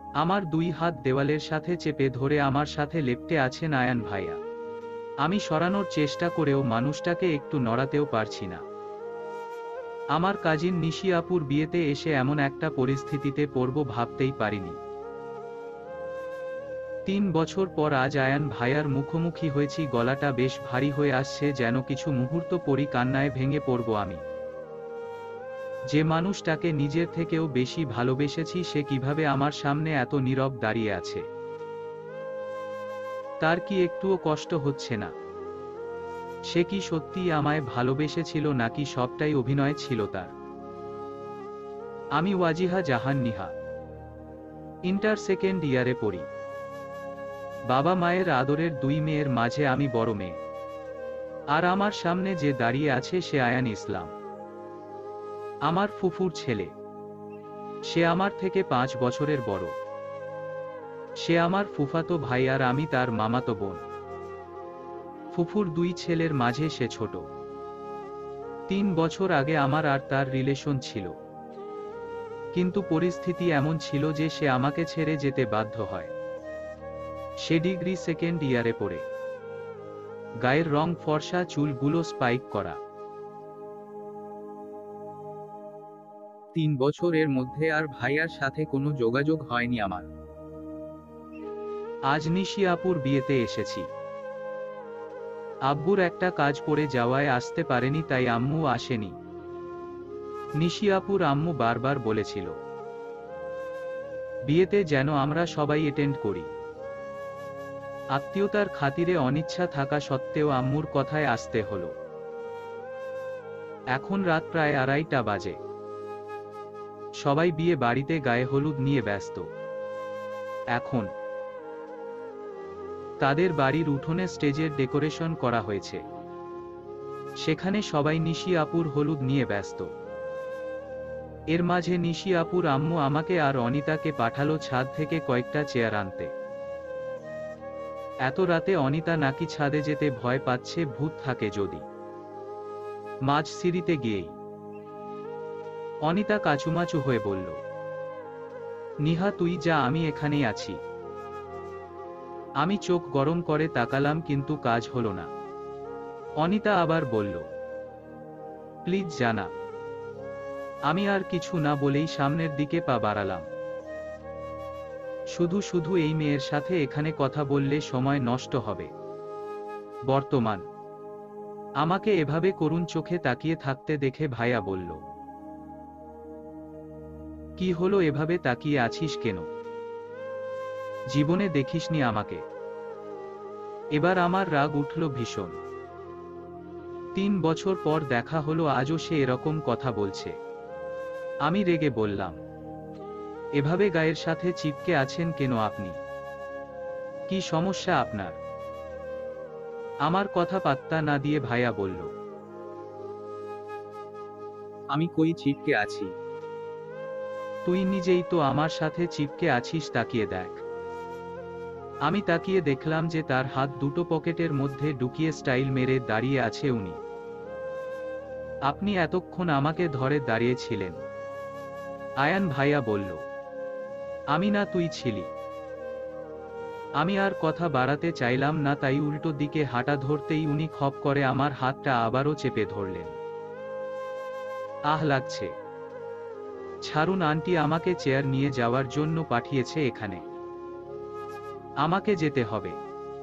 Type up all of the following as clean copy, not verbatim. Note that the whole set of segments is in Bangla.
আমার দুই হাত দেওয়ালের সাথে চেপে ধরে আমার সাথে লেপ্টে আছেন আয়ান ভাইয়া। আমি সরানোর চেষ্টা করেও মানুষটাকে একটু নড়াতেও পারছি না। আমার কাজিন নিশি আপুর বিয়েতে এসে এমন একটা পরিস্থিতিতে পড়ব ভাবতেই পারিনি। 3 বছর পর আজ আয়ান ভাইয়ার মুখোমুখি হয়েছি। গলাটা বেশ ভারী হয়ে আসছে, যেন কিছু মুহূর্ত পরই কান্নায় ভেঙে পড়ব আমি। যে মানুষটাকে নিজের থেকেও বেশি ভালোবেসেছি সে কিভাবে আমার সামনে এত নীরব দাঁড়িয়ে আছে? তার কি একটুও কষ্ট হচ্ছে না? সে কি সত্যিই আমায় ভালোবেসেছিল নাকি সবটাই অভিনয় ছিল তার? আমি ওয়াজিহা জাহান নিহা, ইন্টার সেকেন্ড ইয়ারে পড়ি। বাবা মায়ের আদরের 2 মেয়ের মাঝে আমি বড় মেয়ে। আর আমার সামনে যে দাঁড়িয়ে আছে সে আয়ান ইসলাম, আমার ফুফুর ছেলে। সে আমার থেকে 5 বছরের বড়। সে আমার ফুফাতো ভাই আর আমি তার মামাতো বোন। ফুফুর 2 ছেলের মাঝে সে ছোট। 3 বছর আগে আমার আর তার রিলেশন ছিল, কিন্তু পরিস্থিতি এমন ছিল যে সে আমাকে ছেড়ে যেতে বাধ্য হয়। সে ডিগ্রি সেকেন্ড ইয়ারে পড়ে। গায়ের রং ফর্সা, চুলগুলো স্পাইক করা। 3 বছরের মধ্যে আর ভাইয়ার সাথে কোনো যোগাযোগ হয়নি আমার। আজ নিশি আপুর বিয়েতে এসেছি। আব্বুর একটা কাজ পড়ে যাওয়ায় আসতে পারেনি, তাই আম্মু আসেনি। নিশি আপুর আম্মু বারবার বলেছিল বিয়েতে যেন আমরা সবাই অ্যাটেন্ড করি। আত্মীয়তার খাতিরে অনিচ্ছা থাকা সত্ত্বেও আম্মুর কথায় আসতে হলো। এখন রাত প্রায় 2:30 বাজে। সবাই বিয়ে বাড়িতে গায়ে হলুদ নিয়ে ব্যস্ত। এখন তাদের বাড়ির উঠোনে স্টেজের ডেকোরেশন করা হয়েছে। সেখানে সবাই নিশি আপুর হলুদ নিয়ে ব্যস্ত। এর মাঝে নিশি আপুর আম্মু আমাকে আর অনিতাকে পাঠালো ছাদ থেকে কয়েকটা চেয়ার আনতে। এত রাতে অনিতা নাকি ছাদে যেতে ভয় পাচ্ছে, ভূত থাকে যদি। মাঝ সিঁড়িতে গিয়েই অনিতা কাচুমাচু হয়ে বলল, নিহা তুই যা, আমি এখানেই আছি। আমি চোখ গরম করে তাকালাম, কিন্তু কাজ হলো না। অনিতা আবার বলল, প্লিজ জানা। আমি আর কিছু না বলেই সামনের দিকে পা বাড়ালাম। শুধু শুধু এই মেয়ের সাথে এখানে কথা বললে সময় নষ্ট হবে। বর্তমান আমাকে এভাবে করুণ চোখে তাকিয়ে থাকতে দেখে ভাইয়া বলল, কি হলো, এভাবে তাকিয়ে আছিস কেন? জীবনে দেখিসনি আমাকে? এবার আমার রাগ উঠল ভীষণ। 3 বছর পর দেখা হলো, আজও সে এরকম কথা বলছে। আমি রেগে বললাম, এভাবে গায়ের সাথে চিপকে আছেন কেন আপনি? কি সমস্যা আপনার? আমার কথা পাত্তা না দিয়ে ভাইয়া বলল, আমি কই চিপকে আছি? তুই নিজেই তো আমার সাথে চিপকে আছিস, তাকিয়ে দেখ। আমি তাকিয়ে দেখলাম যে তার হাত দুটো পকেটের মধ্যে ঢুকিয়ে স্টাইল মেরে দাঁড়িয়ে আছে উনি। আপনি এতক্ষণ আমাকে ধরে দাঁড়িয়েছিলেন? আয়ান ভাইয়া বলল, আমি না, তুই ছিলি। আমি আর কথা বাড়াতে চাইলাম না, তাই উল্টো দিকে হাঁটা ধরতেই উনি খপ করে আমার হাতটা আবারও চেপে ধরলেন। আহ লাগছে। ছাড়ুন আন্টি, আমাকে চেয়ার নিয়ে যাওয়ার জন্য পাঠিয়েছে এখানে। আমাকে যেতে হবে।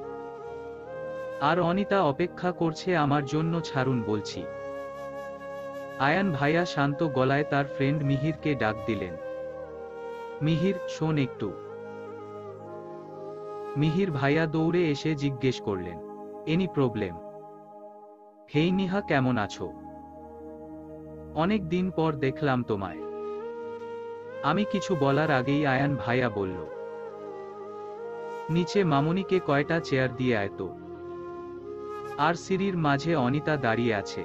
আর অনিতা অপেক্ষা করছে আমার জন্য, ছাড়ুন বলছি। আয়ান ভাইয়া শান্ত গলায় তার ফ্রেন্ড মিহিরকে ডাক দিলেন। মিহির, শোন একটু। মিহির ভাইয়া দৌড়ে এসে জিজ্ঞেস করলেন, এনি প্রবলেম? হেই নিহা, কেমন আছো? অনেক দিন পর দেখলাম তোমায়। আমি কিছু বলার আগেই আয়ান ভাইয়া বলল, নিচে মামুনিকে কয়টা চেয়ার দিয়ে আয় তো। আর সিঁড়ির মাঝে অনিতা দাঁড়িয়ে আছে,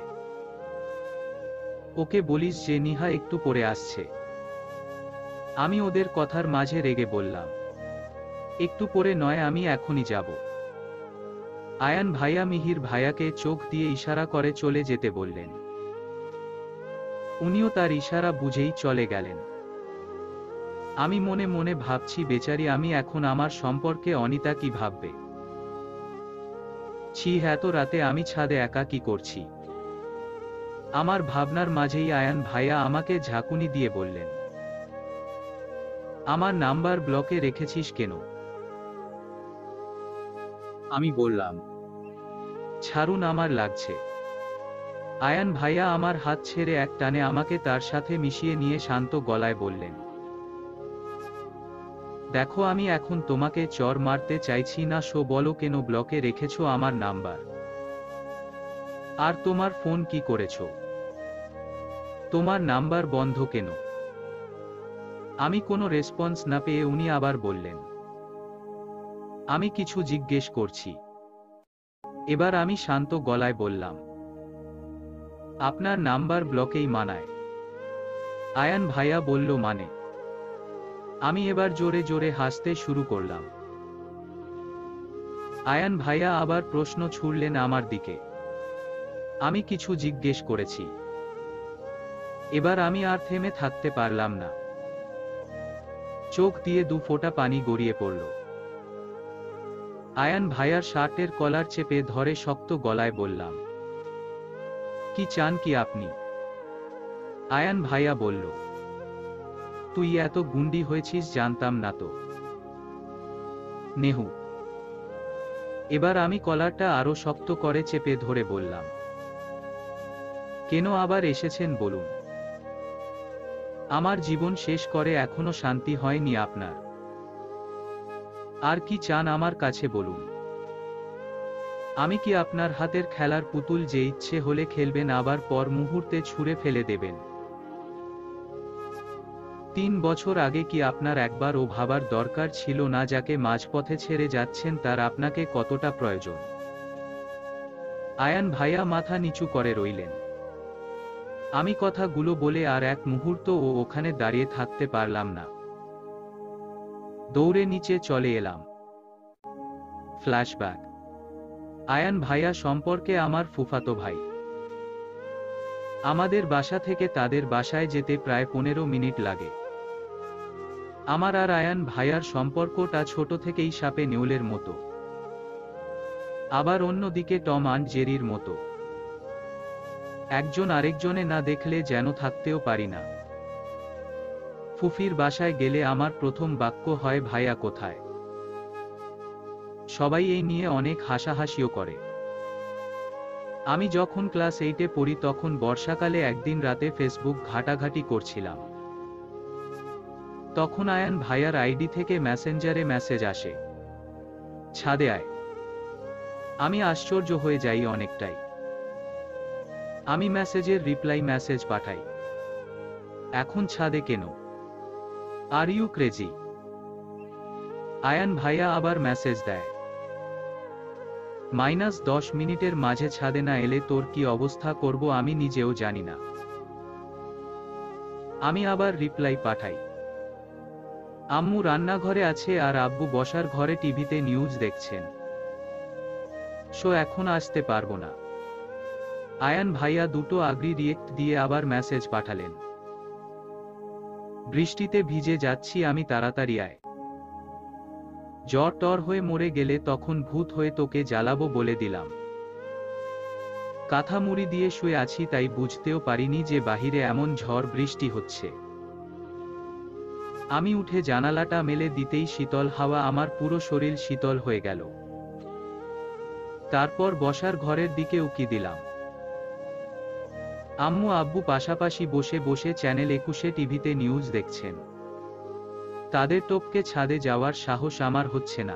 ওকে বলিস যে নিহা একটু পরে আসছে। আমি ওদের কথার মাঝে রেগে বললাম, একটু পরে নয়, আমি এখনই যাব। আয়ান ভাইয়া মিহির ভাইয়াকে চোখ দিয়ে ইশারা করে চলে যেতে বললেন। উনিও তার ইশারা বুঝেই চলে গেলেন। আমি মনে মনে ভাবছি, বেচারি আমি এখন আমার সম্পর্কে অনিতা কি ভাববে। ছি, এত রাতে আমি ছাদে একা কি করছি। আমার ভাবনার মাঝেই আয়ান ভাইয়া আমাকে ঝাঁকুনি দিয়ে বললেন, আমার নাম্বার ব্লকে রেখেছিস কেন? আমি বললাম, ছাড়ুন, আমার লাগছে। আয়ান ভাইয়া আমার হাত ছেড়ে এক টানে আমাকে তার সাথে মিশিয়ে নিয়ে শান্ত গলায় বললেন, দেখো, আমি এখন তোমাকে চর মারতে চাইছি না, বলো কেন ব্লকে রেখেছো আমার নাম্বার? আর তোমার ফোন কি করেছো? তোমার নাম্বার বন্ধ কেন? আমি কোনো রেসপন্স না পেয়ে উনি আবার বললেন, আমি কিছু জিজ্ঞেস করছি। এবার আমি শান্ত গলায় বললাম, আপনার নাম্বার ব্লকেই মানায়। আয়ান ভাইয়া বলল, মানে? আমি এবার জোরে জোরে হাসতে শুরু করলাম। আয়ান ভাইয়া আবার প্রশ্ন ছুড়লেন আমার দিকে। আমি কিছু জিজ্ঞেস করেছি। এবার আমি আর থেমে থাকতে পারলাম না। চোখ দিয়ে 2 ফোঁটা পানি গড়িয়ে পড়ল। আয়ান ভাইয়ার শার্টের কলার চেপে ধরে শক্ত গলায় বললাম, কি চান কি আপনি? আয়ান ভাইয়া বলল, তুই এত গুন্ডি হয়েছিস জানতাম না তো। নেহু। এবার আমি কলারটা আরো শক্ত করে চেপে ধরে বললাম, কেন আবার এসেছেন বলুন। আমার জীবন শেষ করে এখনো শান্তি হয়নি আপনার। আর কি চান আমার কাছে বলুন। আমি কি আপনার হাতের খেলার পুতুল যে ইচ্ছে হলে খেলবেন আবার পর মুহূর্তে ছুঁড়ে ফেলে দেবেন? 3 বছর আগে কি আপনার একবারও ভাবার দরকার ছিল না যাকে মাঝপথে ছেড়ে যাচ্ছেন তার আপনাকে কতটা প্রয়োজন? আয়ান ভাইয়া মাথা নিচু করে রইলেন। আমি কথাগুলো বলে আর এক মুহূর্ত ওখানে দাঁড়িয়ে থাকতে পারলাম না। দৌড়ে নিচে চলে এলাম। ফ্ল্যাশব্যাক। আয়ান ভাইয়া সম্পর্কে আমার ফুফাতো ভাই। আমাদের বাসা থেকে তাদের বাসায় যেতে প্রায় 15 মিনিট লাগে। আমার আর আয়ান ভাইয়ার সম্পর্কটা ছোট থেকেই সাপে নেউলের মতো। আবার অন্যদিকে টম অ্যান্ড জেরির মতো। একজন আরেকজনে না দেখলে যেন থাকতেও পারি না। ফুফির বাসায় গেলে আমার প্রথম বাক্য হয়, ভাইয়া কোথায়? সবাই এই নিয়ে অনেক হাসাহাসিও করে। আমি যখন ক্লাস 8-এ পড়ি তখন বর্ষাকালে একদিন রাতে ফেসবুক ঘাটাঘাটি করছিলাম। তখন আয়ান ভাইয়ার আইডি থেকে মেসেঞ্জারে মেসেজ আসে, ছাদে আয়। আমি আশ্চর্য হয়ে যাই অনেকটাই। আমি মেসেজের রিপ্লাই মেসেজ পাঠাই, এখন ছাদে কেন? Are you crazy? আয়ান ভাইয়া আবার মেসেজ দেয়, -10 মিনিটের মাঝে ছাদে না এলে তোর কি অবস্থা করব আমি নিজেও জানি না। আমি আবার রিপ্লাই পাঠাই, আম্মু রান্নাঘরে আছে আর আব্বু বসার ঘরে টিভিতে নিউজ দেখছেন, এখন আসতে পারবো না। আয়ান ভাইয়া দুটো আগ্রি রিয়েক্ট দিয়ে আবার মেসেজ পাঠালেন, বৃষ্টিতে ভিজে যাচ্ছি আমি, তাড়াতাড়ি আয়। জ্বর টর হয়ে মরে গেলে তখন ভূত হয়ে তোকে জ্বালাবো বলে দিলাম। কাঁথা মুড়ি দিয়ে শুয়ে আছি তাই বুঝতেও পারিনি যে বাহিরে এমন ঝড় বৃষ্টি হচ্ছে। আমি উঠে জানালাটা মেলে দিতেই শীতল হাওয়া আমার পুরো শরীর শীতল হয়ে গেল। তারপর বসার ঘরের দিকে উকি দিলাম। আম্মু আব্বু পাশাপাশি বসে বসে চ্যানেল 21-এ টিভিতে নিউজ দেখছেন। তাদের টপকে ছাদে যাওয়ার সাহস আমার হচ্ছে না।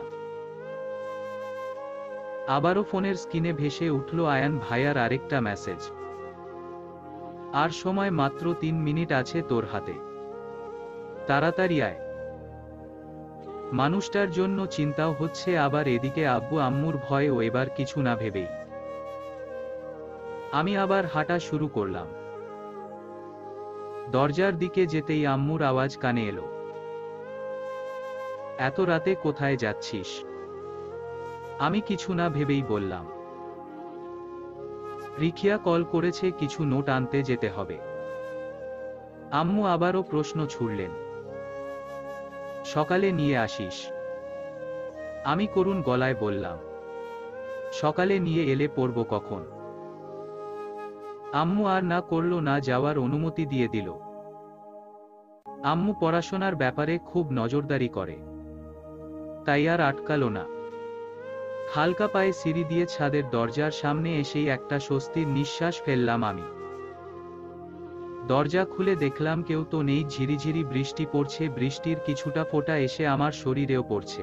আবারও ফোনের স্ক্রিনে ভেসে উঠল আয়ান ভাইয়ার আরেকটা মেসেজ, আর সময় মাত্র 3 মিনিট আছে তোর হাতে, তাড়াতাড়ি আয়। মানুষটার জন্য চিন্তাও হচ্ছে, আবার এদিকে আব্বু আম্মুর ভয় ও এবার কিছু না ভেবেই আমি আবার হাঁটা শুরু করলাম। দরজার দিকে যেতেই আম্মুর আওয়াজ কানে এলো, এত রাতে কোথায় যাচ্ছিস? আমি কিছু না ভেবেই বললাম, রিখিয়া কল করেছে, কিছু নোট আনতে যেতে হবে। আম্মু আবারও প্রশ্ন ছুড়লেন, সকালে নিয়ে আসিস। আমি করুণ গলায় বললাম, সকালে নিয়ে এলে পড়ব কখন? আম্মু আর না করল না, যাওয়ার অনুমতি দিয়ে দিল। আম্মু পড়াশোনার ব্যাপারে খুব নজরদারি করে, তাই আর আটকালো না। হালকা পায়ে সিঁড়ি দিয়ে ছাদের দরজার সামনে এসেই একটা স্বস্তির নিঃশ্বাস ফেললাম আমি। দরজা খুলে দেখলাম কেউ তো নেই, ঝিরিঝিরি বৃষ্টি পড়ছে, বৃষ্টির কিছুটা ফোঁটা এসে আমার শরীরেও পড়ছে,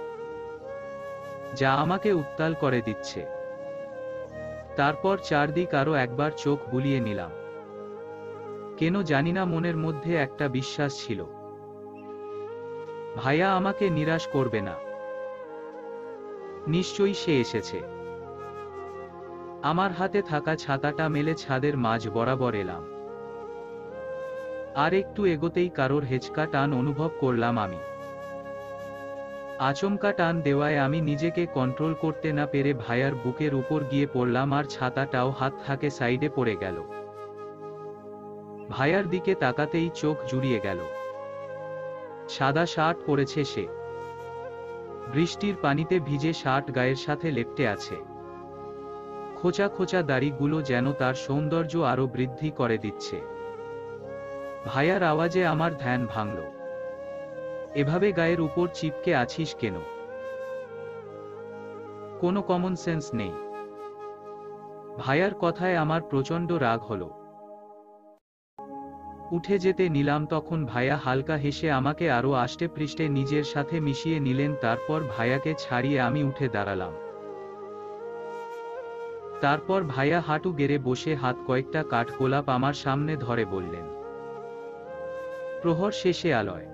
যা আমাকে উত্তাল করে দিচ্ছে। তারপর চারদিক আরো একবার চোখ বুলিয়ে নিলাম। কেন জানিনা মনের মধ্যে একটা বিশ্বাস ছিল, ভাইয়া আমাকে নিরাশ করবে না। নিশ্চয়ই সে এসেছে। আমার হাতে থাকা ছাতাটা মেলে ছাদের মাঝ বরাবর এলাম। আর একটু এগোতেই কারোর হেঁচকা টান অনুভব করলাম আমি। আচমকা টান দেওয়ায় আমি নিজেকে কন্ট্রোল করতে না পেরে ভাইয়ার বুকের উপর গিয়ে পড়লাম, আর ছাতাটাও হাত থেকে সাইডে পড়ে গেল। ভাইয়ার দিকে তাকাতেই চোখ জুড়িয়ে গেল। সাদা শার্ট পরেছে সে, বৃষ্টির পানিতে ভিজে শার্ট গায়ের সাথে লেপ্টে আছে। খোঁচা খোঁচা দাড়িগুলো যেন তার সৌন্দর্য আরো বৃদ্ধি করে দিচ্ছে। ভাইয়ার আওয়াজে আমার ধ্যান ভাঙল। এভাবে গায়ের উপর চিপকে আছিস কেন? কোনো কমন সেন্স নেই? ভাইয়ার কথায় আমার প্রচণ্ড রাগ হলো। উঠে যেতে নিলাম, তখন ভাইয়া হালকা হেসে আমাকে আরো আষ্টে পৃষ্ঠে নিজের সাথে মিশিয়ে নিলেন। তারপর ভাইয়াকে ছাড়িয়ে আমি উঠে দাঁড়ালাম। তারপর ভাইয়া হাঁটু গেড়ে বসে হাত কয়েকটা কাঠগোলাপ আমার সামনে ধরে বললেন, প্রহর শেষে আলয়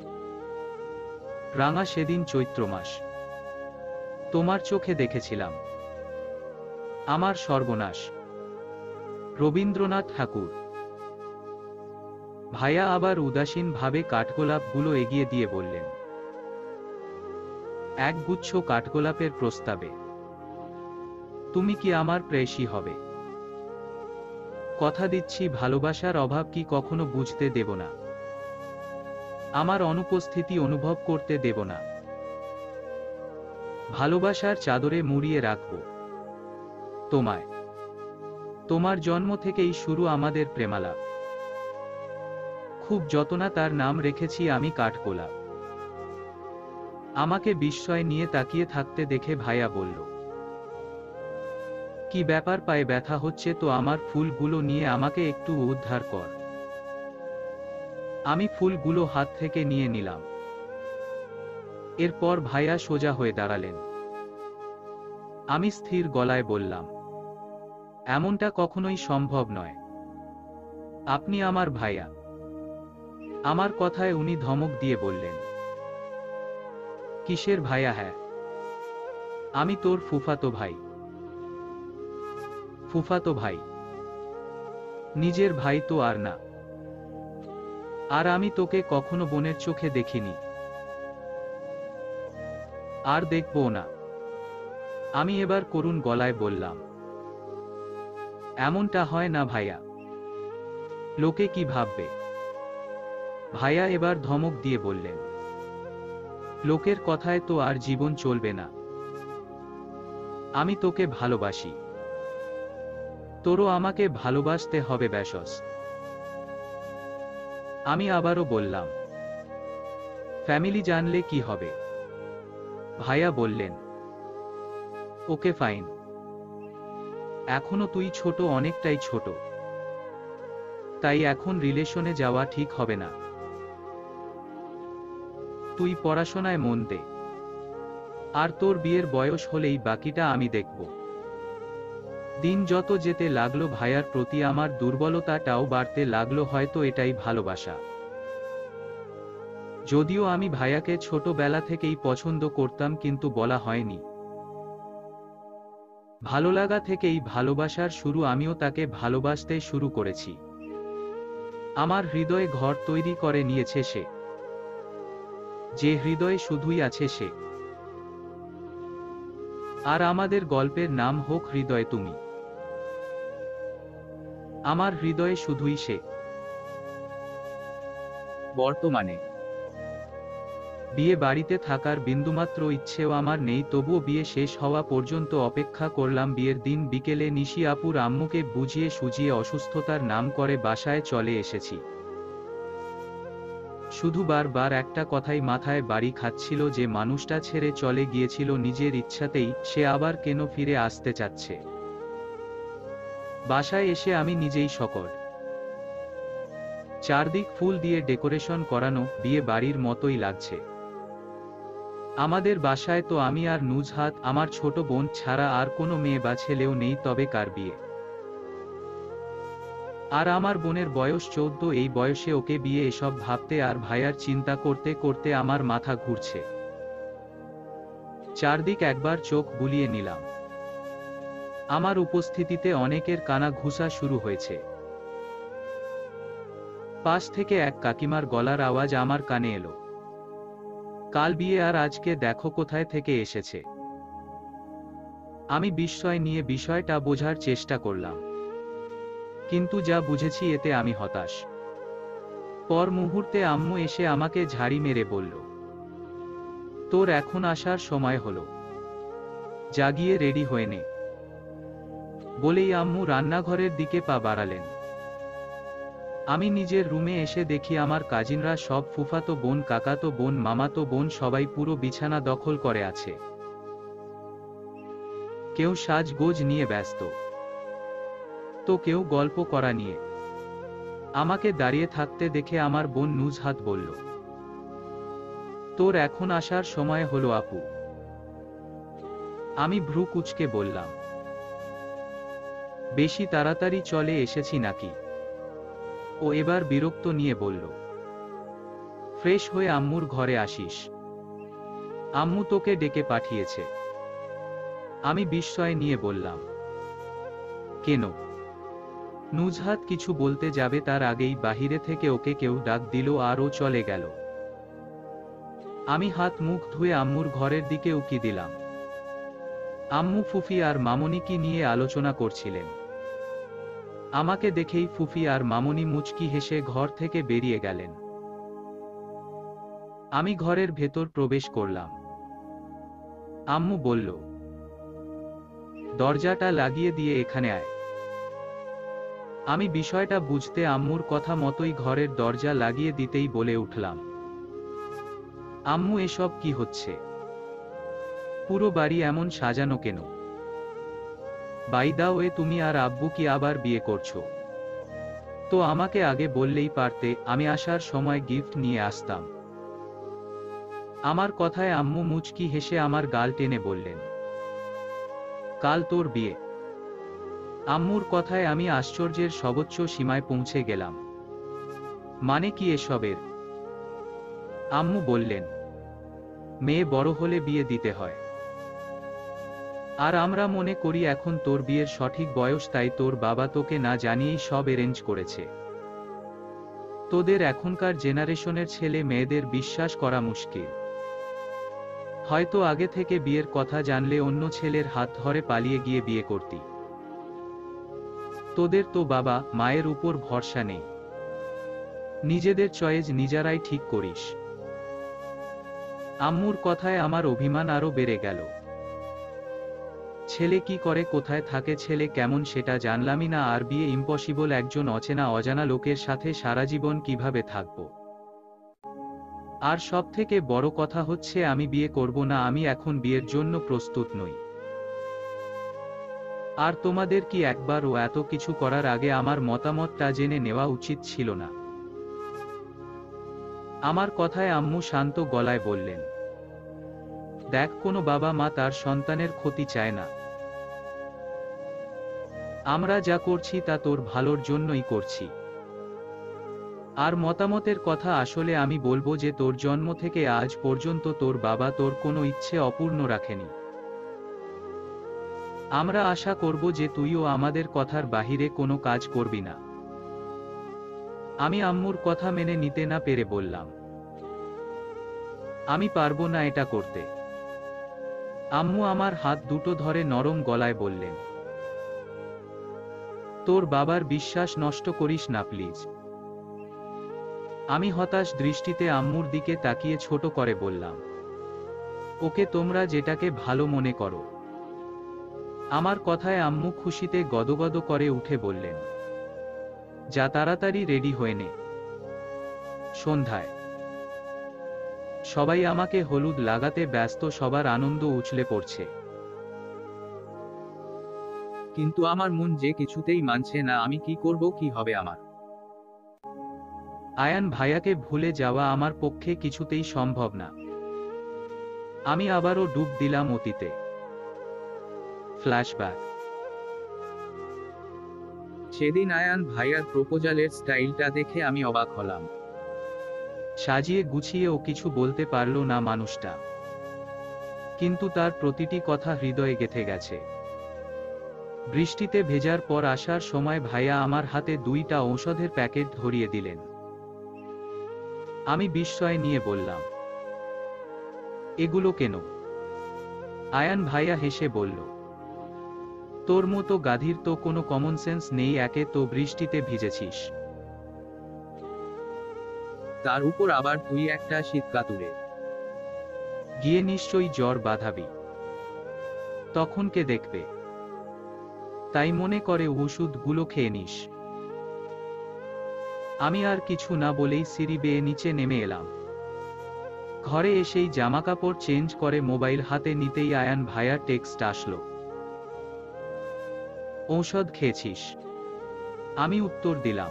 রাঙা, সেদিন চৈত্র মাস, তোমার চোখে দেখেছিলাম আমার সর্বনাশ। রবীন্দ্রনাথ ঠাকুর। ভাইয়া আবার উদাসীন ভাবে কাঠগোলাপগুলো এগিয়ে দিয়ে বললেন, এক গুচ্ছ কাঠগোলাপের প্রস্তাবে তুমি কি আমার প্রেয়সী হবে? কথা দিচ্ছি, ভালোবাসার অভাব কি কখনো বুঝতে দেব না, আমার অনুপস্থিতি অনুভব করতে দেব না। ভালোবাসার চাদরে মুড়িয়ে রাখব তোমায়। তোমার জন্ম থেকেই শুরু আমাদের প্রেমালাপ। খুব যতনা তার নাম রেখেছি আমি কাঠগোলাপ। আমাকে বিস্ময় নিয়ে তাকিয়ে থাকতে দেখে ভাইয়া বলল, কি ব্যাপার, পায়ে ব্যথা হচ্ছে তো? আমার ফুলগুলো নিয়ে আমাকে একটু উদ্ধার কর। আমি ফুলগুলো হাত থেকে নিয়ে নিলাম। এরপর ভাইয়া সোজা হয়ে দাঁড়ালেন। আমি স্থির গলায় বললাম, এমনটা কখনোই সম্ভব নয়। আপনি আমার ভাইয়া। আমার কথায় উনি ধমক দিয়ে বললেন, কিসের ভাইয়া? হ্যাঁ, আমি তোর ফুফাতো ভাই। ফুফাতো ভাই? নিজের ভাই তো আর না। আর আমি তোকে কখনো বোনের চোখে দেখিনি, আর দেখবও না। আমি এবার করুণ গলায় বললাম, এমনটা হয় না ভাইয়া, লোকে কি ভাববে? ভাইয়া এবার ধমক দিয়ে বললেন, লোকের কথায় তো আর জীবন চলবে না। আমি তোকে ভালোবাসি, তোরও আমাকে ভালোবাসতে হবে ব্যাসস। আমি আবারও বললাম, ফ্যামিলি জানলে কি হবে? ভাইয়া বললেন, ওকে ফাইন। এখনো তুই ছোট, অনেকটাই ছোট, তাই এখন রিলেশনে যাওয়া ঠিক হবে না। তুই পড়াশোনায় মন দে, আর তোর বিয়ের বয়স হলেই বাকিটা আমি দেখব। দিন যত যেতে লাগলো ভাইয়ার প্রতি আমার দুর্বলতাটাও বাড়তে লাগলো। হয়তো এটাই ভালোবাসা। যদিও আমি ভাইয়াকে ছোটবেলা থেকেই পছন্দ করতাম, কিন্তু বলা হয়নি। ভালো লাগা থেকেই ভালোবাসার শুরু। আমিও তাকে ভালোবাসতে শুরু করেছি। আমার হৃদয়ে ঘর তৈরি করে নিয়েছে সে, যে হৃদয়ে শুধুই আছে সে। আর আমাদের গল্পের নাম হোক হৃদয়ে তুমি। আমার হৃদয়ে শুধুই সে। বর্তমানে বিয়ে বাড়িতে থাকার বিন্দুমাত্র ইচ্ছেও আমার নেই, তবুও বিয়ে শেষ হওয়া পর্যন্ত অপেক্ষা করলাম। বিয়ের দিন বিকেলে নিশি আপুর আম্মুকে বুঝিয়ে সুজিয়ে অসুস্থতার নাম করে বাসায় চলে এসেছি। শুধু বারবার একটা কথাই মাথায় বাড়ি খাচ্ছিল যে মানুষটা ছেড়ে চলে গিয়েছিল নিজের ইচ্ছাতেই, সে আবার কেন ফিরে আসতে চাচ্ছে। বাসায় এসে আমি নিজেই শকড। চারদিক ফুল দিয়ে ডেকোরেশন করানো, বিয়ে বাড়ির মতোই লাগছে। আমাদের বাসায় তো আমি আর নুজহাত, আমার ছোট বোন ছাড়া আর কোনো মেয়ে বা ছেলেও নেই, তবে কার বিয়ে? আর আমার বোনের বয়স 14, এই বয়সে ওকে বিয়ে, এসব ভাবতে আর ভাইয়ার চিন্তা করতে করতে আমার মাথা ঘুরছে। চারদিক একবার চোখ বুলিয়ে নিলাম। আমার উপস্থিতিতে অনেকের কানা ঘুষা শুরু হয়েছে। পাশ থেকে এক কাকিমার গলার আওয়াজ আমার কানে এলো, কাল বিয়ে আর আজকে দেখো কোথায় থেকে এসেছে। আমি বিস্ময় নিয়ে বিষয়টা বোঝার চেষ্টা করলাম, কিন্তু যা বুঝেছি এতে আমি হতাশ। পর মুহূর্তে আম্মু এসে আমাকে ঝাড়ি মেরে বলল, তোর এখন আসার সময় হলো, জাগিয়ে রেডি হয়ে নে। বলেই আম্মু রান্নাঘরের দিকে পা বাড়ালেন। আমি নিজের রুমে এসে দেখি আমার কাজিনরা সব, ফুফাতো বোন, কাকাতো বোন, মামাতো বোন, সবাই পুরো বিছানা দখল করে আছে। কেউ সাজগোজ নিয়ে ব্যস্ত, তো কেউ গল্প করা নিয়ে। আমাকে দাঁড়িয়ে থাকতে দেখে আমার বোন নুজহাত বলল, তোর এখন আসার সময় হলো আপু। আমি ভ্রু কুঁচকে বললাম, বেশি তাড়াতাড়ি চলে এসেছি নাকি? ও এবার বিরক্ত নিয়ে বলল, ফ্রেশ হয়ে আম্মুর ঘরে আসিস, আম্মু তোকে ডেকে পাঠিয়েছে। আমি বিস্ময় নিয়ে বললাম, কেন? নুজহাত কিছু বলতে যাবে তার আগেই বাহিরে থেকে ওকে কেউ ডাক দিল আর ও চলে গেল। আমি হাত মুখ ধুয়ে আম্মুর ঘরের দিকে উকি দিলাম। আম্মু ফুফি আর মামনি কি নিয়ে আলোচনা করছিলেন। আমাকে দেখেই ফুফি আর মামনি মুচকি হেসে ঘর থেকে বেরিয়ে গেলেন। আমি ঘরের ভেতর প্রবেশ করলাম। আম্মু বলল, দরজাটা লাগিয়ে দিয়ে এখানে আয়। আমি বিষয়টা বুঝতে আম্মুর কথা মতোই ঘরের দরজা লাগিয়ে দিতেই বলে উঠলাম, আম্মু এসব কি হচ্ছে? পুরো বাড়ি এমন সাজানো কেন? বাই দা ওয়ে, তুমি আর আব্বু কি আবার বিয়ে করছো? তো আমাকে আগে বললেই পারতে, আমি আসার সময় গিফট নিয়ে আসতাম। আমার কথায় আম্মু মুচকি হেসে আমার গাল টেনে বললেন, কাল তোর বিয়ে? আম্মুর কথায় আমি আশ্চর্যের সর্বোচ্চ সীমায় পৌঁছে গেলাম। মানে কি এসবের? আম্মু বললেন, মেয়ে বড় হলে বিয়ে দিতে হয়, আর আমরা মনে করি এখন তোর বিয়ের সঠিক বয়স, তাই তোর বাবা তোকে না জানিয়েই সব অ্যারেঞ্জ করেছে। তোদের এখনকার জেনারেশনের ছেলে মেয়েদের বিশ্বাস করা মুশকিল। হয়তো আগে থেকে বিয়ের কথা জানলে অন্য ছেলের হাত ধরে পালিয়ে গিয়ে বিয়ে করতি। তোদের তো বাবা মায়ের উপর ভরসা নেই, নিজেদের চয়েস নিজেরাই ঠিক করিস। আম্মুর কথায় আমার অভিমান আরো বেড়ে গেল। ছেলে কি করে, কোথায় থাকে, ছেলে কেমন সেটা জানলামই না, আর বিয়ে ইম্পসিবল, একজন অচেনা অজানা লোকের সাথে সারা জীবন কিভাবে থাকব? আর সবথেকে বড় কথা হচ্ছে আমি বিয়ে করব না, আমি এখন বিয়ের জন্য প্রস্তুত নই। আর তোমাদের কি একবার ও এত কিছু করার আগে আমার মতামতটা জেনে নেওয়া উচিত ছিল না? আমার কথায় আম্মু শান্ত গলায় বললেন, দেখ, কোনো বাবা মা তার সন্তানের ক্ষতি চায় না। আমরা যা করছি তা তোর ভালোর জন্যই করছি। আর মতামতের কথা আসলে আমি বলবো যে তোর জন্ম থেকে আজ পর্যন্ত তোর বাবা তোর কোনো ইচ্ছে অপূর্ণ রাখেনি। আমরা আশা করব যে তুইও আমাদের কথার বাহিরে কোনো কাজ করবি না। আমি আম্মুর কথা মেনে নিতে না পেরে বললাম, আমি পারবো না এটা করতে। আম্মু আমার হাত দুটো ধরে নরম গলায় বললেন, তোর বাবার বিশ্বাস নষ্ট করিস না প্লিজ। আমি হতাশ দৃষ্টিতে আম্মুর দিকে তাকিয়ে ছোট করে বললাম, ওকে তোমরা যেটাকে ভালো মনে করো। আমার কথায় আম্মু খুশিতে গদগদ করে উঠে বললেন, যা তাড়াতাড়ি রেডি হয়ে নে। সন্ধ্যায় সবাই আমাকে হলুদ লাগাতে ব্যস্ত, সবার আনন্দ উছলে পড়ছে। কিন্তু আমার মন যে কিছুতেই মানছে না, আমি কি করব, কি হবে আমার। আয়ান ভাইয়াকে ভুলে যাওয়া আমার পক্ষে কিছুতেই সম্ভব না। আমি আবারও ডুব দিলাম অতীতে। ফ্ল্যাশব্যাক। সেদিন আয়ান ভাইয়ার প্রপোজালের স্টাইলটা দেখে আমি অবাক হলাম। সাজিয়ে গুছিয়ে ও কিছু বলতে পারল না মানুষটা, কিন্তু তার প্রতিটি কথা হৃদয়ে গেঁথে গেছে। বৃষ্টিতে ভেজার পর আসার সময় ভাইয়া আমার হাতে 2টা ঔষধের প্যাকেট ধরিয়ে দিলেন। আমি বিস্ময় নিয়ে বললাম, এগুলো কেন? আয়ান ভাইয়া হেসে বলল, তোর মতো গাধীর তো কোনো কমন সেন্স নেই, একে তো বৃষ্টিতে ভিজেছিস, তার উপর আবার তুই একটা শীতকাতুরে। গিয়ে নিশ্চয়ই জ্বর বাঁধাবি, তখন কে দেখবে? তাই মনে করে ওষুধগুলো খেয়ে নিস। আমি আর কিছু না বলেই সিঁড়ি বেয়ে নিচে নেমে এলাম। ঘরে এসেই জামাকাপড় চেঞ্জ করে মোবাইল হাতে নিতেই আয়ান ভাইয়ার টেক্সট আসলো, ঔষধ খেয়েছিস? আমি উত্তর দিলাম,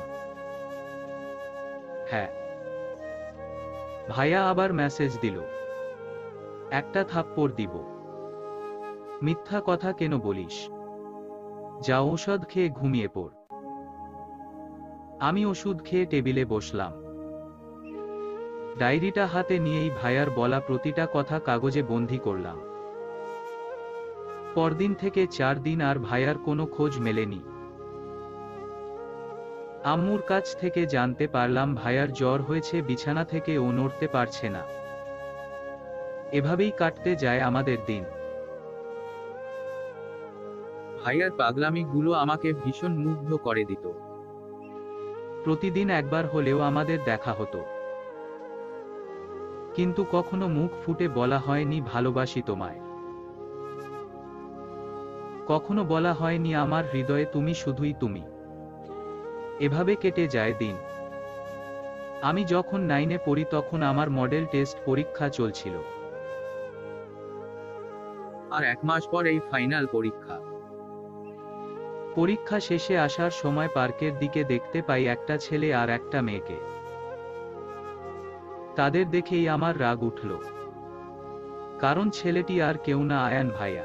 হ্যাঁ। ভাইয়া আবার মেসেজ দিল, একটা থাপ্পড় দিব। মিথ্যা কথা কেন বলিস? যা ঔষধ খেয়ে ঘুমিয়ে পড়। আমি ওষুধ খেয়ে টেবিলে বসলাম। ডায়েরিটা হাতে নিয়েই ভাইয়ার বলা প্রতিটা কথা কাগজে বন্দী করলাম। পরদিন থেকে 4 দিন আর ভাইয়ার কোনো খোঁজ মেলেনি। আম্মুর কাছ থেকে জানতে পারলাম ভাইয়ার জ্বর হয়েছে, বিছানা থেকে ও নড়তে পারছে না। এভাবেই কাটতে যায় আমাদের দিন। ভাইয়ার পাগলামিগুলো আমাকে ভীষণ মুগ্ধ করে দিত। প্রতিদিন একবার হলেও আমাদের দেখা হতো, কিন্তু কখনো মুখ ফুটে বলা হয়নি ভালোবাসি তোমায়। কখনো বলা হয়নি আমার হৃদয়ে তুমি শুধুই তুমি। এভাবে কেটে যায় দিন। আমি যখন 9-এ পড়ি তখন আমার মডেল টেস্ট পরীক্ষা চলছিল। আর 1 মাস পর এই ফাইনাল পরীক্ষা। পরীক্ষা শেষে আসার সময় পার্কের দিকে দেখতে পাই একটা ছেলে আর একটা মেয়েকে। তাদের দেখেই আমার রাগ উঠল, কারণ ছেলেটি আর কেউ না, আয়ান ভাইয়া।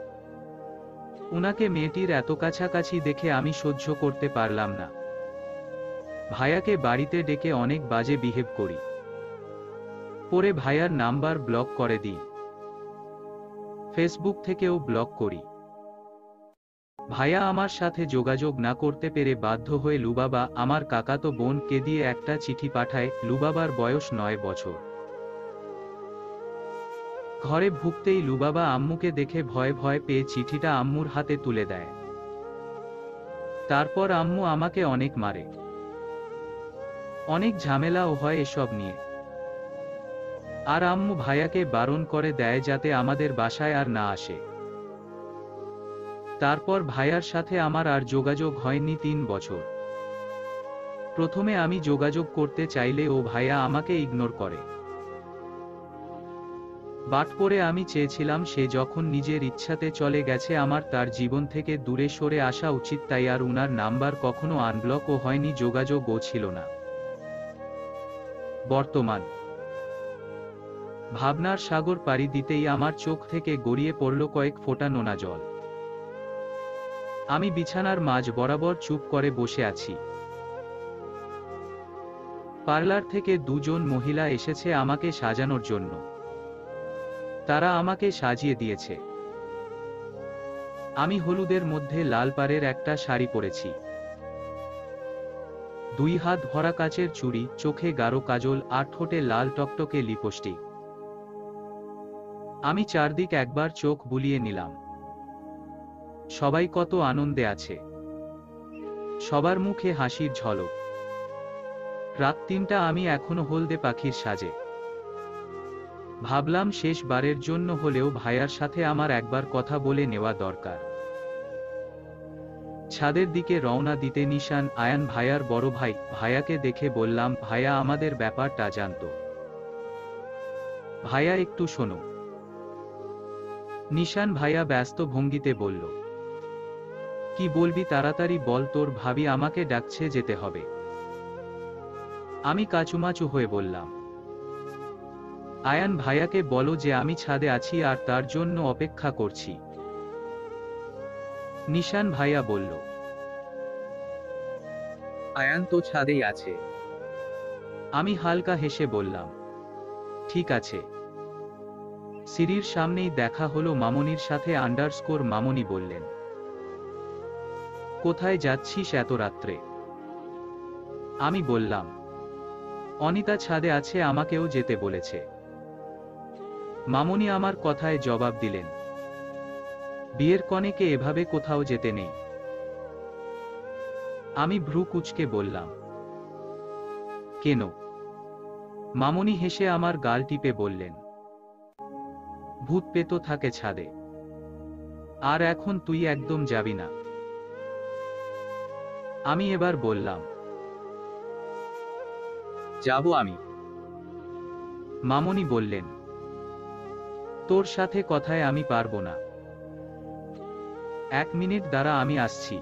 উনাকে মেয়েটির এত কাছাকাছি দেখে আমি সহ্য করতে পারলাম না। ভাইয়াকে বাড়িতে ডেকে অনেক বাজে বিহেভ করি। পরে ভাইয়ার নাম্বার ব্লক করে দিই, ফেসবুক থেকেও ব্লক করি। ভাইয়া আমার সাথে যোগাযোগ না করতে পেরে বাধ্য হয়ে লুবাবা, আমার কাকাতো বোনকে দিয়ে একটা চিঠি পাঠায়। লুবাবার বয়স 9 বছর। ঘরে ঢুকতেই লুবাবা আম্মুকে দেখে ভয় ভয় পেয়ে চিঠিটা আম্মুর হাতে তুলে দেয়। তারপর আম্মু আমাকে অনেক মারে। অনেক ঝামেলাও হয় এসব নিয়ে। আর আম্মু ভাইয়াকে বারণ করে দেয় যাতে আমাদের বাসায় আর না আসে। তারপর ভাইয়ার সাথে আমার আর যোগাযোগ হয়নি 3 বছর। প্রথমে আমি যোগাযোগ করতে চাইলে ও ভাইয়া আমাকে ইগনোর করে। বাট পরে আমি চেয়েছিলাম সে যখন নিজের ইচ্ছাতে চলে গেছে আমার তার জীবন থেকে দূরে সরে আসা উচিত, তাই আর উনার নাম্বার কখনো আনব্লকও হয়নি, যোগাযোগও ছিল না। বর্তমান ভাবনার সাগর পাড়ি দিতেই আমার চোখ থেকে গড়িয়ে পড়ল কয়েক ফোঁটা নোনা জল। আমি বিছানার মাঝ বরাবর চুপ করে বসে আছি। পার্লার থেকে 2 জন মহিলা এসেছে আমাকে সাজানোর জন্য। তারা আমাকে সাজিয়ে দিয়েছে। আমি হলুদের মধ্যে লাল পাড়ের একটা শাড়ি পরেছি। 2 হাত ভরা কাচের চুড়ি, চোখে গাঢ় কাজল আর ঠোঁটে লাল টকটকে লিপস্টিক। আমি চারদিক একবার চোখ বুলিয়ে নিলাম। সবাই কত আনন্দে আছে। সবার মুখে হাসির ঝলক। রাত 3টা, আমি এখনো হলদে পাখির সাজে। ভাবলাম শেষবারের জন্য হলেও ভাইয়ার সাথে আমার একবার কথা বলে নেওয়া দরকার। ছাদের দিকে রওনা দিতে নিশান, আয়ান ভাইয়ার বড় ভাই, ভাইয়াকে দেখে বললাম, ভাইয়া আমাদের ব্যাপারটা জানতো। ভাইয়া একটু শোনো। নিশান ভাইয়া ব্যস্ত ভঙ্গিতে বলল, কি বলবি তাড়াতাড়ি বল, তোর ভাবি আমাকে ডাকছে, যেতে হবে। আমি কাচুমাচু হয়ে বললাম, আয়ান ভাইয়াকে বলো যে আমি ছাদে আছি আর তার জন্য অপেক্ষা করছি। নিশান ভাইয়া বলল, আয়ান তো ছাদেই আছে। আমি হালকা হেসে বললাম, ঠিক আছে। সিঁড়ির সামনেই দেখা হলো মামনির সাথে। মামনি বললেন, কোথায় যাচ্ছিস এত রাত্রে? আমি বললাম, অনিতা ছাদে আছে, আমাকেও যেতে বলেছে। মামনি আমার কথায় জবাব দিলেন, বিয়ের কনেকে এভাবে কোথাও যেতে নেই। আমি ভ্রু কুঁচকে বললাম, কেন? মামনি হেসে আমার গাল টিপে বললেন, ভূত পেতো থাকে ছাদে। আর এখন তুই একদম যাবি না। আমি এবার বললাম, যাব আমি। মামনি বললেন, তোর সাথে কথায় আমি পারবো না। 1 মিনিট দাঁড়া, আমি আসছি।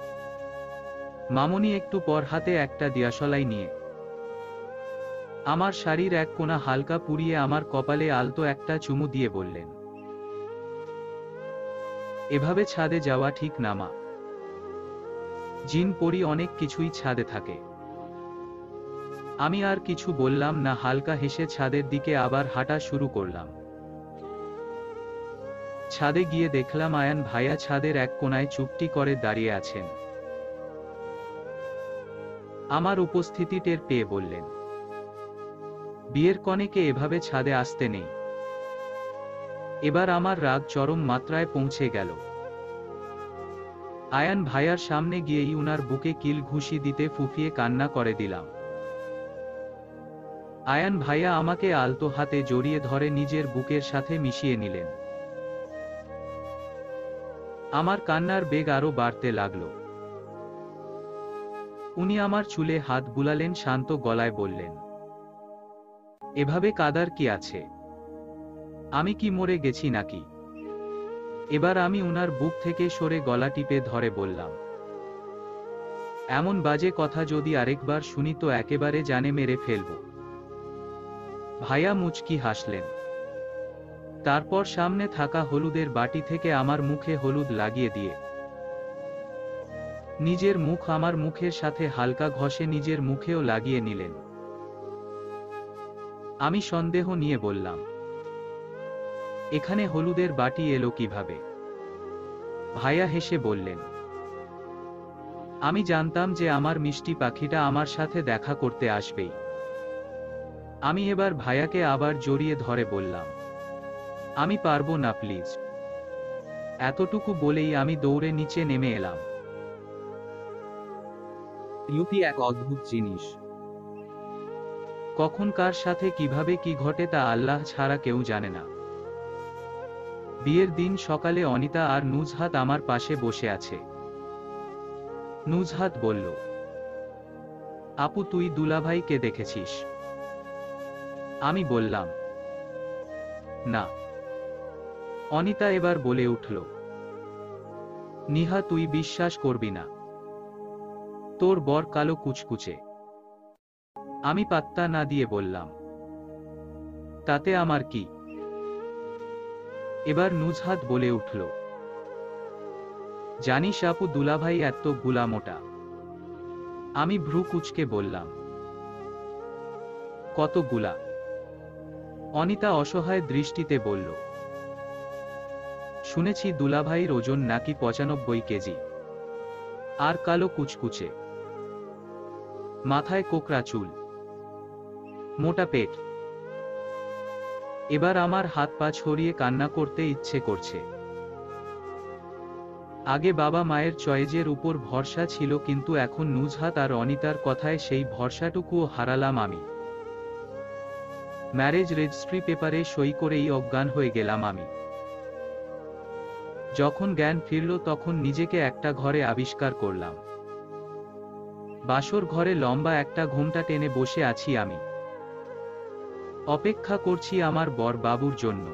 মামনি একটু পর হাতে একটা দিয়াশলাই নিয়ে আমার শাড়ির এক কোণা হালকা পুড়িয়ে আমার কপালে আলতো একটা চুমু দিয়ে বললেন, এভাবে ছাদে যাওয়া ঠিক না মা। জিন পরি অনেক কিছুই ছাদে থাকে। আমি আর কিছু বললাম না, হালকা হেসে ছাদের দিকে আবার হাঁটা শুরু করলাম। ছাদে গিয়ে দেখলাম আয়ান ভাইয়া ছাদের এক কোণায় চুপটি করে দাঁড়িয়ে আছেন। আমার উপস্থিতি টের পেয়ে বললেন, বিয়ের কনেকে এভাবে ছাদে আসতে নেই। এবার আমার রাগ চরম মাত্রায় পৌঁছে গেল। আয়ান ভাইয়ার সামনে গিয়েই উনার বুকে কিল ঘুষি দিতে ফুঁফিয়ে কান্না করে দিলাম। আয়ান ভাইয়া আমাকে আলতো হাতে জড়িয়ে ধরে নিজের বুকের সাথে মিশিয়ে নিলেন। আমার কান্নার বেগ আরো বাড়তে লাগল। উনি আমার চুলে হাত বুলালেন, শান্ত গলায় বললেন, এভাবে কাদার কি আছে? আমি কি মরে গেছি নাকি? এবার আমি উনার বুক থেকে সরে গলা টিপে ধরে বললাম, এমন বাজে কথা যদি আরেকবার শুনি তো একেবারে জানে মেরে ফেলব। ভাইয়া মুচকি হাসলেন। তারপর সামনে থাকা হলুদের বাটি থেকে আমার মুখে হলুদ লাগিয়ে দিয়ে নিজের মুখ আমার মুখের সাথে হালকা ঘষে নিজের মুখেও লাগিয়ে নিলেন। আমি সন্দেহ নিয়ে বললাম, এখানে হলুদের বাটি এলো কিভাবে? ভাইয়া হেসে বললেন, আমি জানতাম যে আমার মিষ্টি পাখিটা আমার সাথে দেখা করতে আসবেই। আমি এবার ভাইয়াকে আবার জড়িয়ে ধরে বললাম, আমি পারবো না প্লিজ। এতটুকু বলেই আমি দৌড়ে নিচে নেমে এলাম। ইউপি এক অদ্ভুত জিনিস। কখন কার সাথে কিভাবে কি ঘটে তা আল্লাহ ছাড়া কেউ জানে না। বিয়ের দিন সকালে অনিতা আর নুজহাত আমার পাশে বসে আছে। নুজহাত বলল, আপু তুই দুলাভাইকে দেখেছিস? আমি বললাম, না। অনিতা এবার বলে উঠল, নিহা তুই বিশ্বাস করবি না, তোর বর কালো কুচকুচে। আমি পাত্তা না দিয়ে বললাম, তাতে আমার কি? এবার নুজহাত বলে উঠল, জানিস আপু দুলাভাই এত গুলা মোটা। আমি ভ্রু কুচকে বললাম, কত গুলা? অনিতা অসহায় দৃষ্টিতে বলল, শুনেছি দুলাভাইয়ের ওজন নাকি 95 কেজি। আর কালো কুচকুচে, মাথায় কোকড়া চুল, মোটা পেট। এবার আমার হাত পা ছড়িয়ে কান্না করতে ইচ্ছে করছে। আগে বাবা মায়ের চয়েজের উপর ভরসা ছিল, কিন্তু এখন নুজহাত আর অনিতার কথায় সেই ভরসাটুকুও হারালাম আমি। ম্যারেজ রেজিস্ট্রি পেপারে সই করেই অজ্ঞান হয়ে গেলাম আমি। যখন জ্ঞান ফিরল তখন নিজেকে একটা ঘরে আবিষ্কার করলাম। বাসর ঘরে লম্বা একটা ঘোমটা টেনে বসে আছি আমি। অপেক্ষা করছি আমার বর বাবুর জন্য।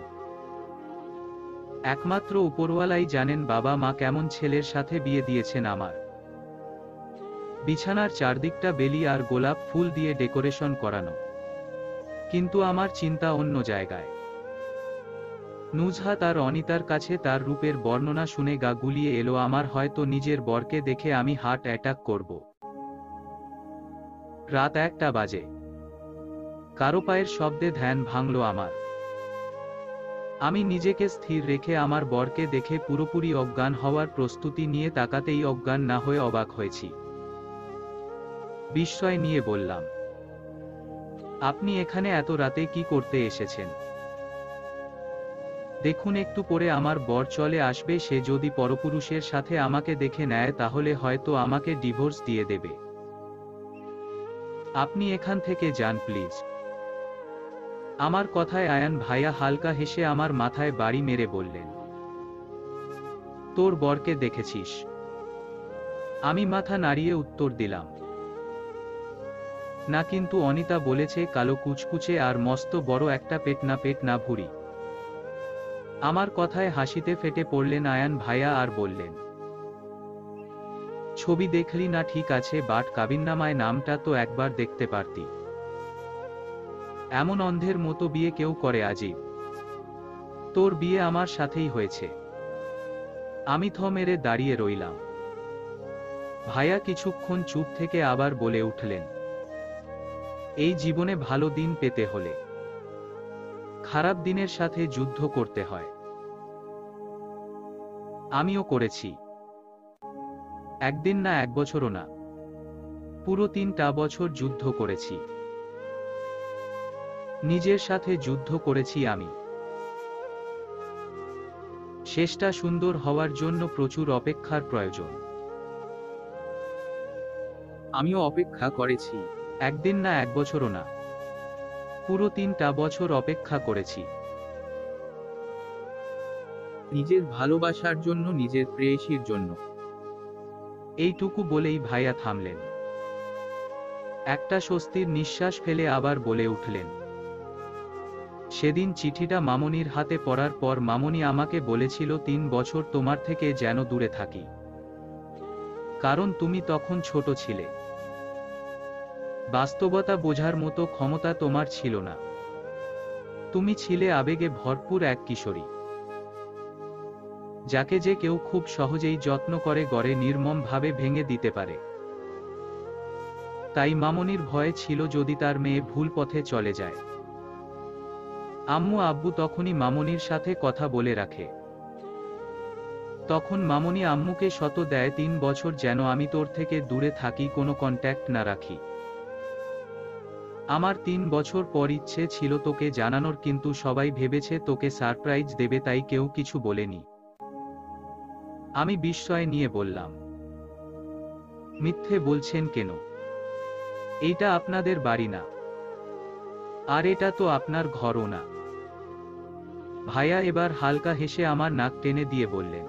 একমাত্র উপরওয়ালাই জানেন বাবা মা কেমন ছেলের সাথে বিয়ে দিয়েছেন আমার। বিছানার চারদিকটা বেলি আর গোলাপ ফুল দিয়ে ডেকোরেশন করানো, কিন্তু আমার চিন্তা অন্য জায়গায়। নুজহাত আর অনিতার কাছে তার রূপের বর্ণনা শুনে গা গুলিয়ে এলো আমার, হয়তো নিজের বরকে দেখে আমি হার্ট অ্যাটাক করব। রাত 1টা বাজে। কারো পায়ের শব্দে ধ্যান ভাঙল আমার। আমি নিজেকে স্থির রেখে আমার বরকে দেখে পুরোপুরি অজ্ঞান হওয়ার প্রস্তুতি নিয়ে তাকাতেই অজ্ঞান না হয়ে অবাক হয়েছি। বিস্ময় নিয়ে বললাম, আপনি এখানে এত রাতে কি করতে এসেছেন? দেখুন, একটু পরে আমার বর চলে আসবে, সে যদি পরপুরুষের সাথে আমাকে দেখে নেয় তাহলে হয়তো আমাকে ডিভোর্স দিয়ে দেবে। আপনি এখান থেকে যান প্লিজ। আমার কথায় আয়ান ভাইয়া হালকা হেসে আমার মাথায় বাড়ি মেরে বললেন, তোর বরকে দেখেছিস? আমি মাথা নাড়িয়ে উত্তর দিলাম, না, কিন্তু অনিতা বলেছে কালো কুচকুচে আর মস্ত বড় একটা পেট না ভুঁড়ি। আমার কথায় হাসিতে ফেটে পড়লেন আয়ান ভাইয়া আর বললেন, ছবি দেখলি না? ঠিক আছে, বাট কাবিননামায় নামটা তো একবার দেখতে পারতি। এমন অন্ধের মতো বিয়ে কেউ করে আজিব। তোর বিয়ে আমার সাথেই হয়েছে। আমি থ মেরে দাঁড়িয়ে রইলাম। ভাইয়া কিছুক্ষণ চুপ থেকে আবার বলে উঠলেন, এই জীবনে ভালো দিন পেতে হলে খারাপ দিনের সাথে যুদ্ধ করতে হয়। আমিও করেছি। একদিন না, 1 বছরও না, পুরো 3টা বছর যুদ্ধ করেছি। নিজের সাথে যুদ্ধ করেছি আমি। শেষটা সুন্দর হওয়ার জন্য প্রচুর অপেক্ষার প্রয়োজন। আমিও অপেক্ষা করেছি। একদিন না, 1 বছরও না, পুরো 3টা বছর অপেক্ষা করেছি। নিজের ভালোবাসার জন্য, নিজের প্রেয়সীর জন্য। এইটুকু বলেই ভাইয়া থামলেন। একটা স্বস্তির নিঃশ্বাস ফেলে আবার বলে উঠলেন, সেদিন চিঠিটা মামনির হাতে পড়ার পর মামনি আমাকে বলেছিল 3 বছর তোমার থেকে যেন দূরে থাকি, কারণ তুমি তখন ছোট ছিলে। বাস্তবতা বোঝার মতো ক্ষমতা তোমার ছিল না। তুমি ছিলে আবেগে ভরপুর এক কিশোরী, যাকে যে কেউ খুব সহজেই যত্ন করে গড়ে নির্মমভাবে ভেঙে দিতে পারে। তাই মামনির ভয় ছিল যদি তার মেয়ে ভুল পথে চলে যায়। আম্মু আব্বু তখনই মামনির সাথে কথা বলে রাখে। তখন মামনি আম্মুকে শত দেয় 3 বছর যেন আমি তোর থেকে দূরে থাকি, কোনো কন্ট্যাক্ট না রাখি। আমার 3 বছর পর ইচ্ছে ছিল তোকে জানানোর, কিন্তু সবাই ভেবেছে তোকে সারপ্রাইজ দেবে, তাই কেউ কিছু বলেনি। আমি বিস্ময় নিয়ে বললাম, মিথ্যে বলছেন কেন? এইটা আপনাদের বাড়ি না, আর এটা তো আপনার ঘরও না। ভাইয়া এবার হালকা হেসে আমার নাক টেনে দিয়ে বললেন,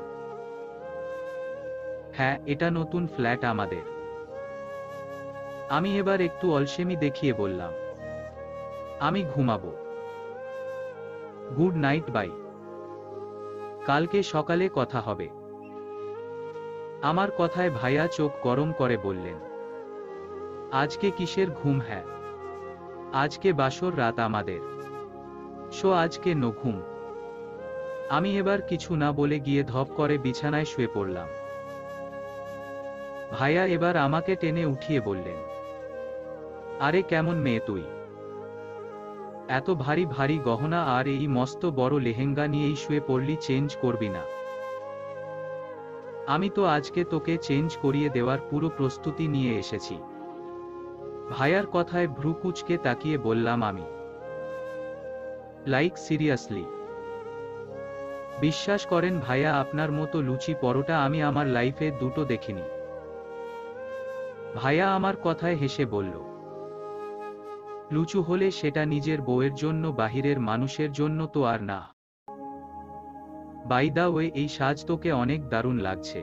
হ্যাঁ, এটা নতুন ফ্ল্যাট আমাদের। আমি এবার একটু অলসেমি দেখিয়ে বললাম, আমি ঘুমাবো। Good night, bye. কালকে সকালে কথা হবে। আমার কথায় ভাইয়া চোখ গরম করে বললেন, আজকে কিসের ঘুম? হ্যাঁ, আজকে বাসর রাত আমাদের, আজকে নো ঘুম। আমি এবার কিছু না বলে গিয়ে ধপ করে বিছানায় শুয়ে পড়লাম। ভাইয়া এবার আমাকে টেনে উঠিয়ে বললেন, আরে কেমন মেয়ে তুই? এত ভারী ভারী গহনা আর এই মস্ত বড় লেহেঙ্গা নিয়েই শুয়ে পড়লি, চেঞ্জ করবি না? আমি তো আজকে তোকে চেঞ্জ করিয়ে দেওয়ার পুরো প্রস্তুতি নিয়ে এসেছি। ভাইয়ার কথায় ভ্রু কুঁচকে তাকিয়ে বললাম আমি, লাইক সিরিয়াসলি? বিশ্বাস করেন ভাইয়া, আপনার মতো লুচি পরোটা আমি আমার লাইফে দুটো দেখিনি। ভাইয়া আমার কথায় হেসে বলল, লুচু হলে সেটা নিজের বউয়ের জন্য, বাহিরের মানুষের জন্য তো আর না। বাই দা ওয়ে, এই সাজ তোকে অনেক দারুণ লাগছে।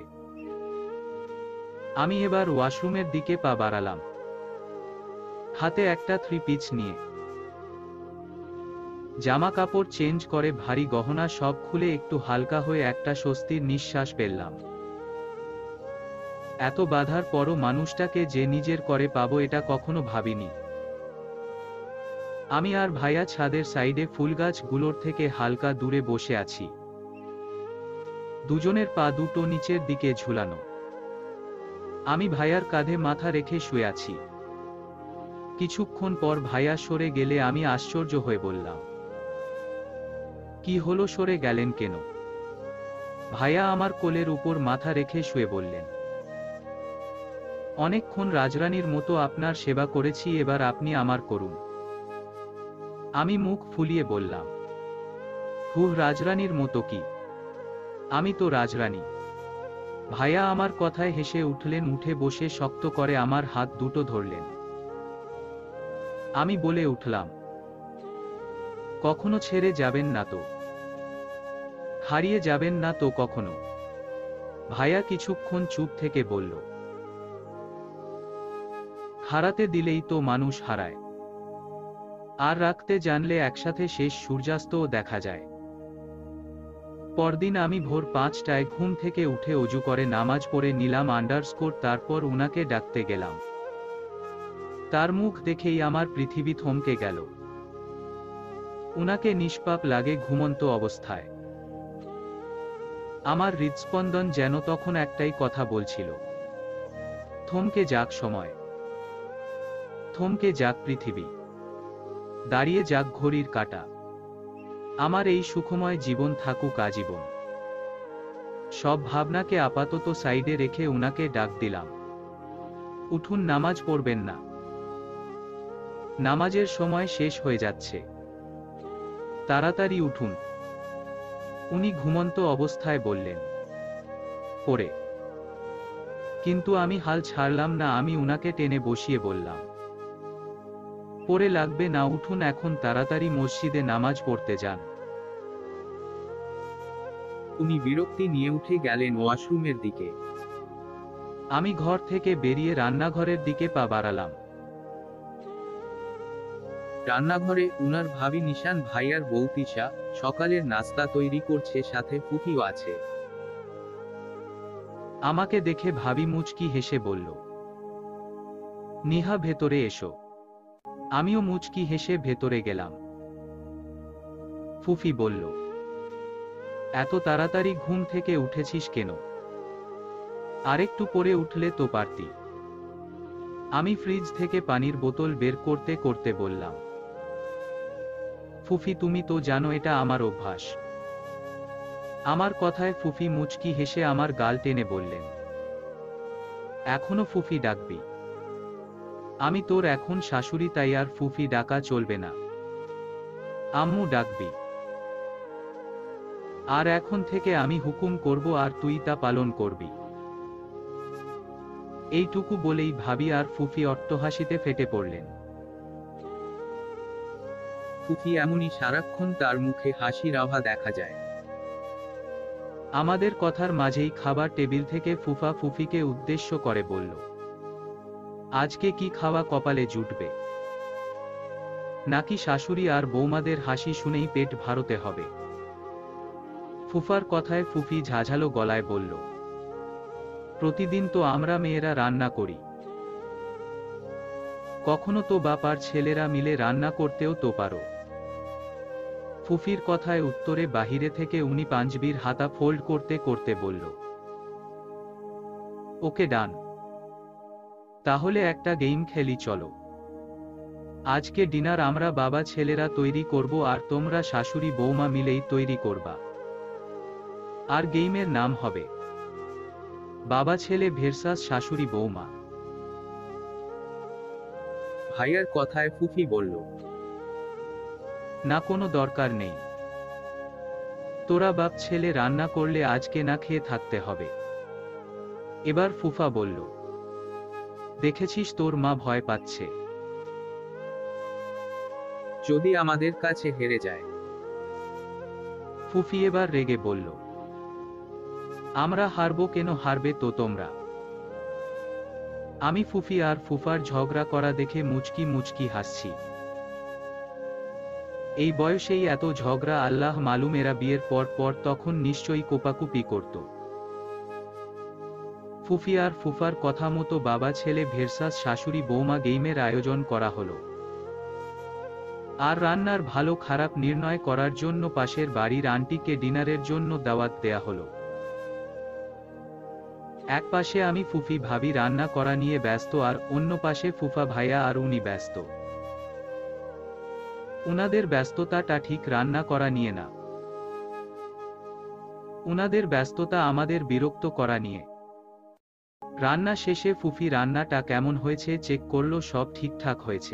আমি এবার ওয়াশরুমের দিকে পা বাড়ালাম, হাতে একটা 3 পিস নিয়ে। জামা কাপড় চেঞ্জ করে ভারী গহনা সব খুলে একটু হালকা হয়ে একটা স্বস্তির নিঃশ্বাস ফেললাম। এত বাধার পরও মানুষটাকে যে নিজের করে পাবো এটা কখনো ভাবিনি। আমি আর ভাইয়া ছাদের সাইডে ফুলগাছগুলোর থেকে হালকা দূরে বসে আছি, দুজনের পা দুটো নিচের দিকে ঝুলানো। আমি ভাইয়ার কাঁধে মাথা রেখে শুয়ে আছি। কিছুক্ষণ পর ভাইয়া সরে গেলে আমি আশ্চর্য হয়ে বললাম, কি হলো, সরে গেলেন কেন? ভাইয়া আমার কোলের উপর মাথা রেখে শুয়ে বললেন, অনেকক্ষণ রাজরানীর মতো আপনার সেবা করেছি, এবার আপনি আমার করুন। আমি মুখ ফুলিয়ে বললাম, রাজরানীর মতো কি? আমি তো রাজরানী। ভাইয়া আমার কথায় হেসে উঠলেন, উঠে বসে শক্ত করে আমার হাত দুটো ধরলেন। আমি বলে উঠলাম, কখনো ছেড়ে যাবেন না তো? হারিয়ে যাবেন না তো কখনো? ভাইয়া কিছুক্ষণ চুপ থেকে বলল, হারাতে দিলেই তো মানুষ হারায়, আর রাখতে জানলে একসাথে শেষ সূর্যাস্তও দেখা যায়। পরদিন আমি ভোর 5টায় ঘুম থেকে উঠে অজু করে নামাজ পড়ে নিলাম তারপর উনাকে ডাকতে গেলাম। তার মুখ দেখেই আমার পৃথিবী থমকে গেল। উনাকে নিষ্পাপ লাগে ঘুমন্ত অবস্থায়। আমার হৃদস্পন্দন যেন তখন একটাই কথা বলছিল, থমকে যাক সময়, থমকে যাক পৃথিবী, দাঁড়িয়ে যাক ঘড়ির কাঁটা, আমার এই সুখময় জীবন থাকুক আজীবন। সব ভাবনাকে আপাতত সাইডে রেখে উনাকে ডাক দিলাম, উঠুন, নামাজ পড়বেন না? নামাজের সময় শেষ হয়ে যাচ্ছে, তাড়াতাড়ি উঠুন। উনি ঘুমন্ত অবস্থায় বললেন, পড়ে। কিন্তু আমি হাল ছাড়লাম না, আমি উনাকে টেনে বসিয়ে বললাম, পড়ে লাগবে না, উঠুন এখন, তাড়াতাড়ি মসজিদে নামাজ পড়তে যান। উনি বিরক্তি নিয়ে উঠে গেলেন ওয়াশরুমের দিকে। আমি ঘর থেকে বেরিয়ে রান্নাঘরের দিকে পা বাড়ালাম। রান্নাঘরে উনার ভাবি নিশান ভাইয়ার বউ তিশা সকালের নাস্তা তৈরি করছে, সাথে ফুফিও আছে। আমাকে দেখে ভাবি মুচকি হেসে বলল, নিহা ভেতরে এসো। আমিও মুচকি হেসে ভেতরে গেলাম। ফুফি বলল, এত তাড়াতাড়ি ঘুম থেকে উঠেছিস কেন? আরেকটু পরে উঠলে তো পারতি। আমি ফ্রিজ থেকে পানির বোতল বের করতে করতে বললাম, ফুফি তুমি তো জানো এটা আমার অভ্যাস। আমার কথায় ফুফি মুচকি হেসে আমার গাল টেনে বললেন, এখনো ফুফি ডাকবি? আমি তোর এখন শাশুড়ি, তাই আর ফুফি ডাকা চলবে না, আম্মু ডাকবি। আর এখন থেকে আমি হুকুম করব আর তুই তা পালন করবি। এইটুকু বলেই ভাবি আর ফুফি অট্টহাসিতে ফেটে পড়লেন। ফুফি এমনই, সারাক্ষণ তার মুখে হাসির আভা দেখা যায়। আমাদের কথার মাঝেই খাবার টেবিল থেকে ফুফা ফুফিকে উদ্দেশ্য করে বলল, আজকে কি খাওয়া কপালে জুটবে? নাকি শাশুড়ি আর বৌমাদের হাসি শুনেই পেট ভারতে হবে? ফুফার কথায় ফুফি ঝাঝালো গলায় বলল, প্রতিদিন তো আমরা মেয়েরা রান্না করি, কখনো তো বাপার ছেলেরা মিলে রান্না করতেও তো পারো। ফুফির কথায় উত্তরে বাহিরে থেকে উনি পাঞ্জবির হাতা ফোল্ড করতে করতে বলল, ওকে ডান, তাহলে একটা গেম খেলি চলো। আজকে ডিনার আমরা বাবা ছেলেরা তৈরি করব আর তোমরা শাশুড়ি বৌমা মিলেই তৈরি করবা। আর গেমের নাম হবে বাবা ছেলে ভার্সাস শাশুড়ি বৌমা। ভাইয়ার কথায় ফুফি বলল, না, কোনো দরকার নেই, তোরা বাপ ছেলে রান্না করলে আজকে না খেয়ে থাকতে হবে। এবার ফুফা বলল, দেখেছিস তোর মা ভয় পাচ্ছে। যদি আমাদের কাছে হেরে যায়? ফুফি এবার রেগে বলল, আমরা হারবো কেন? হারবে তো তোমরা। আমি ফুফি আর ফুফার ঝগড়া করা দেখে মুচকি মুচকি হাসছি। এই বয়সেই এত ঝগড়া, আল্লাহ মালুম এরা বিয়ের পর পর তখন নিশ্চয়ই কোপাকুপি করত। ফুফি আর ফুফার কথা মতো বাবা ছেলে ভের্সাস শাশুড়ি বৌমা গেইমের আয়োজন করা হলো। আর রান্নার ভালো খারাপ নির্ণয় করার জন্য পাশের বাড়ির আন্টিকে ডিনারের জন্য দাওয়াত দেয়া হলো। এক পাশে আমি ফুফি ভাবি রান্না করা নিয়ে ব্যস্ত, আর অন্য পাশে ফুফা ভাইয়া আর উনি ব্যস্ত। উনাদের ব্যস্ততাটা ঠিক রান্না করা নিয়ে না, উনাদের ব্যস্ততা আমাদের বিরক্ত করা নিয়ে। রান্না শেষে ফুফি রান্নাটা কেমন হয়েছে চেক করলো, সব ঠিকঠাক হয়েছে।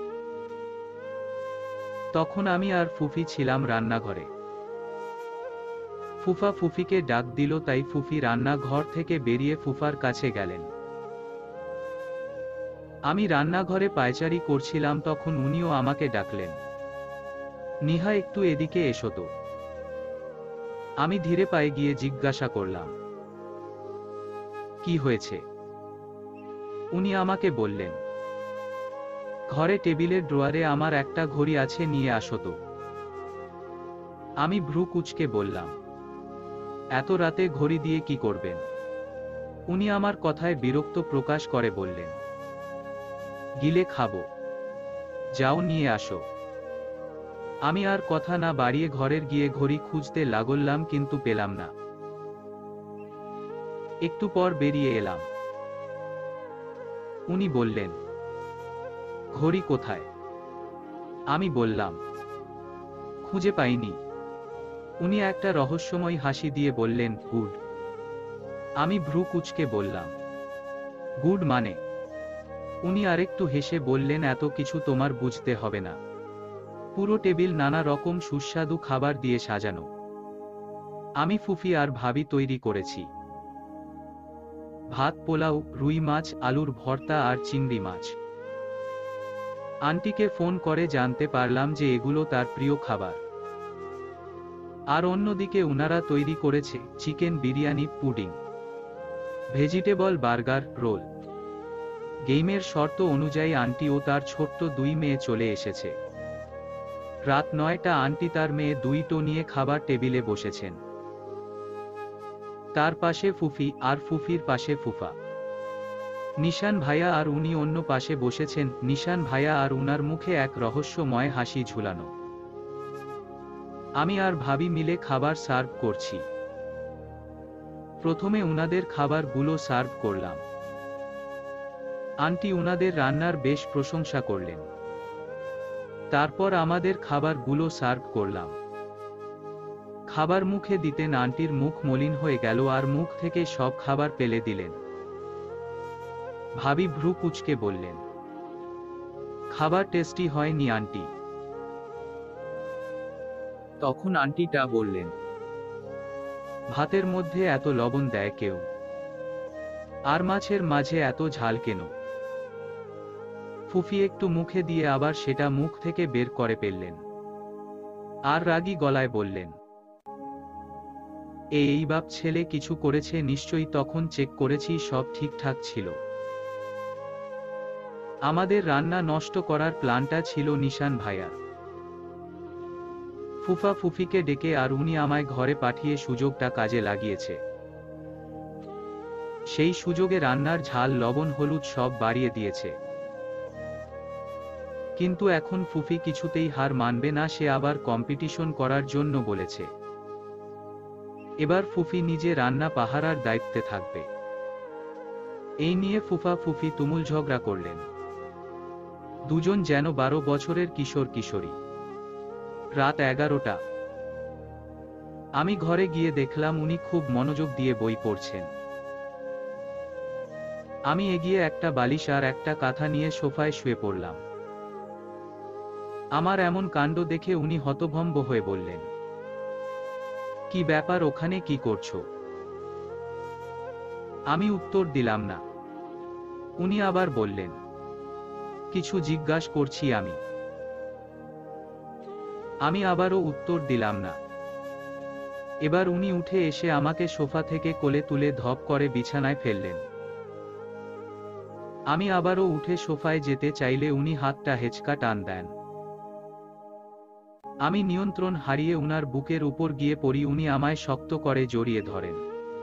তখন আমি আর ফুফি ছিলাম রান্নাঘরে। ফুফা ফুফিকে ডাক দিল, তাই ফুফি রান্নাঘর থেকে বেরিয়ে ফুফার কাছে গেলেন। আমি রান্নাঘরে পায়চারি করছিলাম, তখন উনিও আমাকে ডাকলেন, নিহা একটু এদিকে এসো তো। আমি ধীরে পায়ে গিয়ে জিজ্ঞাসা করলাম, কি হয়েছে? উনি আমাকে বললেন, ঘরে টেবিলের ড্রয়ারে আমার একটা ঘড়ি আছে, নিয়ে আসো তো। আমি ভ্রু কুঁচকে বললাম, এত রাতে ঘড়ি দিয়ে কি করবেন? উনি আমার কথায় বিরক্ত প্রকাশ করে বললেন, গিলে খাবো, যাও নিয়ে আসো। আমি আর কথা না বাড়িয়ে ঘরের গিয়ে ঘড়ি খুঁজতে লাগলাম, কিন্তু পেলাম না। একটু পর বেরিয়ে এলাম। উনি বললেন, ঘড়ি কোথায়? আমি বললাম, খুঁজে পাইনি। উনি একটা রহস্যময় হাসি দিয়ে বললেন, গুড। আমি ভ্রু কুঁচকে বললাম, গুড মানে? উনি আরেকটু হেসে বললেন, এত কিছু তোমার বুঝতে হবে না। পুরো টেবিল নানা রকম সুস্বাদু খাবার দিয়ে সাজানো। আমি ফুফি আর ভাবি তৈরি করেছি ভাত, পোলাও, রুই মাছ, আলুর ভর্তা আর চিংড়ি মাছ। আন্টিকে ফোন করে জানতে পারলাম যে এগুলো তার প্রিয় খাবার। আর অন্যদিকে উনারা তৈরি করেছে chicken biryani, pudding, vegetable burger, roll. গেইমের শর্ত অনুযায়ী আন্টি ও তার ছোট্ট 2 মেয়ে চলে এসেছে। রাত 9টা আন্টি তার মেয়ে 2টো নিয়ে খাবার টেবিলে বসেছেন। তার পাশে ফুফি, আর ফুফির পাশে ফুফা। নিশান ভাইয়া আর উনি অন্য পাশে বসেছেন। নিশান ভাইয়া আর উনার মুখে এক রহস্যময় হাসি ঝুলানো। আমি আর ভাবি মিলে খাবার সার্ভ করছি। প্রথমে উনাদের খাবারগুলো সার্ভ করলাম। আন্টি উনাদের রান্নার বেশ প্রশংসা করলেন। তারপর আমাদের খাবারগুলো সার্ভ করলাম। খাবার মুখে দিতেন আন্টির মুখ মলিন হয়ে গেল, আর মুখ থেকে সব খাবার ফেলে দিলেন। ভাবি ভ্রু কুঁচকে বললেন, খাবার টেস্টি হয়নি আন্টি। তখন আন্টিটা বললেন, ভাতের মধ্যে এত লবণ দেয় কেউ? আর মাছের মাঝে এত ঝাল কেন? ফুফি একটু মুখে দিয়ে আবার সেটা মুখ থেকে বের করে ফেললেন, আর রাগী গলায় বললেন, এই বাপ ছেলে কিছু করেছে নিশ্চয়ই। তখন চেক করেছি, সব ঠিকঠাক ছিল। আমাদের রান্না নষ্ট করার প্ল্যানটা ছিল নিশান ভাইয়ার। ফুফা ফুফিকে ডেকে আর উনি আমায় ঘরে পাঠিয়ে সুযোগটা কাজে লাগিয়েছে। সেই সুযোগে রান্নার ঝাল, লবণ, হলুদ সব বাড়িয়ে দিয়েছে। কিন্তু এখন ফুফি কিছুতেই হার মানবে না, সে আবার কম্পিটিশন করার জন্য বলেছে। এবার ফুফি নিজে রান্না পাহারার দায়িত্বে থাকবে। এই নিয়ে ফুফা ফুফি তুমুল ঝগড়া করলেন। দুজন যেন 12 বছরের কিশোর কিশোরী। রাত 11টা। আমি ঘরে গিয়ে দেখলাম উনি খুব মনোযোগ দিয়ে বই পড়ছেন। আমি এগিয়ে একটা বালিশ আর একটা কাঁথা নিয়ে সোফায় শুয়ে পড়লাম। আমার এমন কাণ্ড দেখে উনি হতভম্ব হয়ে বললেন, কি ব্যাপার, ওখানে কি করছো? আমি উত্তর দিলাম না। উনি আবার বললেন, কিছু জিজ্ঞাসা করছি আমি। আমি আবারও উত্তর দিলাম না। এবার উনি উঠে এসে আমাকে সোফা থেকে কোলে তুলে ধপ করে বিছানায় ফেললেন। আমি আবারও উঠে সোফায় যেতে চাইলে উনি হাতটা হেঁচকা টান দেন। আমি নিয়ন্ত্রণ হারিয়ে উনার বুকের উপর গিয়ে পড়ি। উনি আমায় শক্ত করে জড়িয়ে ধরেন।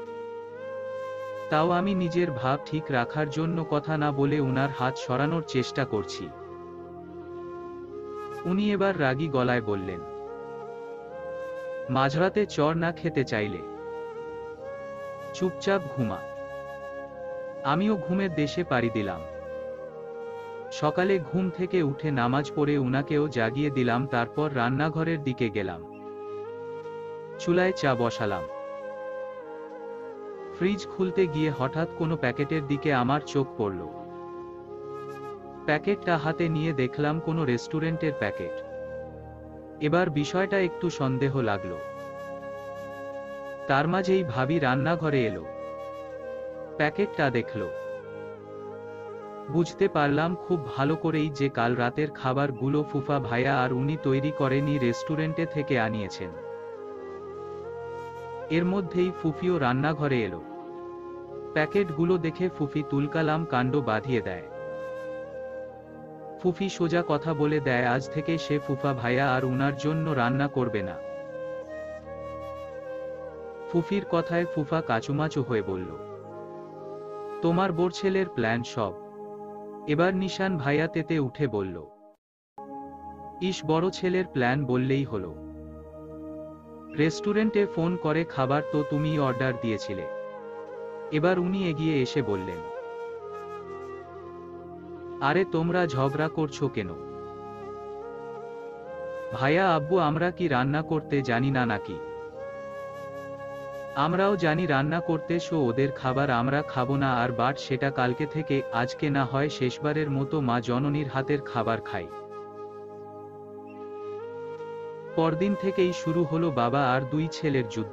তাও আমি নিজের ভাব ঠিক রাখার জন্য কথা না বলে উনার হাত সরানোর চেষ্টা করছি। উনি এবার রাগী গলায় বললেন, মাঝরাতে চর না খেতে চাইলে চুপচাপ ঘুমা। আমিও ঘুমের দেশে পাড়ি দিলাম। সকালে ঘুম থেকে উঠে নামাজ পড়ে উনাকেও জাগিয়ে দিলাম। তারপর রান্নাঘরের দিকে গেলাম। চুলায় চা বসালাম। ফ্রিজ খুলতে গিয়ে হঠাৎ কোনো প্যাকেটের দিকে আমার চোখ পড়ল। প্যাকেটটা হাতে নিয়ে দেখলাম কোনো রেস্টুরেন্টের প্যাকেট। এবার বিষয়টা একটু সন্দেহ লাগলো। তার মাঝেই ভাবি রান্নাঘরে এলো, প্যাকেটটা দেখল। বুঝতে পারলাম খুব ভালো করেই যে কাল রাতের খাবারগুলো ফুফা ভাইয়া আর উনি তৈরি করেনি, রেস্টুরেন্টে থেকে আনিয়েছেন। এর মধ্যেই ফুফিও রান্নাঘরে এলো। প্যাকেটগুলো দেখে ফুফি তুলকালাম কাণ্ড বাঁধিয়ে দেয়। ফুফি সোজা কথা বলে দেয় আজ থেকে সে ফুফা ভাইয়া আর উনার জন্য রান্না করবে না। ফুফির কথায় ফুফা কাচুমাচু হয়ে বলল, তোমার বড় ছেলের প্ল্যান সব। এবার নিশান ভাইয়া তেতে উঠে বলল, ইস, বড় ছেলের প্ল্যান বললেই হলো। রেস্টুরেন্টে ফোন করে খাবার তো তুমিই অর্ডার দিয়েছিলে। এবার উনি এগিয়ে এসে বললেন, আরে তোমরা ঝগড়া করছো কেন? ভাইয়া আব্বু আমরা কি রান্না করতে জানি না নাকি? আমরাও জানি রান্না করতে, সো ওদের খাবার আমরা খাবো না। আর বাট সেটা কালকে থেকে, আজকে না হয় শেষবারের মতো মা জননীর হাতের খাবার খাই। পরদিন থেকেই শুরু হলো বাবা আর দুই ছেলের যুদ্ধ।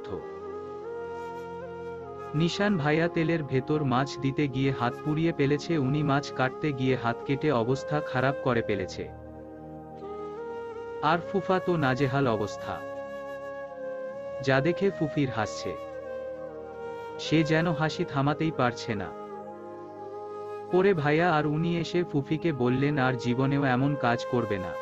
নিশান ভাইয়া তেলের ভেতর মাছ দিতে গিয়ে হাত পুড়িয়ে ফেলেছে। উনি মাছ কাটতে গিয়ে হাত কেটে অবস্থা খারাপ করে ফেলেছে। আর ফুফা তো নাজেহাল অবস্থা। যা দেখে ফুফির হাসছে। সে যেন হাসি থামাতেই পারছে না। পরে ভাইয়া আর উনি এসে ফুফিকে বললেন আর জীবনেও এমন কাজ করবে না।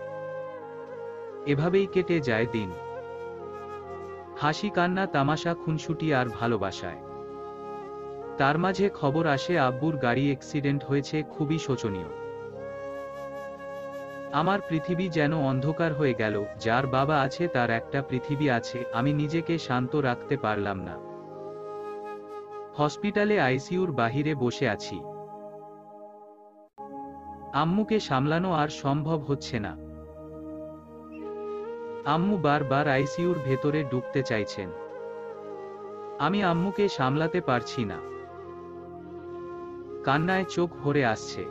এভাবেই কেটে যায় দিন। হাসি কান্না তামাশা খুনসুটি আর ভালোবাসায়। তার মাঝে খবর আসে আব্বুর গাড়ি অ্যাক্সিডেন্ট হয়েছে, খুবই শোচনীয়। আমার পৃথিবী যেন অন্ধকার হয়ে গেল। যার বাবা আছে তার একটা পৃথিবী আছে। আমি নিজেকে শান্ত রাখতে পারলাম না। হসপিটালে আইসিইউর বাহিরে বসে আছি। আম্মুকে সামলানো আর সম্ভব হচ্ছে না। আম্মু বারবার আইসিইউর ভেতরে ঢুকতে চাইছেন। আমি আম্মুকে সামলাতে পারছি না। কান্নায় চোখ ভরে আসছে।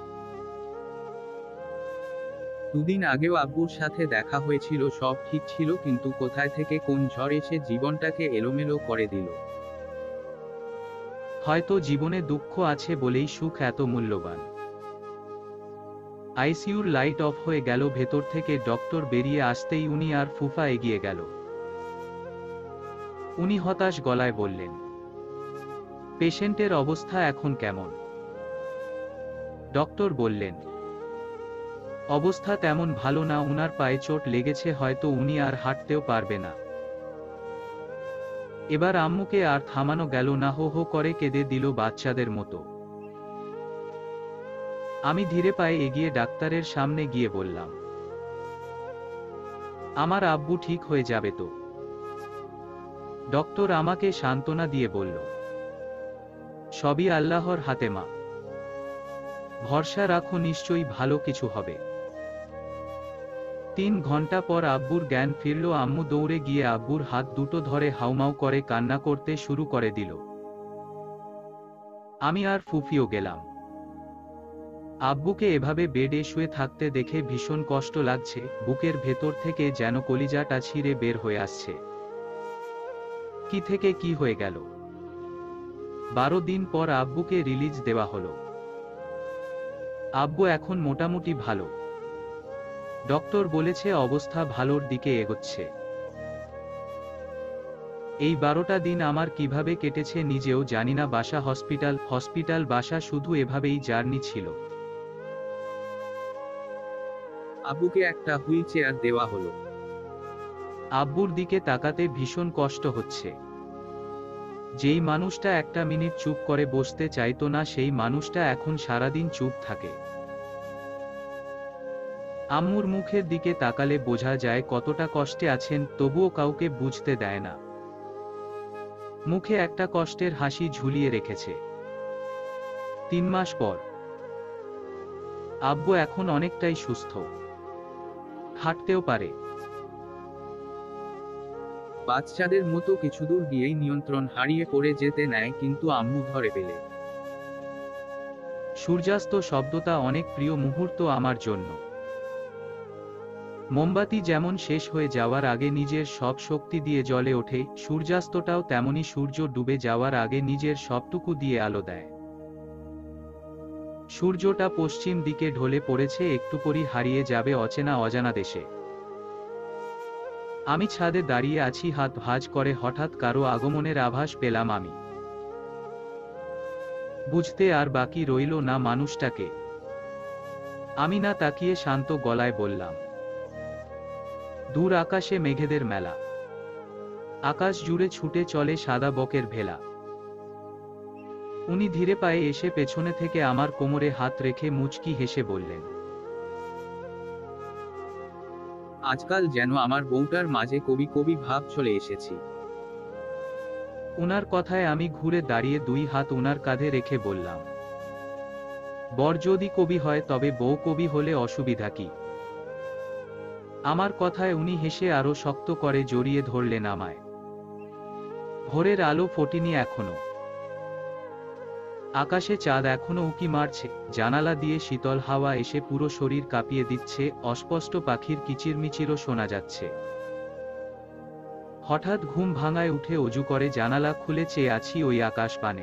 দুদিন আগেও আব্বুর সাথে দেখা হয়েছিল, সব ঠিক ছিল, কিন্তু কোথায় থেকে কোন ঝড় এসে জীবনটাকে এলোমেলো করে দিল। হয়তো জীবনে দুঃখ আছে বলেই সুখ এত মূল্যবান। আইসিইউর লাইট অফ হয়ে গেল। ভেতর থেকে ডক্টর বেরিয়ে আসতেই উনি আর ফুফা এগিয়ে গেল। উনি হতাশ গলায় বললেন, পেশেন্টের অবস্থা এখন কেমন? ডক্টর বললেন, অবস্থা তেমন ভালো না। উনার পায়ে চোট লেগেছে, হয়তো উনি আর হাঁটতেও পারবে না। এবার আম্মুকে আর থামানো গেল না। হো হো করে কেঁদে দিল বাচ্চাদের মতো। আমি ধীরে পায়ে এগিয়ে ডাক্তারের সামনে গিয়ে বললাম, আমার আব্বু ঠিক হয়ে যাবে তো? ডক্টর আমাকে সান্ত্বনা দিয়ে বলল, সবই আল্লাহর হাতে মা, ভরসা রাখো, নিশ্চয়ই ভালো কিছু হবে। 3 ঘন্টা পর আব্বুর জ্ঞান ফিরল। আম্মু দৌড়ে গিয়ে আব্বুর হাত দুটো ধরে হাউমাউ করে কান্না করতে শুরু করে দিল। আমি আর ফুফিও গেলাম। আব্বুকে এভাবে বেডে শুয়ে থাকতে দেখে ভীষণ কষ্ট লাগছে। বুকের ভেতর থেকে যেন কলিজাটা ছিঁড়ে বের হয়ে আসছে। কি থেকে কি হয়ে গেল? 12 দিন পর আব্বুকে রিলিজ দেওয়া হলো। আব্বু এখন মোটামুটি ভালো। ডক্টর বলেছে অবস্থা ভালোর দিকে এগোচ্ছে। এই 12টা দিন আমার কিভাবে কেটেছে নিজেও জানি না। বাসা হসপিটাল বাসা, শুধু এভাবেই জার্নি ছিল। আব্বুকে একটা হুইল চেয়ার দেওয়া হলো। আব্বুর দিকে তাকাতে ভীষণ কষ্ট হচ্ছে। যেই মানুষটা একটা মিনিট চুপ করে বসতে চাইতো না, সেই মানুষটা এখন সারাদিন চুপ থাকে। আম্মুর মুখের দিকে তাকালে বোঝা যায় কতটা কষ্টে আছেন, তবুও কাউকে বুঝতে দেয় না। মুখে একটা কষ্টের হাসি ঝুলিয়ে রেখেছে। 3 মাস পর আব্বু এখন অনেকটাই সুস্থ, হাঁটতেও পারে। বাচ্চাদের মতো কিছুদূর গিয়েই নিয়ন্ত্রণ হারিয়ে পড়ে যেতে নেয়, কিন্তু আম্মু ধরে পেলে। সূর্যাস্ত শব্দটা অনেক প্রিয় মুহূর্ত আমার জন্য। মোমবাতি যেমন শেষ হয়ে যাওয়ার আগে নিজের সব শক্তি দিয়ে জ্বলে ওঠে, সূর্যাস্তটাও তেমনি সূর্য ডুবে যাওয়ার আগে নিজের সবটুকু দিয়ে আলো দেয়। সূর্যটা পশ্চিম দিকে ঢলে পড়েছে, একটু পরই হারিয়ে যাবে অচেনা অজানা দেশে। আমি ছাদে দাঁড়িয়ে আছি হাত ভাঁজ করে, হঠাৎ কারো আগমনের আভাস পেলাম আমি। বুঝতে আর বাকি রইল না মানুষটাকে। আমি না তাকিয়ে শান্ত গলায় বললাম, দূর আকাশে মেঘেদের মেলা, আকাশ জুড়ে ছুটে চলে সাদা বকের ভেলা। উনি ধীরে পায়ে এসে পেছনে থেকে আমার কোমরে হাত রেখে মুচকি হেসে বললেন, আজকাল যেন আমার বউটার মাঝে কবি কবি ভাব চলে এসেছি। উনার কথায় আমি ঘুরে দাঁড়িয়ে 2 হাত উনার কাঁধে রেখে বললাম, বর যদি কবি হয় তবে বউ কবি হলে অসুবিধা কি? আমার কথায় উনি হেসে আরো শক্ত করে জড়িয়ে ধরলেন আমায়। ভোরের আলো ফোটেনি এখনো। আকাশে চাঁদ এখনো উঁকি মারছে, জানালা দিয়ে শীতল হাওয়া এসে পুরো শরীর কাঁপিয়ে দিচ্ছে, অস্পষ্ট পাখির কিচিরমিচিরও শোনা যাচ্ছে। হঠাৎ ঘুম ভাঙায় উঠে অজু করে জানালা খুলে চেয়ে আছি ওই আকাশ পানে।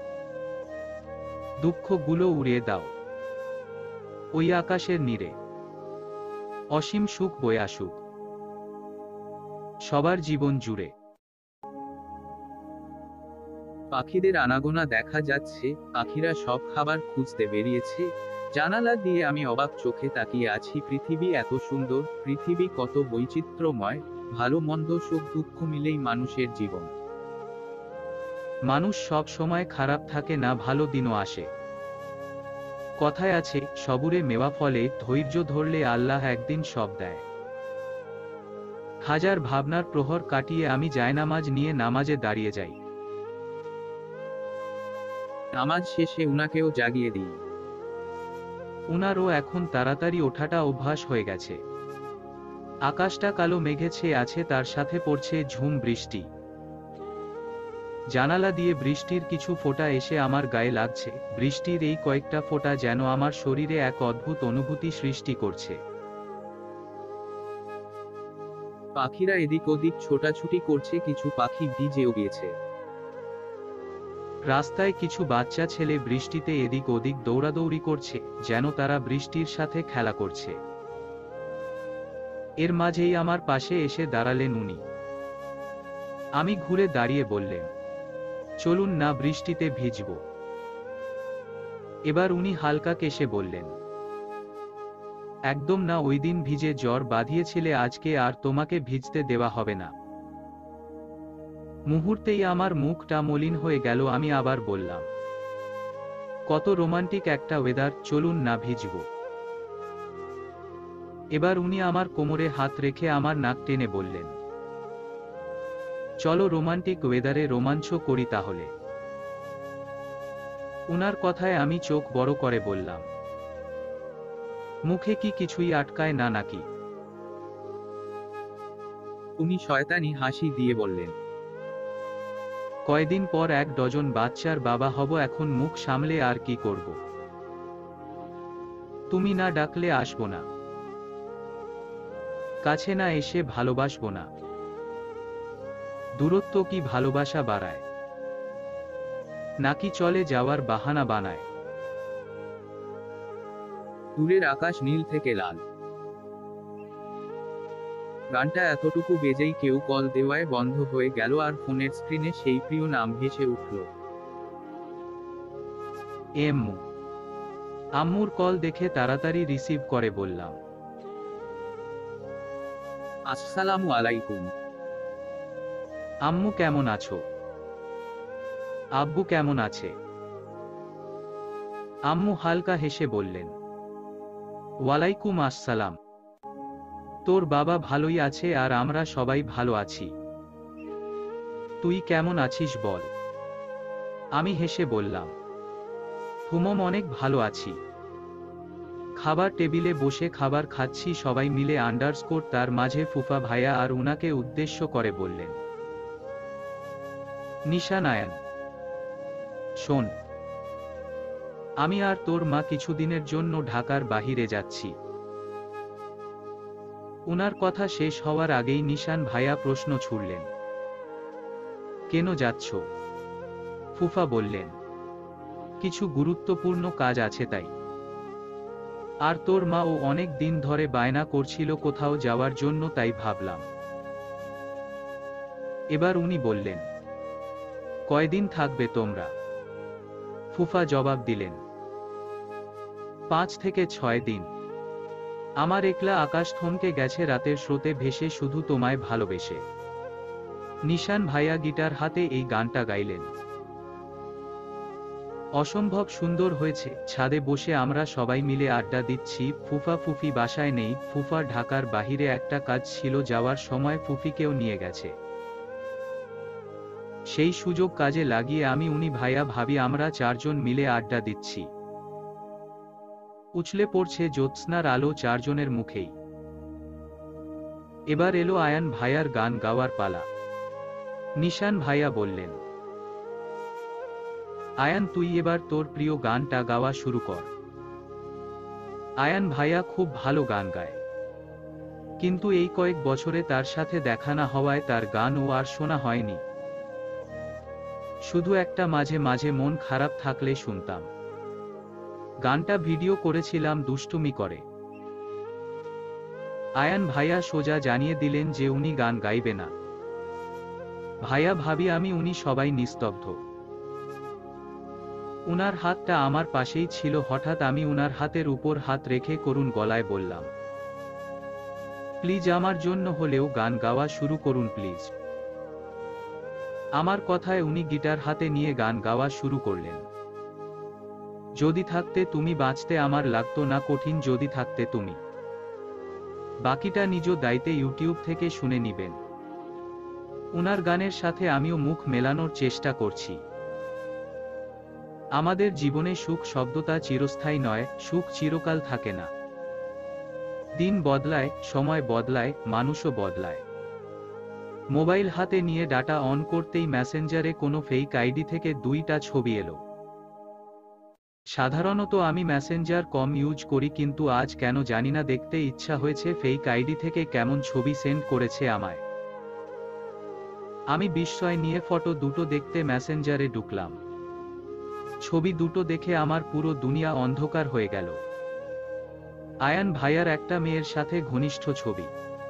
দুঃখগুলো উড়িয়ে দাও ওই আকাশের নীড়ে, অসীম সুখ বয়ে আসুক সবার জীবন জুড়ে। পাখিদের আনাগোনা দেখা যাচ্ছে, পাখিরা সব খাবার খুঁজতে বেরিয়েছে। জানালা দিয়ে আমি অবাক চোখে তাকিয়ে আছি। পৃথিবী এত সুন্দর, পৃথিবী কত বৈচিত্র্যময়। ভালো মন্দ সুখ দুঃখ মিলেই মানুষের জীবন। মানুষ সব সময় খারাপ থাকে না, ভালো দিনও আসে। কথায় আছে, সবুরে মেওয়া ফলে, ধৈর্য ধরলে আল্লাহ একদিন সব দেয়। হাজার ভাবনার প্রহর কাটিয়ে আমি জায়নামাজ নিয়ে নামাজে দাঁড়িয়ে যাই। নামাজ শেষে উনাকেও জাগিয়ে দিই। উনারও এখন তাড়াতাড়ি ওঠাটা অভ্যাস হয়ে গেছে। আকাশটা কালো মেঘে ছেয়ে আছে, তার সাথে পড়ছে ঝুম বৃষ্টি। জানালা দিয়ে বৃষ্টির কিছু ফোঁটা এসে আমার গায়ে লাগছে। বৃষ্টির এই কয়েকটা ফোঁটা যেন আমার শরীরে এক অদ্ভুত অনুভূতি সৃষ্টি করছে। পাখিরা এদিক ওদিক ছোটাছুটি করছে, কিছু পাখি ভিজেও গিয়েছে। রাস্তায় কিছু বাচ্চা ছেলে বৃষ্টিতে এদিক ওদিক দৌড়াদৌড়ি করছে, যেন তারা বৃষ্টির সাথে খেলা করছে। এর মাঝেই আমার পাশে এসে দাঁড়ালেন উনি। আমি ঘুরে দাঁড়িয়ে বললেন, চলুন না বৃষ্টিতে ভিজব। এবার উনি হালকা কেশে বললেন, একদম না, ওই দিন ভিজে জ্বর বাঁধিয়েছিলে, আজকে আর তোমাকে ভিজতে দেওয়া হবে না। মুহূর্তেই আমার মুখটা মলিন হয়ে গেল। আমি আবার বললাম, কত রোমান্টিক একটা ওয়েদার, চলুন না ভিজব। এবার উনি আমার কোমরে হাত রেখে আমার নাক টেনে বললেন, চলো রোমান্টিক ওয়েদারে রোমাঞ্চ করি তাহলে। উনার কথায় আমি চোখ বড় করে বললাম, মুখে কি কিছুই আটকায় না নাকি? উনি শয়তানি হাসি দিয়ে বললেন, কয়দিন পর 1 ডজন বাচ্চার বাবা হব, এখন মুখ সামলে আর কি করব? তুমি না ডাকলে আসবো না, কাছে না এসে ভালোবাসবো না। দূরত্ব কি ভালোবাসা বাড়ায়, নাকি চলে যাওয়ার বাহানা বানায়? দূরের আকাশ নীল থেকে লাল। গানটা এতটুকু বেজেই কেউ কল দেওয়ায় বন্ধ হয়ে গেল, আর ফোনের স্ক্রিনে সেই প্রিয় নাম ভেসে উঠল। এম্মু। আম্মুর কল দেখে তাড়াতাড়ি রিসিভ করে বললাম, আসসালামু আলাইকুম। আম্মু কেমন আছো? আব্বু কেমন আছে? আম্মু হালকা হেসে বললেন, ওয়ালাইকুম আসসালাম। তোর বাবা ভালোই আছে আর আমরা সবাই ভালো আছি। তুই কেমন আছিস বল? আমি হেসে বললাম, হুমম অনেক ভালো আছি। খাবার টেবিলে বসে খাবার খাচ্ছি, সবাই মিলে আন্ডারস্কোর তার মাঝে ফুফা ভাইয়া আর উনাকে উদ্দেশ্য করে বললেন, নিশা নায়ান, শোন, আমি আর তোর মা কিছুদিনের জন্য ঢাকার বাহিরে যাচ্ছি। উনার কথা শেষ হওয়ার আগেই নিশান ভাইয়া প্রশ্ন ছুড়লেন, কেন যাচ্ছ? ফুফা বললেন, কিছু গুরুত্বপূর্ণ কাজ আছে তাই। আর তোর মা ও অনেক দিন ধরে বায়না করছিল কোথাও যাওয়ার জন্য, তাই ভাবলাম। এবার উনি বললেন, কয়দিন থাকবে তোমরা? ফুফা জবাব দিলেন, 5 থেকে 6 দিন। আমার একলা আকাশ থমকে গেছে রাতের স্রোতে ভেসে শুধু তোমায় ভালোবেসে। নিশান ভাইয়া গিটার হাতে এই গানটা গাইলেন। অসম্ভব সুন্দর হয়েছে। ছাদে বসে আমরা সবাই মিলে আড্ডা দিচ্ছি। ফুফা ফুফি বাসায় নেই, ফুফার ঢাকার বাহিরে একটা কাজ ছিল, যাওয়ার সময় ফুফিকেও নিয়ে গেছে। সেই সুযোগ কাজে লাগিয়ে আমি উনি ভাইয়া ভাবি আমরা 4 জন মিলে আড্ডা দিচ্ছি। উছলে পড়ছে জ্যোৎস্নার আলো 4 জনের মুখেই। এবার এলো আয়ান ভাইয়ার গান গাওয়ার পালা। নিশান ভাইয়া বললেন, আয়ান তুই এবার তোর প্রিয় গানটা গাওয়া শুরু কর। আয়ান ভাইয়া খুব ভালো গান গায়, কিন্তু এই কয়েক বছরে তার সাথে দেখা না হওয়ায় তার গান ও আর শোনা হয়নি। শুধু একটা মাঝে মাঝে মন খারাপ থাকলে শুনতাম। গানটা ভিডিও করেছিলাম দুষ্টুমি করে। আয়ান ভাইয়া সোজা জানিয়ে দিলেন যে উনি গান গাইবে না। ভাইয়া ভাবি আমি উনি সবাই নিস্তব্ধ। উনার হাতটা আমার পাশেই ছিল। হঠাৎ আমি উনার হাতের উপর হাত রেখে করুণ গলায় বললাম, প্লিজ আমার জন্য হলেও গান গাওয়া শুরু করুন প্লিজ। আমার কথায় উনি গিটার হাতে নিয়ে গান গাওয়া শুরু করলেন। যদি থাকতে তুমি বাঁচতে আমার লাগতো না কঠিন, যদি থাকতে তুমি। বাকিটা নিজ দায়িত্বে ইউটিউব থেকে শুনে নিবেন। উনার গানের সাথে আমিও মুখ মেলানোর চেষ্টা করছি। আমাদের জীবনে সুখ শব্দটা চিরস্থায়ী নয়, সুখ চিরকাল থাকে না। দিন বদলায়, সময় বদলায়, মানুষও বদলায়। মোবাইল হাতে নিয়ে ডাটা অন করতেই মেসেঞ্জারে কোনো ফেক আইডি থেকে 2টা ছবি এলো। সাধারণত আমি মেসেঞ্জার কম ইউজ করি, কিন্তু আজ কেন জানিনা দেখতে ইচ্ছা হয়েছে ফেক আইডি থেকে কেমন ছবি সেন্ড করেছে আমায়। আমি বিস্ময় নিয়ে ফটো দুটো দেখতে মেসেঞ্জারে ঢুকলাম। ছবি দুটো দেখে আমার পুরো দুনিয়া অন্ধকার হয়ে গেল। আয়ান ভাইয়ার একটা মেয়ের সাথে ঘনিষ্ঠ ছবি।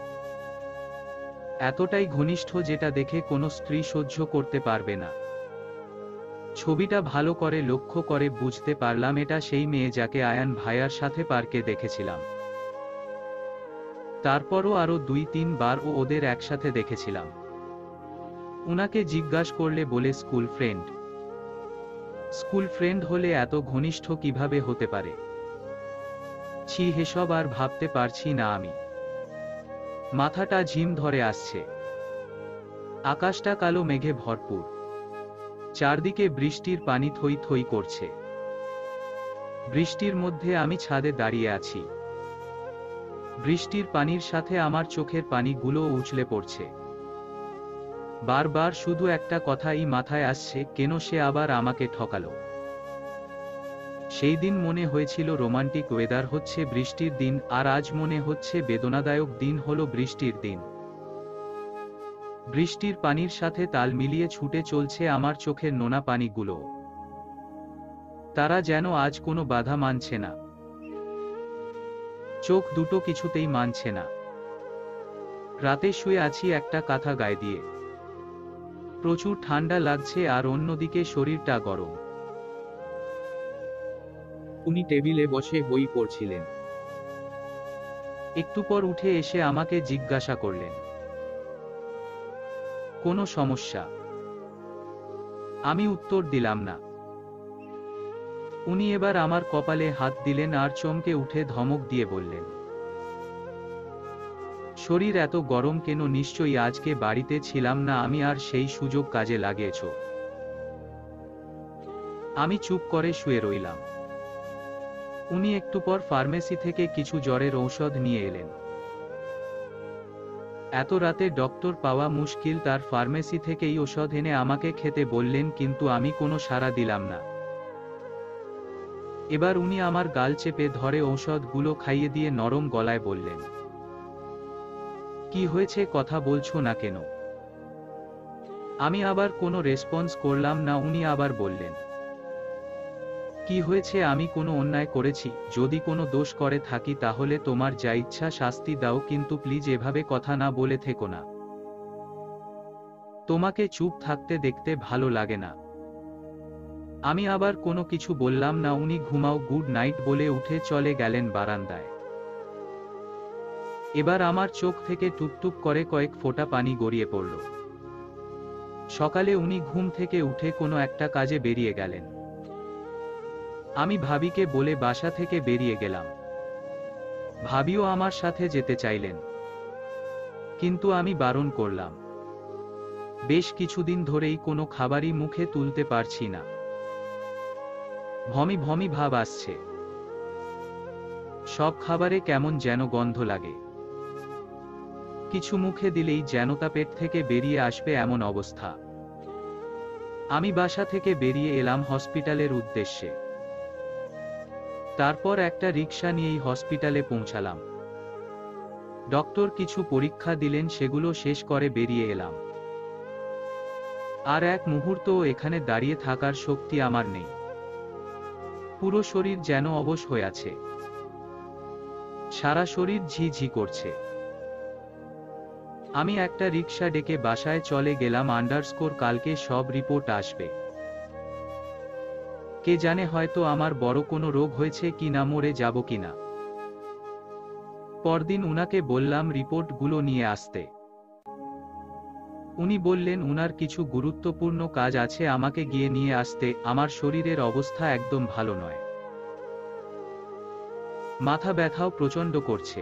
এতটাই ঘনিষ্ঠ যেটা দেখে কোনো স্ত্রী সহ্য করতে পারবে না। ছবিটা ভালো করে লক্ষ্য করে বুঝতে পারলাম এটা সেই মেয়ে যাকে আয়ান ভাইয়ার সাথে পার্কে দেখেছিলাম। তারপরও আরো 2-3 বার ওদের একসাথে দেখেছিলাম। উনাকে জিজ্ঞাসা করলে বলে স্কুল ফ্রেন্ড। স্কুল ফ্রেন্ড হলে এত ঘনিষ্ঠ কিভাবে হতে পারে? ছি, হেসব আর ভাবতে পারছি না আমি। মাথাটা ঝিম ধরে আসছে। আকাশটা কালো মেঘে ভরপুর। চারদিকে বৃষ্টির পানি থই থই করছে। বৃষ্টির মধ্যে আমি ছাদে দাঁড়িয়ে আছি। বৃষ্টির পানির সাথে আমার চোখের পানিগুলো উছলে পড়ছে। বারবার শুধু একটা কথাই মাথায় আসছে, কেন সে আবার আমাকে ঠকালো? সেই দিন মনে হয়েছিল রোমান্টিক ওয়েদার হচ্ছে বৃষ্টির দিন, আর আজ মনে হচ্ছে বেদনাদায়ক দিন হলো বৃষ্টির দিন। বৃষ্টির পানির সাথে তাল মিলিয়ে ছুটে চলছে আমার চোখের নোনা পানিগুলো। তারা যেন আজ কোনো বাধা মানছে না। চোখ দুটো কিছুতেই মানছে না। রাতে শুয়ে আছি একটা কাঁথা গায়ে দিয়ে। প্রচুর ঠান্ডা লাগছে আর অন্যদিকে শরীরটা গরম। উনি টেবিলে বসে বই পড়ছিলেন। একটু পর উঠে এসে আমাকে জিজ্ঞাসা করলেন, কোনো সমস্যা? আমি উত্তর দিলাম না। উনি এবার আমার কপালে হাত দিলেন আর চমকে উঠে ধমক দিয়ে বললেন, শরীর এত গরম কেন? নিশ্চয়ই আজকে বাড়িতে ছিলাম না আমি আর সেই সুযোগ কাজে লাগিয়েছ। আমি চুপ করে শুয়ে রইলাম। উনি একটু পর ফার্মেসি থেকে কিছু জ্বরের ঔষধ নিয়ে এলেন। এত রাতে ডক্টর পাওয়া মুশকিল, তার ফার্মেসি থেকেই ঔষধ এনে আমাকে খেতে বললেন, কিন্তু আমি কোনো সাড়া দিলাম না। এবার উনি আমার গাল চেপে ধরে ঔষধগুলো খাইয়ে দিয়ে নরম গলায় বললেন, কি হয়েছে, কথা বলছো না কেন? আমি আবার কোনো রেসপন্স করলাম না। উনি আবার বললেন, কি হয়েছে? আমি কোনো অন্যায় করেছি? যদি কোনো দোষ করে থাকি তাহলে তোমার যা ইচ্ছা শাস্তি দাও, কিন্তু প্লিজ এভাবে কথা না বলে থেকো না। তোমাকে চুপ থাকতে দেখতে ভালো লাগে না। আমি আবার কোনো কিছু বললাম না। উনি ঘুমাও, গুড নাইট বলে উঠে চলে গেলেন বারান্দায়। এবার আমার চোখ থেকে টুপটুপ করে কয়েক ফোঁটা পানি গড়িয়ে পড়ল। সকালে উনি ঘুম থেকে উঠে কোনো একটা কাজে বেরিয়ে গেলেন। আমি ভাবিকে বলে বাসা থেকে বেরিয়ে গেলাম। ভাবিও আমার সাথে যেতে চাইলেন, কিন্তু আমি বারণ করলাম। বেশ কিছুদিন ধরেই কোনো খাবারই মুখে তুলতে পারছি না। ভমি ভমি ভাব আসছে। সব খাবারে কেমন যেন গন্ধ লাগে। কিছু মুখে দিলেই যেন তা পেট থেকে বেরিয়ে আসবে এমন অবস্থা। আমি বাসা থেকে বেরিয়ে এলাম হসপিটালের উদ্দেশ্যে। তারপর একটা রিক্সা নিয়েই হসপিটালে পৌঁছালাম। ডক্টর কিছু পরীক্ষা দিলেন, সেগুলো শেষ করে বেরিয়ে এলাম। আর এক মুহূর্তও এখানে দাঁড়িয়ে থাকার শক্তি আমার নেই। পুরো শরীর যেন অবশ হয়ে আছে। সারা শরীর ঝি করছে। আমি একটা রিক্সা ডেকে বাসায় চলে গেলাম। কালকে সব রিপোর্ট আসবে। কে জানে, হয়তো আমার বড় কোনো রোগ হয়েছে কিনা, মরে যাব কিনা। পরদিন উনাকে বললাম রিপোর্টগুলো নিয়ে আসতে। উনি বললেন উনার কিছু গুরুত্বপূর্ণ কাজ আছে, আমাকে গিয়ে নিয়ে আসতে। আমার শরীরের অবস্থা একদম ভালো নয়। মাথা ব্যথাও প্রচণ্ড করছে।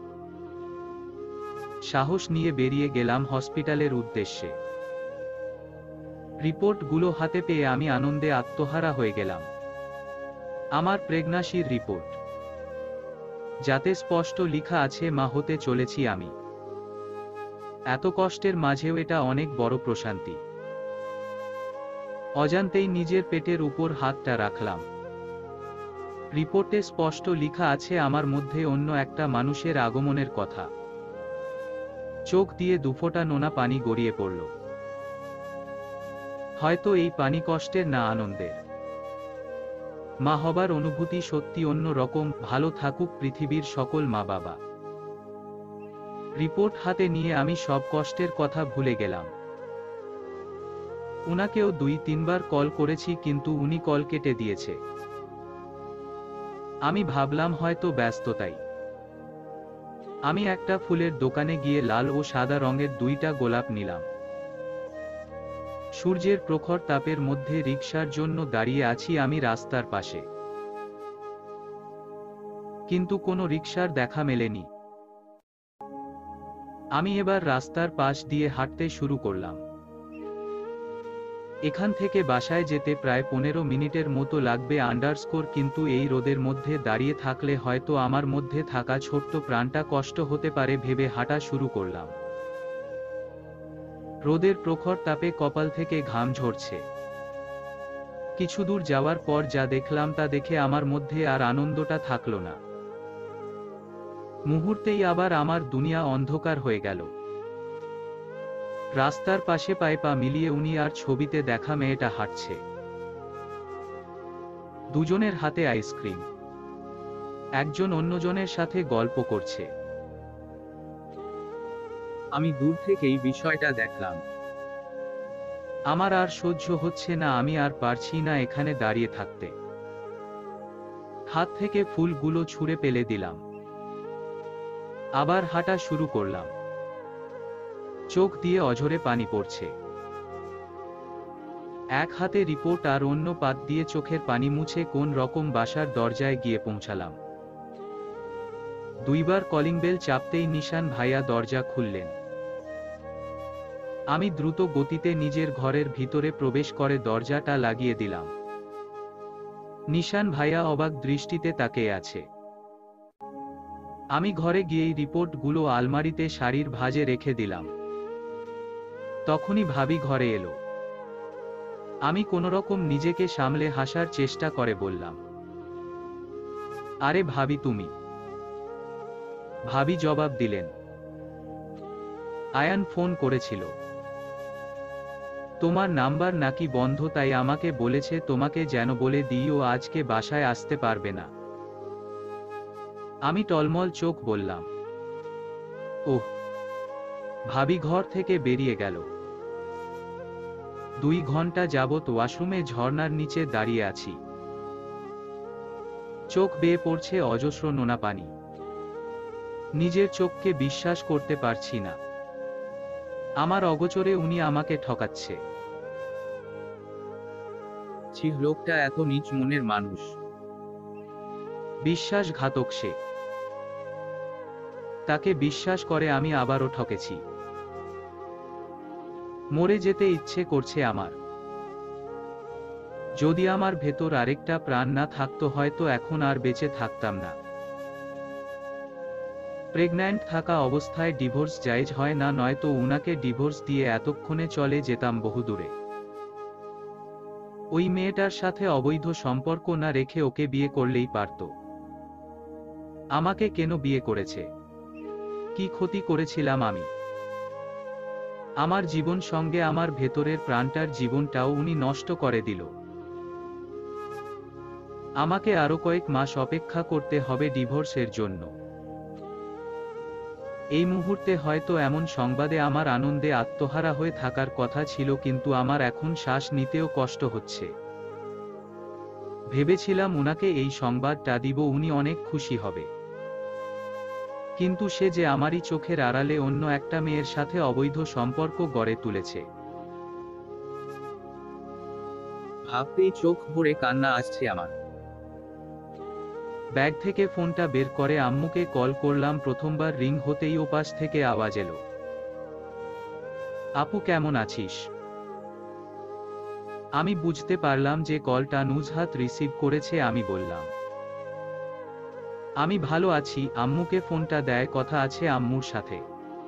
সাহস নিয়ে বেরিয়ে গেলাম হসপিটালের উদ্দেশ্যে। রিপোর্টগুলো হাতে পেয়ে আমি আনন্দে আত্মহারা হয়ে গেলাম। আমার প্রেগন্যান্সির রিপোর্ট, যাতে স্পষ্ট লেখা আছে মা হতে চলেছি আমি। এত কষ্টের মাঝেও এটা অনেক বড় প্রশান্তি। অজান্তেই নিজের পেটের উপর হাতটা রাখলাম। রিপোর্টে স্পষ্ট লেখা আছে আমার মধ্যে অন্য একটা মানুষের আগমনের কথা। চোখ দিয়ে দুফোঁটা নোনা পানি গড়িয়ে পড়ল। হয়তো এই পানি কষ্টের না আনন্দের। মা হবার অনুভূতি সত্যি অন্য রকম। ভালো থাকুক পৃথিবীর সকল মা বাবা। রিপোর্ট হাতে নিয়ে আমি সব কষ্টের কথা ভুলে গেলাম। উনাকেও 2-3 বার কল করেছি, কিন্তু উনি কল কেটে দিয়েছে। আমি ভাবলাম হয়তো ব্যস্ততাই। আমি একটা ফুলের দোকানে গিয়ে লাল ও সাদা রঙের 2টা গোলাপ নিলাম। সূর্যের প্রখর তাপের মধ্যে রিকশার জন্য দাঁড়িয়ে আছি আমি রাস্তার পাশে, কিন্তু কোনো রিকশার দেখা মেলেনি। আমি এবার রাস্তার পাশ দিয়ে হাঁটতে শুরু করলাম। এখান থেকে বাসায় যেতে প্রায় 15 মিনিটের মতো লাগবে কিন্তু এই রোদের মধ্যে দাঁড়িয়ে থাকলে হয়তো আমার মধ্যে থাকা ছোট্ট প্রাণটা কষ্ট হতে পারে ভেবে হাঁটা শুরু করলাম। রোদের প্রখর তাপে কপাল থেকে ঘাম ঝরছে। কিছু দূর যাওয়ার পর যা দেখলাম তা দেখে আমার মধ্যে আর আনন্দটা থাকলো না। মুহূর্তেই আবার আমার দুনিয়া অন্ধকার হয়ে গেল। রাস্তার পাশে পায়ে পা মিলিয়ে উনি আর ছবিতে দেখা মেয়েটা হাঁটছে। দুজনের হাতে আইসক্রিম। একজন অন্যজনের সাথে গল্প করছে। আমি দূর থেকেই বিষয়টা দেখলাম। আমার আর সহ্য হচ্ছে না, আমি আর পারছি না এখানে দাঁড়িয়ে থাকতে। হাত থেকে ফুলগুলো ছুঁড়ে ফেলে দিলাম। আবার হাঁটা শুরু করলাম। চোখ দিয়ে অঝরে পানি পড়ছে। এক হাতে রিপোর্ট আর অন্য পাত দিয়ে চোখের পানি মুছে কোন রকম বাসার দরজায় গিয়ে পৌঁছালাম। দুইবার কলিং বেল চাপতেই নিশান ভাইয়া দরজা খুললেন। আমি দ্রুত গতিতে নিজের ঘরের ভিতরে প্রবেশ করে দরজাটা লাগিয়ে দিলাম। নিশান ভাইয়া অবাক দৃষ্টিতে তাকিয়ে আছে। আমি ঘরে গিয়েই রিপোর্টগুলো আলমারিতে শাড়ির ভাঁজে রেখে দিলাম। তখনই ভাবি ঘরে এলো। আমি কোনোরকম নিজেকে সামলে হাসার চেষ্টা করে বললাম, আরে ভাবি তুমি? ভাবি জবাব দিলেন, আয়ান ফোন করেছিল। তোমার নাম্বার নাকি বন্ধ, তাই আমাকে বলেছে তোমাকে যেন বলে দিও আজকে বাসায় আসতে পারবে না। আমি টলমল চোখ বললাম, ওহ। ভাবি ঘর থেকে বেরিয়ে গেল। 2 ঘন্টা যাবত ওয়াশরুমে ঝর্ণার নিচে দাঁড়িয়ে আছি। চোখ বেয়ে পড়ছে অজস্র নোনা পানি। নিজের চোখকে বিশ্বাস করতে পারছি না। আমার অগোচরে উনি আমাকে ঠকাচ্ছে। ছি, লোকটা এত নিচ মনের মানুষ। বিশ্বাসঘাতক সে। তাকে বিশ্বাস করে আমি আবারও ঠকেছি। মরে যেতে ইচ্ছে করছে আমার। যদি আমার ভেতর আরেকটা প্রাণ না থাকতো হয়তো এখন আর বেঁচে থাকতাম না। প্রেগন্যান্ট থাকা অবস্থায় ডিভোর্স জায়েজ হয় না, নয়তো উনাকে ডিভোর্স দিয়ে এতক্ষণে চলে যেতাম বহুদূরে। ওই মেয়েটার সাথে অবৈধ সম্পর্ক না রেখে ওকে বিয়ে করলেই পারত। আমাকে কেন বিয়ে করেছে? কি ক্ষতি করেছিলাম আমি? আমার জীবন সঙ্গে আমার ভেতরের প্রাণটার জীবনটাও উনি নষ্ট করে দিল। আমাকে আরো কয়েক মাস অপেক্ষা করতে হবে ডিভোর্সের জন্য। এই মুহূর্তে হয়তো এমন সংবাদে আমার আনন্দে আত্মহারা হয়ে থাকার কথা ছিল, কিন্তু আমার এখন শ্বাস নিতেও কষ্ট হচ্ছে। ভেবেছিলাম উনাকে এই সংবাদটা দিব, উনি অনেক খুশি হবে। কিন্তু সে যে আমারই চোখের আড়ালে অন্য একটা মেয়ের সাথে অবৈধ সম্পর্ক গড়ে তুলেছে। ভাবতেই চোখ ভরে কান্না আসছে আমার। ব্যাগ থেকে ফোনটা বের করে আম্মুকে কল করলাম। প্রথমবার রিং হতেই ওপাশ থেকে আওয়াজ এলো, আপু কেমন আছিস? আমি বুঝতে পারলাম যে কলটা নুজহাত রিসিভ করেছে। আমি বললাম, আমি ভালো আছি। আম্মুকে ফোনটা দেয়, কথা আছে আম্মুর সাথে।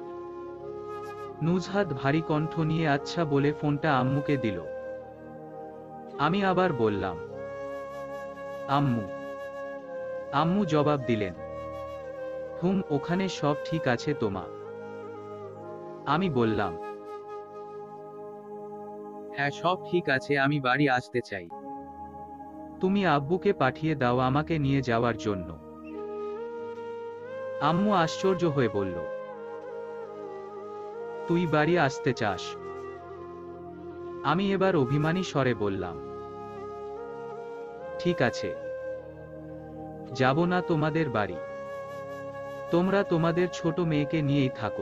নুজহাত ভারী কণ্ঠ নিয়ে আচ্ছা বলে ফোনটা আম্মুকে দিল। আমি আবার বললাম, আম্মু। আম্মু জবাব দিলেন, ওখানে সব ঠিক আছে তো মা? আমি বললাম, হ্যাঁ সব ঠিক আছে, আমি বাড়ি আসতে চাই। তুমি আব্বুকে পাঠিয়ে দাও আমাকে নিয়ে যাওয়ার জন্য। আম্মু আশ্চর্য হয়ে বলল, তুই বাড়ি আসতে চাস? আমি এবার অভিমানী স্বরে বললাম, ঠিক আছে, যাব না তোমাদের বাড়ি। তোমরা তোমাদের ছোট মেয়েকে নিয়েই থাকো।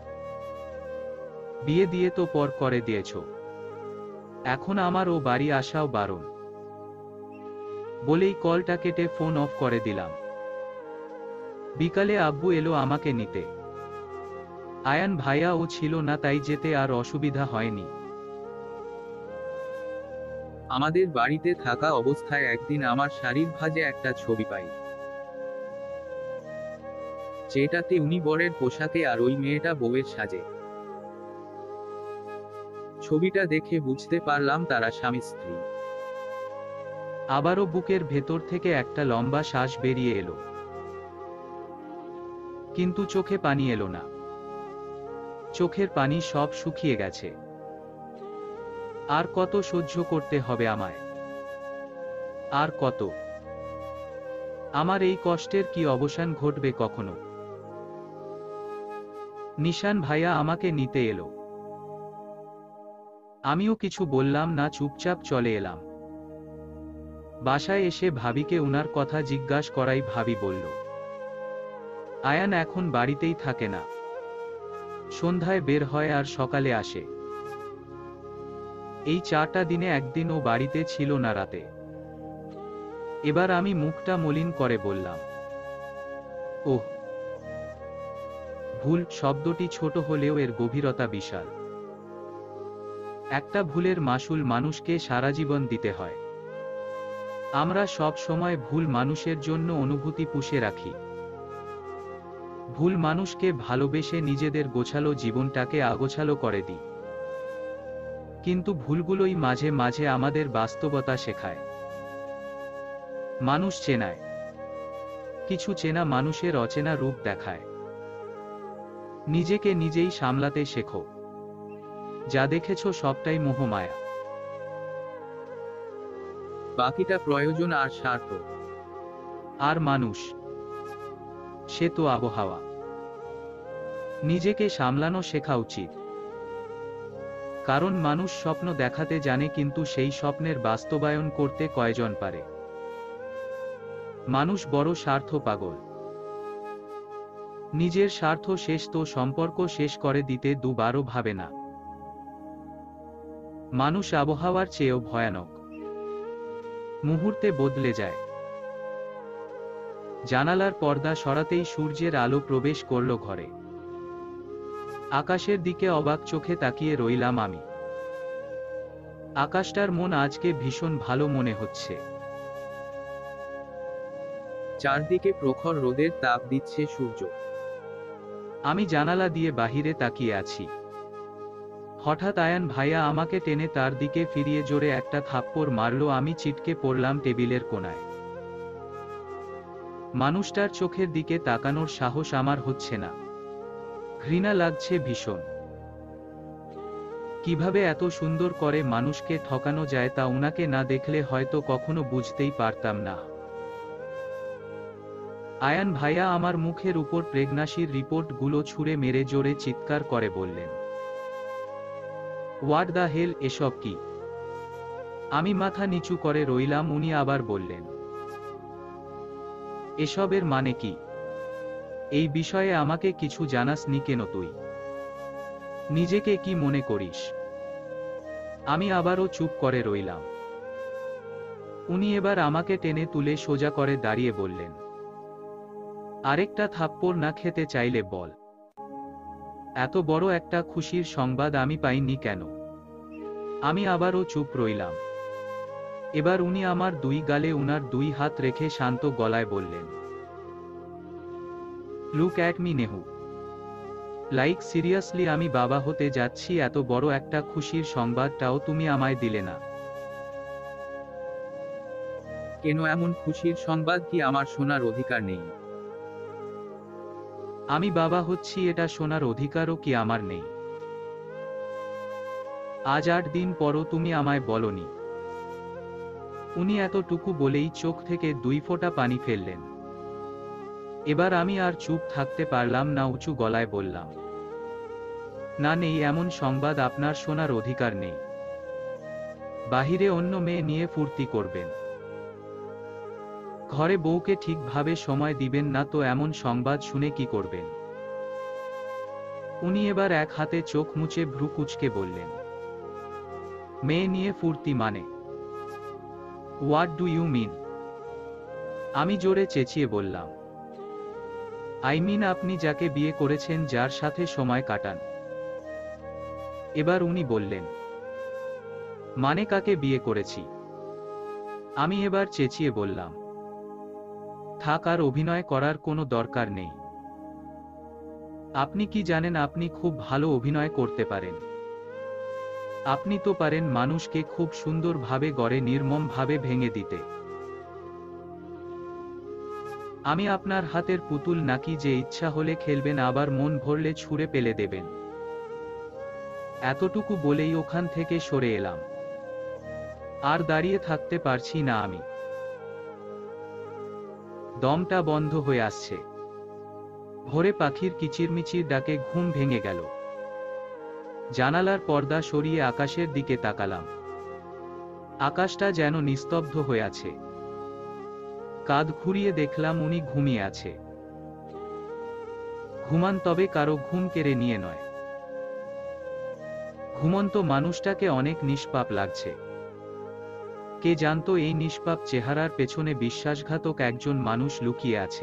বিয়ে দিয়ে তো পর করে দিয়েছ, এখন আমার ও বাড়ি আসাও বারণ। বলেই কলটা কেটে ফোন অফ করে দিলাম। বিকালে আব্বু এলো আমাকে নিতে। আয়ান ভাইয়া ও ছিল না, তাই যেতে আর অসুবিধা হয়নি। আমাদের বাড়িতে থাকা অবস্থায় একদিন আমার শাড়ির ভাঁজে একটা ছবি পাই, যেটাতে উনি বরের পোশাকে আর ওই মেয়েটা বউয়ের সাজে। ছবিটা দেখে বুঝতে পারলাম তারা স্বামী স্ত্রী। আবারও বুকের ভেতর থেকে একটা লম্বা শ্বাস বেরিয়ে এলো, কিন্তু চোখে পানি এলো না। চোখের পানি সব শুকিয়ে গেছে। আর কত সহ্য করতে হবে আমায়? আর কত? আমার এই কষ্টের কি অবসান ঘটবে কখনো? নিশান ভাইয়া আমাকে নিতে এলো। আমিও কিছু বললাম না, চুপচাপ চলে এলাম। বাসায় এসে ভাবিকে উনার কথা জিজ্ঞাসা করাই ভাবি বলল, আয়ান এখন বাড়িতেই থাকে না, সন্ধ্যায় বের হয় আর সকালে আসে। এই 4টা দিনে একদিন ও বাড়িতে ছিল না রাতে। এবার আমি মুখটা মলিন করে বললাম, ওহ, ভুল শব্দটি ছোট হলেও এর গভীরতা বিশাল। একটা ভুলের মাসুল মানুষকে সারা জীবন দিতে হয়। আমরা সব সময় ভুল মানুষের জন্য অনুভূতি পুষে রাখি। ভুল মানুষকে ভালোবেসে নিজেদের গোছালো জীবনটাকে আগোছালো করে দিই। কিন্তু ভুলগুলোই মাঝে মাঝে আমাদের বাস্তবতা শেখায়। মানুষ চেনায়, কিছু চেনা মানুষের অচেনা রূপ দেখায়। নিজেকে নিজেই সামলাতে শেখো। যা দেখেছ সবটাই মোহমায়া। বাকিটা প্রয়োজন আর স্বার্থ। আর মানুষ, সে তো আবহাওয়া। নিজেকে সামলানো শেখা উচিত। কারণ মানুষ স্বপ্ন দেখাতে জানে, কিন্তু সেই স্বপ্নের বাস্তবায়ন করতে কয়জন পারে? মানুষ বড় স্বার্থ পাগল। নিজের স্বার্থ শেষ তো সম্পর্ক শেষ করে দিতে দুবারও ভাবে না। মানুষ আবহাওয়ার চেয়েও ভয়ানক, মুহূর্তে বদলে যায়। জানালার পর্দা সরাতেই সূর্যের আলো প্রবেশ করল ঘরে। আকাশের দিকে অবাক চোখে তাকিয়ে রইলাম আমি। আকাশটার মন আজকে ভীষণ ভালো মনে হচ্ছে। চারদিকে প্রখর রোদের তাপ দিচ্ছে সূর্য। আমি জানালা দিয়ে বাহিরে তাকিয়ে আছি। হঠাৎ আয়ান ভাইয়া আমাকে টেনে তার দিকে ফিরিয়ে জোরে একটা থাপ্পড় মারল। আমি ছিটকে পড়লাম টেবিলের কোণায়। মানুষটার চোখের দিকে তাকানোর সাহস আমার হচ্ছে না। ঘৃণা লাগছে ভীষণ। কিভাবে এত সুন্দর করে মানুষকে ঠকানো যায় তা উনাকে না দেখলে হয়তো কখনো বুঝতেই পারতাম না। আয়ান ভাইয়া আমার মুখের উপর প্রেগন্যান্সির রিপোর্টগুলো ছুঁড়ে মেরে জোরে চিৎকার করে বললেন, হোয়াট দ্য হেল, এসব কি? আমি মাথা নিচু করে রইলাম। উনি আবার বললেন, এসবের মানে কি? এই বিষয়ে আমাকে কিছু জানাসনি কেন তুই? নিজেকে কি মনে করিস? আমি আবারও চুপ করে রইলাম। উনি এবার আমাকে টেনে তুলে সোজা করে দাঁড়িয়ে বললেন, আরেকটা থাপ্পড় না খেতে চাইলে বল। এত বড় একটা খুশির সংবাদ আমি পাইনি কেন? আমি আবারও চুপ রইলাম। এবার উনি আমার দুই গালে উনার দুই হাত রেখে শান্ত গলায় বললেন, look at me Nehu. Like seriously, আমি বাবা হতে যাচ্ছি। এত বড় একটা খুশির সংবাদটাও তুমি আমায় দিলে না। কেন এমন খুশির সংবাদ কি আমার শোনার অধিকার নেই? আমি বাবা হচ্ছি এটা শোনার অধিকারও কি আমার নেই? আজ 8 দিন পরও তুমি আমায় বলনি। উনি এতটুকু বলেই চোখ থেকে 2 ফোঁটা পানি ফেললেন। এবার আমি আর চুপ থাকতে পারলাম না, উঁচু গলায় বললাম, না, নেই এমন সংবাদ আপনার শোনার অধিকার নেই। বাহিরে অন্য মেয়ে নিয়ে ফুর্তি করবেন, ঘরে বউকে ঠিকভাবে সময় দিবেন না, তো এমন সংবাদ শুনে কি করবেন? উনি এবার এক হাতে চোখ মুছে ভ্রু কুঁচকে বললেন, মেয়ে নিয়ে ফুর্তি মানে? What do you mean? আমি জোরে চেঁচিয়ে বললাম, আই মিন আপনি যাকে বিয়ে করেছেন, যার সাথে সময় কাটান। এবার উনি বললেন, মানে কাকে বিয়ে করেছি? আমি এবার চেঁচিয়ে বললাম, থাক, আর অভিনয় করার কোনো দরকার নেই। আপনি কি জানেন আপনি খুব ভালো অভিনয় করতে পারেন? আপনি তো পারেন মানুষকে খুব সুন্দরভাবে গড়ে নির্মমভাবে ভেঙে দিতে। আমি আপনার হাতের পুতুল নাকি যে ইচ্ছা হলে খেলবেন, আবার মন ভরলে ছুঁড়ে ফেলে দেবেন? এতটুকু বলেই ওখান থেকে সরে এলাম। আর দাঁড়িয়ে থাকতে পারছি না আমি। দমটা বন্ধ হয়ে আসছে। ভোরে পাখির কিচিরমিচির ডাকে ঘুম ভেঙে গেল। জানালার পর্দা সরিয়ে আকাশের দিকে তাকালাম। আকাশটা যেন নিস্তব্ধ হয়ে আছে। কাঁধ ঘুরিয়ে দেখলাম উনি ঘুমিয়ে আছে। ঘুমান, তবে কারো ঘুম কেড়ে নিয়ে নয়। ঘুমন্ত মানুষটাকে অনেক নিষ্পাপ লাগছে। কে জানতো এই নিষ্পাপ চেহারার পেছনে বিশ্বাসঘাতক একজন মানুষ লুকিয়ে আছে।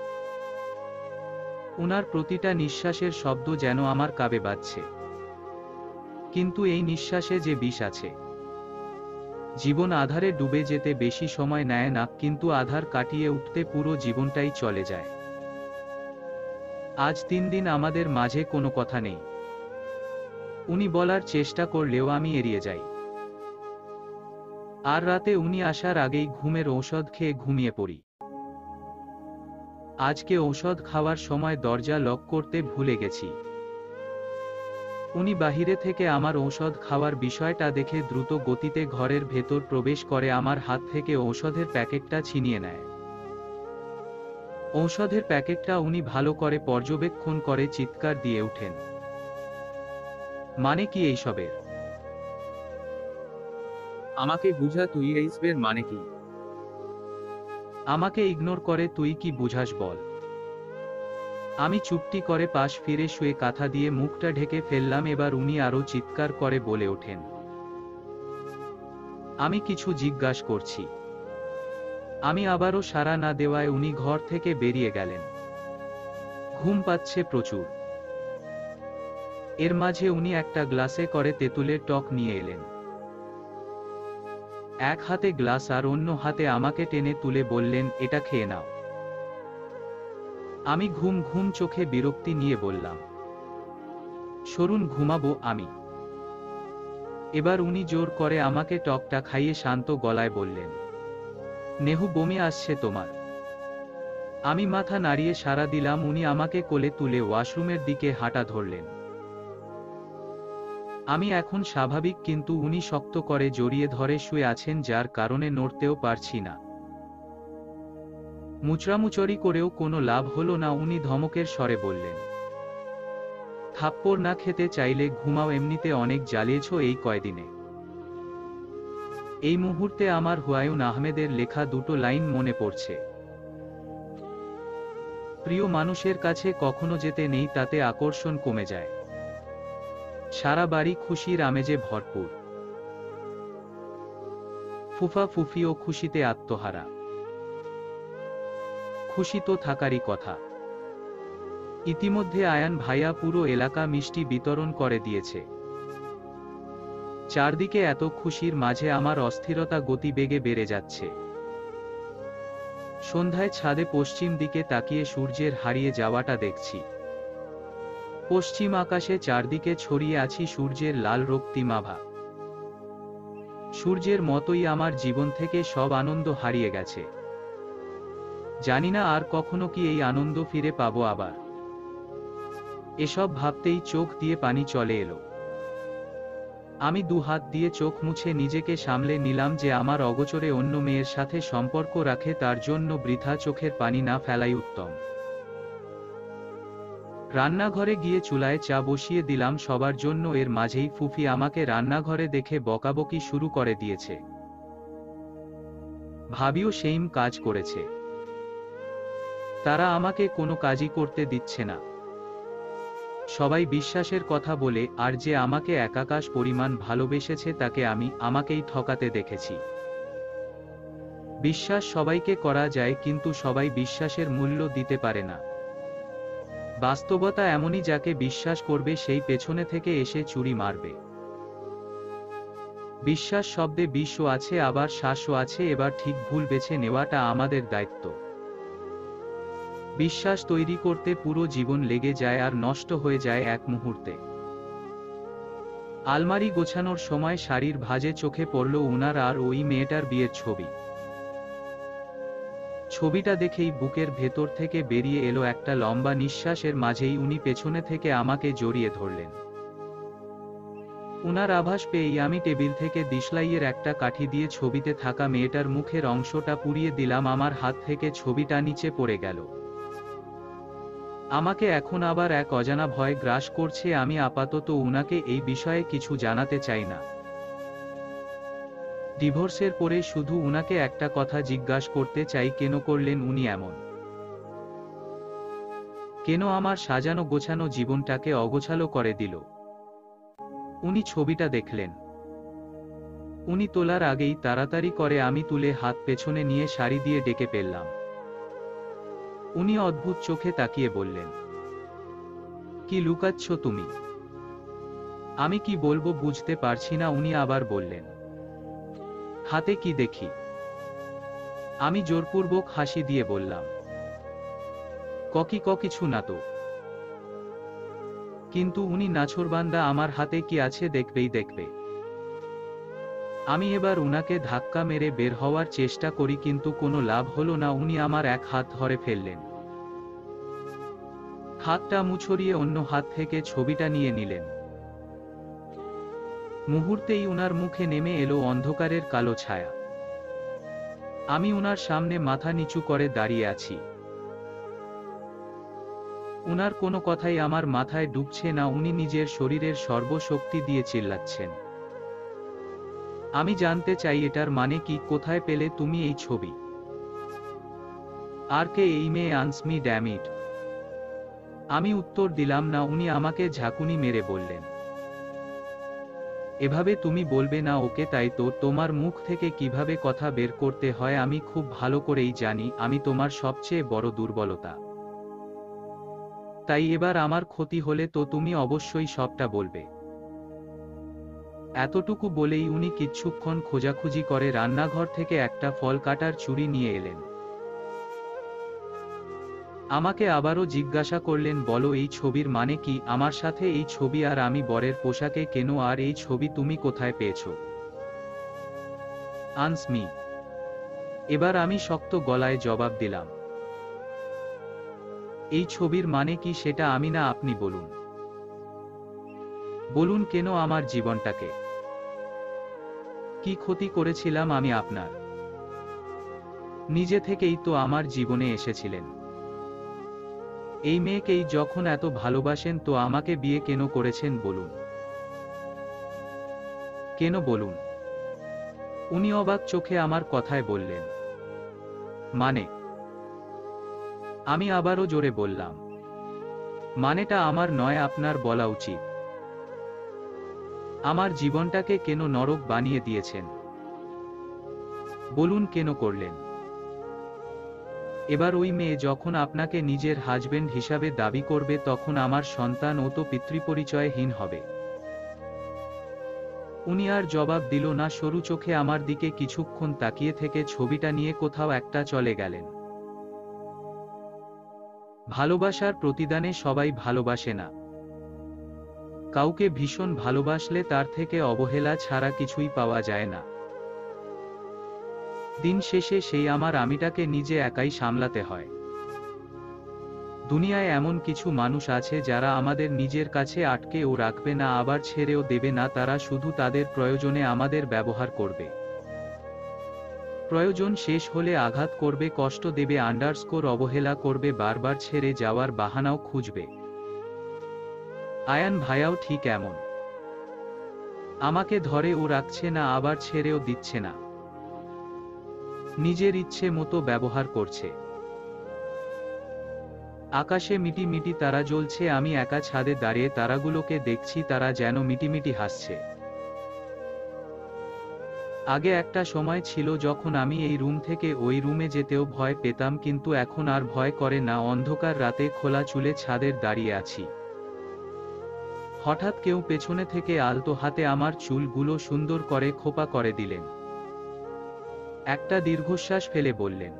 উনার প্রতিটা নিঃশ্বাসের শব্দ যেন আমার কাবে বাজছে। কিন্তু এই নিঃশ্বাসে যে বিষ আছে। জীবন আধারে ডুবে যেতে বেশি সময় নেয় না, কিন্তু আধার কাটিয়ে উঠতে পুরো জীবনটাই চলে যায়। আজ 3 দিন আমাদের মাঝে কোনো কথা নেই। উনি বলার চেষ্টা করলেও আমি এড়িয়ে যাই। আর রাতে উনি আসার আগেই ঘুমের ঔষধ খেয়ে ঘুমিয়ে পড়ি। আজকে ঔষধ খাওয়ার সময় দরজা লক করতে ভুলে গেছি। উনি বাহিরে থেকে আমার ঔষধ খাওয়ার বিষয়টা দেখে দ্রুত গতিতে ঘরের ভেতর প্রবেশ করে আমার হাত থেকে ঔষধের প্যাকেটটা ছিনিয়ে নেয়। ঔষধের প্যাকেটটা উনি ভালো করে পর্যবেক্ষণ করে চিৎকার দিয়ে ওঠেন। মানে কি এইসবের? আমাকে বুঝা, তুই এইসবের মানে কি? আমাকে ইগনোর করে তুই কি বুঝাস বল? আমি চুপটি করে পাশ ফিরে শুয়ে কাঁথা দিয়ে মুখটা ঢেকে ফেললাম। এবার উনি আরো চিৎকার করে বলে ওঠেন। আমি কিছু জিজ্ঞাসা করছি। আমি আবারও সাড়া না দেওয়ায় উনি ঘর থেকে বেরিয়ে গেলেন। ঘুম পাচ্ছে প্রচুর। এর মাঝে উনি একটা গ্লাসে করে তেঁতুলের টক নিয়ে এলেন। এক হাতে গ্লাস আর অন্য হাতে আমাকে টেনে তুলে বললেন, এটা খেয়ে নাও। আমি ঘুম ঘুম চোখে বিরক্তি নিয়ে বললাম, সরুন, ঘুমাবো আমি। এবার উনি জোর করে আমাকে টকটা খাইয়ে শান্ত গলায় বললেন, নেহু, বমি আসছে তোমার। আমি মাথা নাড়িয়ে সাড়া দিলাম। উনি আমাকে কোলে তুলে ওয়াশরুমের দিকে হাঁটা ধরলেন। আমি এখন স্বাভাবিক, কিন্তু উনি শক্ত করে জড়িয়ে ধরে শুয়ে আছেন, যার কারণে নড়তেও পারছি না। মুচড়ামুচড়ি করেও কোনো লাভ হলো না। উনি ধমকের স্বরে বললেন, থাপ্পড় না খেতে চাইলে ঘুমাও, এমনিতে অনেক জ্বালিয়েছ এই কয়দিনে। এই মুহূর্তে আমার হুমায়ূন আহমেদের লেখা দুটো লাইন মনে পড়ছে। প্রিয় মানুষের কাছে কখনো যেতে নেই, তাতে আকর্ষণ কমে যায়। সারা বাড়ি খুশির আমেজে ভরপুর। ফুফা ফুফিও খুশিতে আত্মহারা। খুশি তো থাকারই কথা। ইতিমধ্যে আয়ান ভাইয়া পুরো এলাকা মিষ্টি বিতরণ করে দিয়েছে। চারদিকে এত খুশির মাঝে আমার অস্থিরতা গতিবেগে বেড়ে যাচ্ছে। সন্ধ্যায় ছাদে পশ্চিম দিকে তাকিয়ে সূর্যের হারিয়ে যাওয়াটা দেখছি। পশ্চিম আকাশে চারদিকে ছড়িয়ে আছি সূর্যের লাল রক্তিমাভা। সূর্যের মতোই আমার জীবন থেকে সব আনন্দ হারিয়ে গেছে। জানি না আর কখনো কি এই আনন্দ ফিরে পাবো আবার। এসব ভাবতেই চোখ দিয়ে পানি চলে এলো। আমি দুহাত দিয়ে চোখ মুছে নিজেকে সামলে নিলাম যে আমার অগোচরে অন্য মেয়ের সাথে সম্পর্ক রাখে, তার জন্য বৃথা চোখের পানি না ফেলাই উত্তম। রান্নাঘরে গিয়ে চুলায় চা বসিয়ে দিলাম সবার জন্য। এর মাঝেই ফুফি আমাকে রান্নাঘরে দেখে বকাবকি শুরু করে দিয়েছে। ভাবিও সেইম কাজ করেছে। তারা আমাকে কোনো কাজই করতে দিচ্ছে না। সবাই বিশ্বাসের কথা বলে, আর যে আমাকে একাকাশ পরিমাণ ভালোবেসেছে তাকে আমি আমাকেই ঠকাতে দেখেছি। বিশ্বাস সবাইকে করা যায়, কিন্তু সবাই বিশ্বাসের মূল্য দিতে পারে না। বাস্তবতা এমনই, যাকে বিশ্বাস করবে সেই পেছনে থেকে এসে চুরি মারবে। বিশ্বাস শব্দে বিষও আছে, আবার শ্বাসও আছে। এবার ঠিক ভুল বেছে নেওয়াটা আমাদের দায়িত্ব। বিশ্বাস তৈরি করতে পুরো জীবন লেগে যায় আর নষ্ট হয়ে যায় এক মুহূর্তে। আলমারি গোছানোর সময় শাড়ির ভাঁজে চোখে পড়ল উনার আর ওই মেয়েটার বিয়ের ছবি। ছবিটা দেখেই বুকের ভেতর থেকে বেরিয়ে এলো একটা লম্বা নিঃশ্বাসের মাঝেই উনি পেছনে থেকে আমাকে জড়িয়ে ধরলেন। উনার আভাস পেয়েই আমি টেবিল থেকে দিশলাইয়ের একটা কাঠি দিয়ে ছবিতে থাকা মেয়েটার মুখের অংশটা পুড়িয়ে দিলাম। আমার হাত থেকে ছবিটা নিচে পড়ে গেল। আমাকে এখন আবার এক অজানা ভয় গ্রাস করছে। আমি আপাতত উনাকে এই বিষয়ে কিছু জানাতে চাই না। ডিভোর্সের পরে শুধু উনাকে একটা কথা জিজ্ঞাসা করতে চাই, কেন করলেন উনি এমন? কেন আমার সাজানো গোছানো জীবনটাকে অগোছালো করে দিল? উনি ছবিটা দেখলেন। উনি তোলার আগেই তাড়াতাড়ি করে আমি তুলে হাত পেছনে নিয়ে শাড়ি দিয়ে ডেকে ফেললাম। উনি অদ্ভুত চোখে তাকিয়ে বললেন, কি লুকাচ্ছ তুমি? আমি কি বলবো বুঝতে পারছি না। উনি আবার বললেন, হাতে কি দেখি? আমি জোরপূর্বক হাসি দিয়ে বললাম, কিছু না তো। কিন্তু উনি নাছোড়বান্দা, আমার হাতে কি আছে দেখবেই দেখবে। আমি এবার উনাকে ধাক্কা মেরে বের হওয়ার চেষ্টা করি, কিন্তু কোনো লাভ হলো না। উনি আমার এক হাত ধরে ফেললেন। হাতটা মুছড়িয়ে অন্য হাত থেকে ছবিটা নিয়ে নিলেন। মুহূর্তেই উনার মুখে নেমে এলো অন্ধকারের কালো ছায়া। আমি উনার সামনে মাথা নিচু করে দাঁড়িয়ে আছি। উনার কোনো কথাই আমার মাথায় ঢুকছে না। উনি নিজের শরীরের সর্বশক্তি দিয়ে চিল্লাচ্ছেন। আমি জানতে চাই এটার মানে কি? কোথায় পেলে তুমি এই ছবি? আর কে এই মেয়ে? Answer me damn it. আমি উত্তর দিলাম না। উনি আমাকে ঝাঁকুনি মেরে বললেন, এভাবে তুমি বলবে না ওকে। তাই তো তোমার মুখ থেকে কিভাবে কথা বের করতে হয় আমি খুব ভালো করেই জানি। আমি তোমার সবচেয়ে বড় দুর্বলতা। তাই এবার আমার ক্ষতি হলে তো তুমি অবশ্যই সবটা বলবে। এতটুকু বলেই উনি কিছুক্ষণ খোঁজাখুঁজি করে রান্নাঘর থেকে একটা ফল কাটার ছুরি নিয়ে এলেন। আমাকে আবারও জিজ্ঞাসা করলেন, বলো এই ছবির মানে কি? আমার সাথে এই ছবি আর আমি বরের পোশাকে কেন? আর এই ছবি তুমি কোথায় পেয়েছো? আনসমি। এবার আমি শক্ত গলায় জবাব দিলাম, এই ছবির মানে কি সেটা আমি না আপনি বলুন। বলুন কেন আমার জীবনটাকে? কি ক্ষতি করেছিলাম আমি আপনার? নিজে থেকেই তো আমার জীবনে এসেছিলেন। এই মেয়েকেই যখন এত ভালোবাসেন তো আমাকে বিয়ে কেন করেছেন বলুন? কেন বলুন? উনি অবাক চোখে আমার কথায় বললেন, মানে? আমি আবারও জোরে বললাম, মানেটা আমার নয়, আপনার বলা উচিত। আমার জীবনটাকে কেন নরক বানিয়ে দিয়েছেন? বলুন কেন করলেন? এবার ওই মেয়ে যখন আপনাকে নিজের হাজবেন্ড হিসাবে দাবি করবে তখন আমার সন্তান ও তো পিতৃপরিচয়হীন হবে। উনি আর জবাব দিল না। সরু চোখে আমার দিকে কিছুক্ষণ তাকিয়ে থেকে ছবিটা নিয়ে কোথাও একটা চলে গেলেন। ভালোবাসার প্রতিদানে সবাই ভালোবাসে না। কাউকে ভীষণ ভালোবাসলে তার থেকে অবহেলা ছাড়া কিছুই পাওয়া যায় না। দিন শেষে সেই আমার আমিটাকে নিজে একাই সামলাতে হয়। দুনিয়ায় এমন কিছু মানুষ আছে যারা আমাদের নিজের কাছে আটকেও রাখবে না, আবার ছেড়েও দেবে না। তারা শুধু তাদের প্রয়োজনে আমাদের ব্যবহার করবে। প্রয়োজন শেষ হলে আঘাত করবে, কষ্ট দেবে, অবহেলা করবে, বারবার ছেড়ে যাওয়ার বাহানাও খুঁজবে। আয়ান ভাইয়াও ঠিক এমন। আমাকে ধরে ও রাখছে না, আবার ছেড়েও দিচ্ছে না। নিজের ইচ্ছে মতো ব্যবহার করছে। আকাশে মিটি মিটি তারা জ্বলছে। আমি একা ছাদে দাঁড়িয়ে তারাগুলোকে দেখছি, তারা যেন মিটিমিটি হাসছে। আগে একটা সময় ছিল যখন আমি এই রুম থেকে ওই রুমে যেতেও ভয় পেতাম, কিন্তু এখন আর ভয় করে না। অন্ধকার রাতে খোলা চুলে ছাদের দাঁড়িয়ে আছি। হঠাৎ কেউ পেছনে থেকে আলতো হাতে আমার চুলগুলো সুন্দর করে খোপা করে দিলেন। একটা দীর্ঘশ্বাস ফেলে বললেন,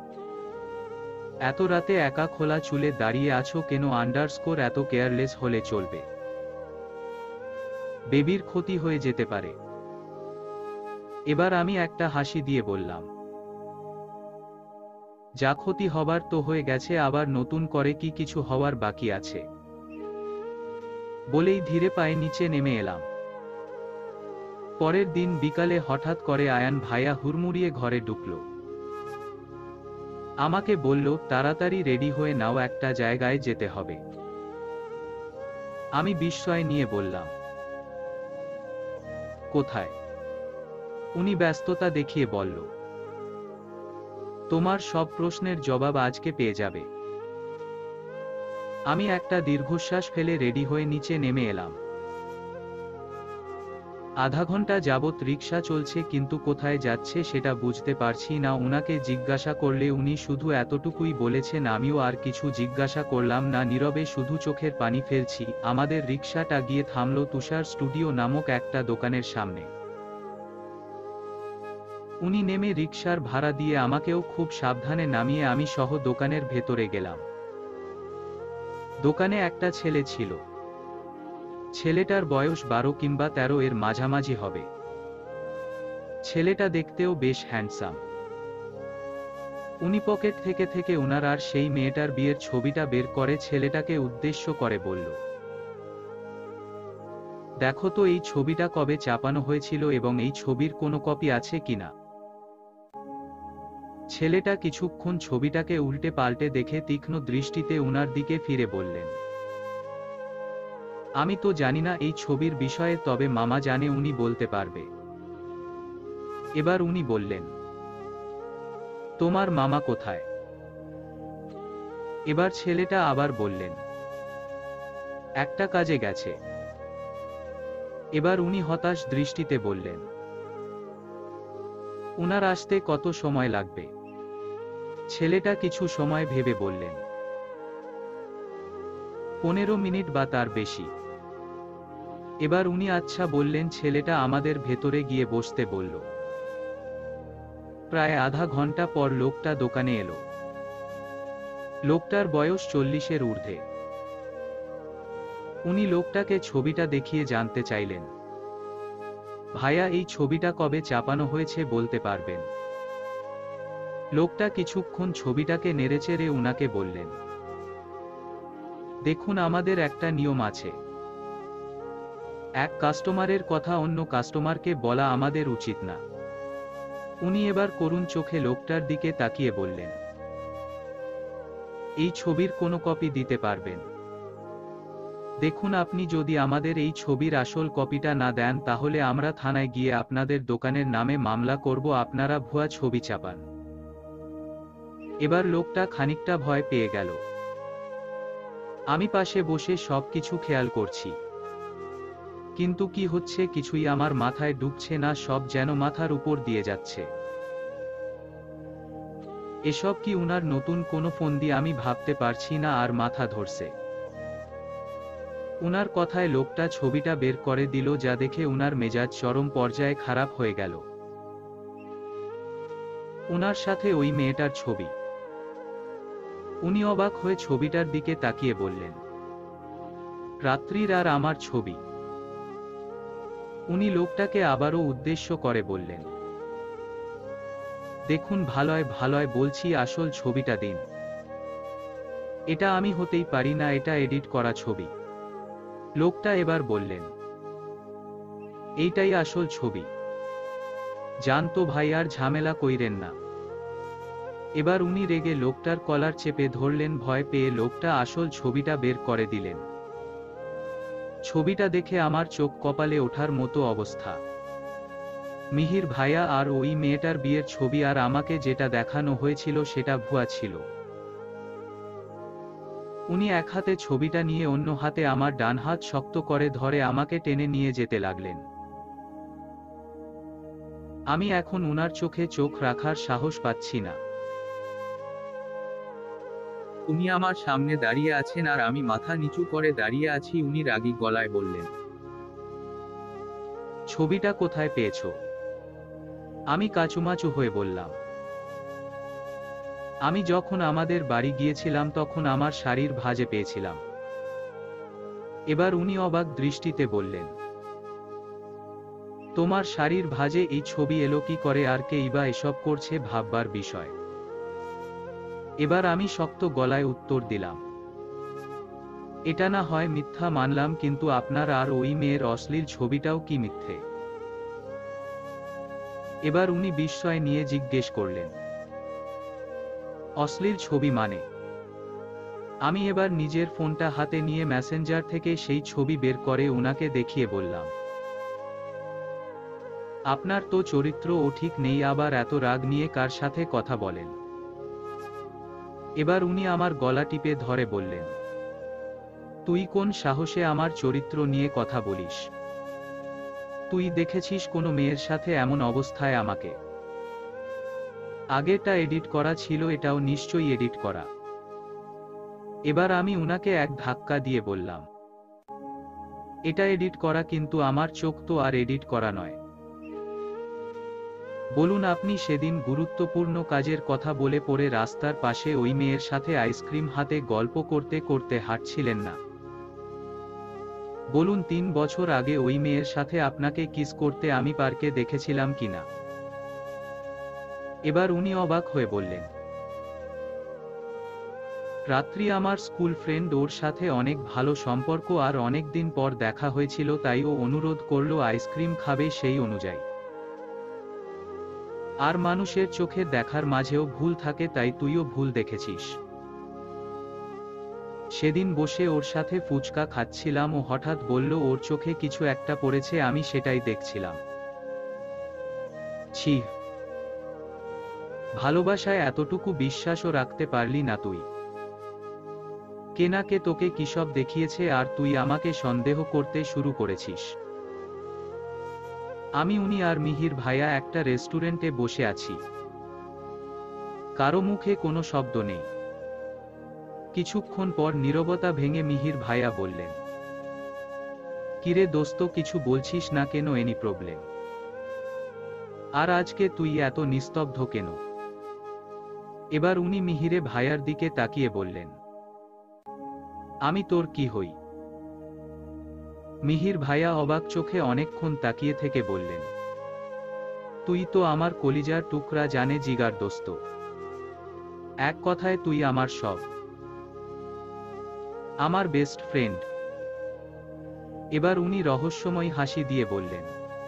এত রাতে একা খোলা চুলে দাঁড়িয়ে আছো কেন? এত কেয়ারলেস হলে চলবে। বেবির ক্ষতি হয়ে যেতে পারে। এবার আমি একটা হাসি দিয়ে বললাম, যা ক্ষতি হবার তো হয়ে গেছে, আবার নতুন করে কি কিছু হওয়ার বাকি আছে? বলেই ধীরে পায়ে নিচে নেমে এলাম। পরের দিন বিকালে হঠাৎ করে আয়ান ভাইয়া হুড়মুড়িয়ে ঘরে ঢুকল। আমাকে বলল, তাড়াতাড়ি রেডি হয়ে নাও, একটা জায়গায় যেতে হবে। আমি বিস্ময় নিয়ে বললাম, কোথায়? উনি ব্যস্ততা দেখিয়ে বলল, তোমার সব প্রশ্নের জবাব আজকে পেয়ে যাবে। আমি একটা দীর্ঘশ্বাস ফেলে রেডি হয়ে নিচে নেমে এলাম। আধা ঘন্টা যাবৎ রিকশা চলছে, কিন্তু কোথায় যাচ্ছে সেটা বুঝতে পারছি না। উনাকে জিজ্ঞাসা করলে উনি শুধু এতটুকুই বলেছেন। আমিও আর কিছু জিজ্ঞাসা করলাম না, নীরবে শুধু চোখের পানি ফেলছি। আমাদের রিকশাটা গিয়ে থামল তুষার স্টুডিও নামক একটা দোকানের সামনে। উনি নেমে রিকশার ভাড়া দিয়ে আমাকেও খুব সাবধানে নামিয়ে আমি সহ দোকানের ভেতরে গেলাম। দোকানে একটা ছেলে ছিল। ছেলেটার বয়স 12 কিংবা 13 এর মাঝামাঝি হবে। ছেলেটা দেখতেও বেশ হ্যান্ডসাম। উনি পকেট থেকে উনার আর সেই মেয়েটার বিয়ের ছবিটা বের করে ছেলেটাকে উদ্দেশ্য করে বলল, দেখো তো এই ছবিটা কবে চাপানো হয়েছিল এবং এই ছবির কোনো কপি আছে কিনা। ছেলেটা কিছুক্ষণ ছবিটাকে উল্টে পাল্টে দেখে তীক্ষ্ণ দৃষ্টিতে উনার দিকে ফিরে বললেন, আমি তো জানি না এই ছবির বিষয়ে, তবে মামা জানে, উনি বলতে পারবে। এবার উনি বললেন, তোমার মামা কোথায়? এবার ছেলেটা আবার বললেন, একটা কাজে গেছে। এবার উনি হতাশ দৃষ্টিতে বললেন, উনার আসতে কত সময় লাগবে? ছেলেটা কিছু সময় ভেবে বললেন, 15 মিনিট বা তার বেশি। এবার উনি আচ্ছা বললেন। ছেলেটা আমাদের ভেতরে গিয়ে বসতে বলল। প্রায় আধা ঘন্টা পর লোকটা দোকানে এলো। লোকটার বয়স 40-এর ঊর্ধ্বে। উনি লোকটাকে ছবিটা দেখিয়ে জানতে চাইলেন, ভাইয়া এই ছবিটা কবে চাপানো হয়েছে বলতে পারবেন? লোকটা কিছুক্ষণ ছবিটাকে নেড়েচেড়ে উনাকে বললেন, দেখুন, আমাদের একটা নিয়ম আছে। এক কাস্টমারের কথা অন্য কাস্টমারকে বলা আমাদের উচিত না। উনি এবার করুণ চোখে লোকটার দিকে তাকিয়ে বললেন, এই ছবির কোনো কপি দিতে পারবেন? দেখুন, আপনি যদি আমাদের এই ছবির আসল কপিটা না দেন তাহলে আমরা থানায় গিয়ে আপনাদের দোকানের নামে মামলা করব, আপনারা ভুয়া ছবি চাপান। এবার লোকটা খানিকটা ভয় পেয়ে গেল। আমি পাশে বসে সবকিছু খেয়াল করছি, কিন্তু কি হচ্ছে কিছুই আমার মাথায় ঢুকছে না, সব যেন মাথার উপর দিয়ে যাচ্ছে। এসব কি উনার নতুন কোনো ফন্দি? আমি ভাবতে পারছি না, আর মাথা ধরছে। উনার কথায় লোকটা ছবিটা বের করে দিল, যা দেখে উনার মেজাজ চরম পর্যায়ে খারাপ হয়ে গেল। উনার সাথে ওই মেয়েটার ছবি। উনি অবাক হয়ে ছবিটার দিকে তাকিয়ে বললেন, রাত্রির আর আমার ছবি। উনি লোকটাকে আবারও উদ্দেশ্য করে বললেন, দেখুন, ভালোয় বলছি, আসল ছবিটা দিন। এটা আমি হতেই পারি না, এটা এডিট করা ছবি। লোকটা এবার বললেন, এইটাই আসল ছবি। জানতো ভাই, আর ঝামেলা কইরেন না। এবার উনি রেগে লোকটার কলার চেপে ধরলেন। ভয় পেয়ে লোকটা আসল ছবিটা বের করে দিলেন। ছবিটা দেখে আমার চোখ কপালে ওঠার মতো অবস্থা। মিহির ভাইয়া আর ওই মেয়েটার বিয়ের ছবি, আর আমাকে যেটা দেখানো হয়েছিল সেটা ভুয়া ছিল। উনি এক হাতে ছবিটা নিয়ে অন্য হাতে আমার ডান হাত শক্ত করে ধরে আমাকে টেনে নিয়ে যেতে লাগলেন। আমি এখন উনার চোখে চোখ রাখার সাহস পাচ্ছি না। উনি আমার সামনে দাঁড়িয়ে আছেন আর আমি মাথা নিচু করে দাঁড়িয়ে আছি। উনি রাগী গলায় বললেন, ছবিটা কোথায় পেয়েছো? আমি কাচুমাচু হয়ে বললাম, আমি যখন আমাদের বাড়ি গিয়েছিলাম তখন আমার শাড়ির ভাঁজে পেয়েছিলাম। এবার উনি অবাক দৃষ্টিতে বললেন, তোমার শাড়ির ভাঁজে এই ছবি এলো কি করে, আর কেই বা এসব করছে ভাববার বিষয়। এবার আমি শক্ত গলায় উত্তর দিলাম, এটা না হয় মিথ্যা মানলাম, কিন্তু আপনার আর ওই মেয়ের অশ্লীল ছবিটাও কি মিথ্যে? এবার উনি বিস্ময় নিয়ে জিজ্ঞেস করলেন, অশ্লীল ছবি মানে? আমি এবার নিজের ফোনটা হাতে নিয়ে মেসেঞ্জার থেকে সেই ছবি বের করে উনাকে দেখিয়ে বললাম, আপনার তো চরিত্রও ঠিক নেই, আবার এত রাগ নিয়ে কার সাথে কথা বলেন? এবার উনি আমার গলা টিপে ধরে বললেন, তুই কোন সাহসে আমার চরিত্র নিয়ে কথা বলিস? তুই দেখেছিস কোনো মেয়ের সাথে এমন অবস্থায় আমাকে? আগেরটা এডিট করা ছিল, এটাও নিশ্চয়ই এডিট করা। এবার আমি উনাকে এক ধাক্কা দিয়ে বললাম, এটা এডিট করা, কিন্তু আমার চোখ তো আর এডিট করা নয়। বলুন, আপনি সেদিন গুরুত্বপূর্ণ কাজের কথা বলে পড়ে রাস্তার পাশে ওই মেয়ের সাথে আইসক্রিম হাতে গল্প করতে করতে হাঁটছিলেন না? বলুন, 3 বছর আগে ওই মেয়ের সাথে আপনাকে কিস করতে আমি পার্কে দেখেছিলাম কিনা? এবার উনি অবাক হয়ে বললেন, রাত্রি আমার স্কুল ফ্রেন্ড, ওর সাথে অনেক ভালো সম্পর্ক, আর অনেক দিন পর দেখা হয়েছিল, তাই ও অনুরোধ করলো আইসক্রিম খাবে, সেই অনুযায়ী। আর মানুষের চোখে দেখার মাঝেও ভুল থাকে, তাই তুইও ভুল দেখেছিস। সেদিন বসে ওর সাথে ফুচকা খাচ্ছিলাম, ও হঠাৎ বলল ওর চোখে কিছু একটা পড়েছে, আমি সেটাই দেখছিলাম। ছি! ভালোবাসায় এতটুকু বিশ্বাসও রাখতে পারলি না তুই? কে না কে তোকে কিসব দেখিয়েছে, আর তুই আমাকে সন্দেহ করতে শুরু করেছিস। আমি, উনি আর মিহির ভাইয়া একটা রেস্টুরেন্টে বসে আছি। কারো মুখে কোনো শব্দ নেই। কিছুক্ষণ পর নীরবতা ভেঙে মিহির ভাইয়া বললেন, কিরে দোস্ত, কিছু বলছিস না কেন? Any problem? আর আজকে তুই এত নিস্তব্ধ কেন? এবার উনি মিহিরে ভাইয়ার দিকে তাকিয়ে বললেন, আমি তোর কি হই? মিহির ভাইয়া অবাক চোখে অনেকক্ষণ তাকিয়ে থেকে বললেন, তুই তো আমার কলিজার টুকরা, জানে জিগার দোস্ত। এক কথায় তুই আমার সব, আমার বেস্ট ফ্রেন্ড। এবার উনি রহস্যময় হাসি দিয়ে বললেন,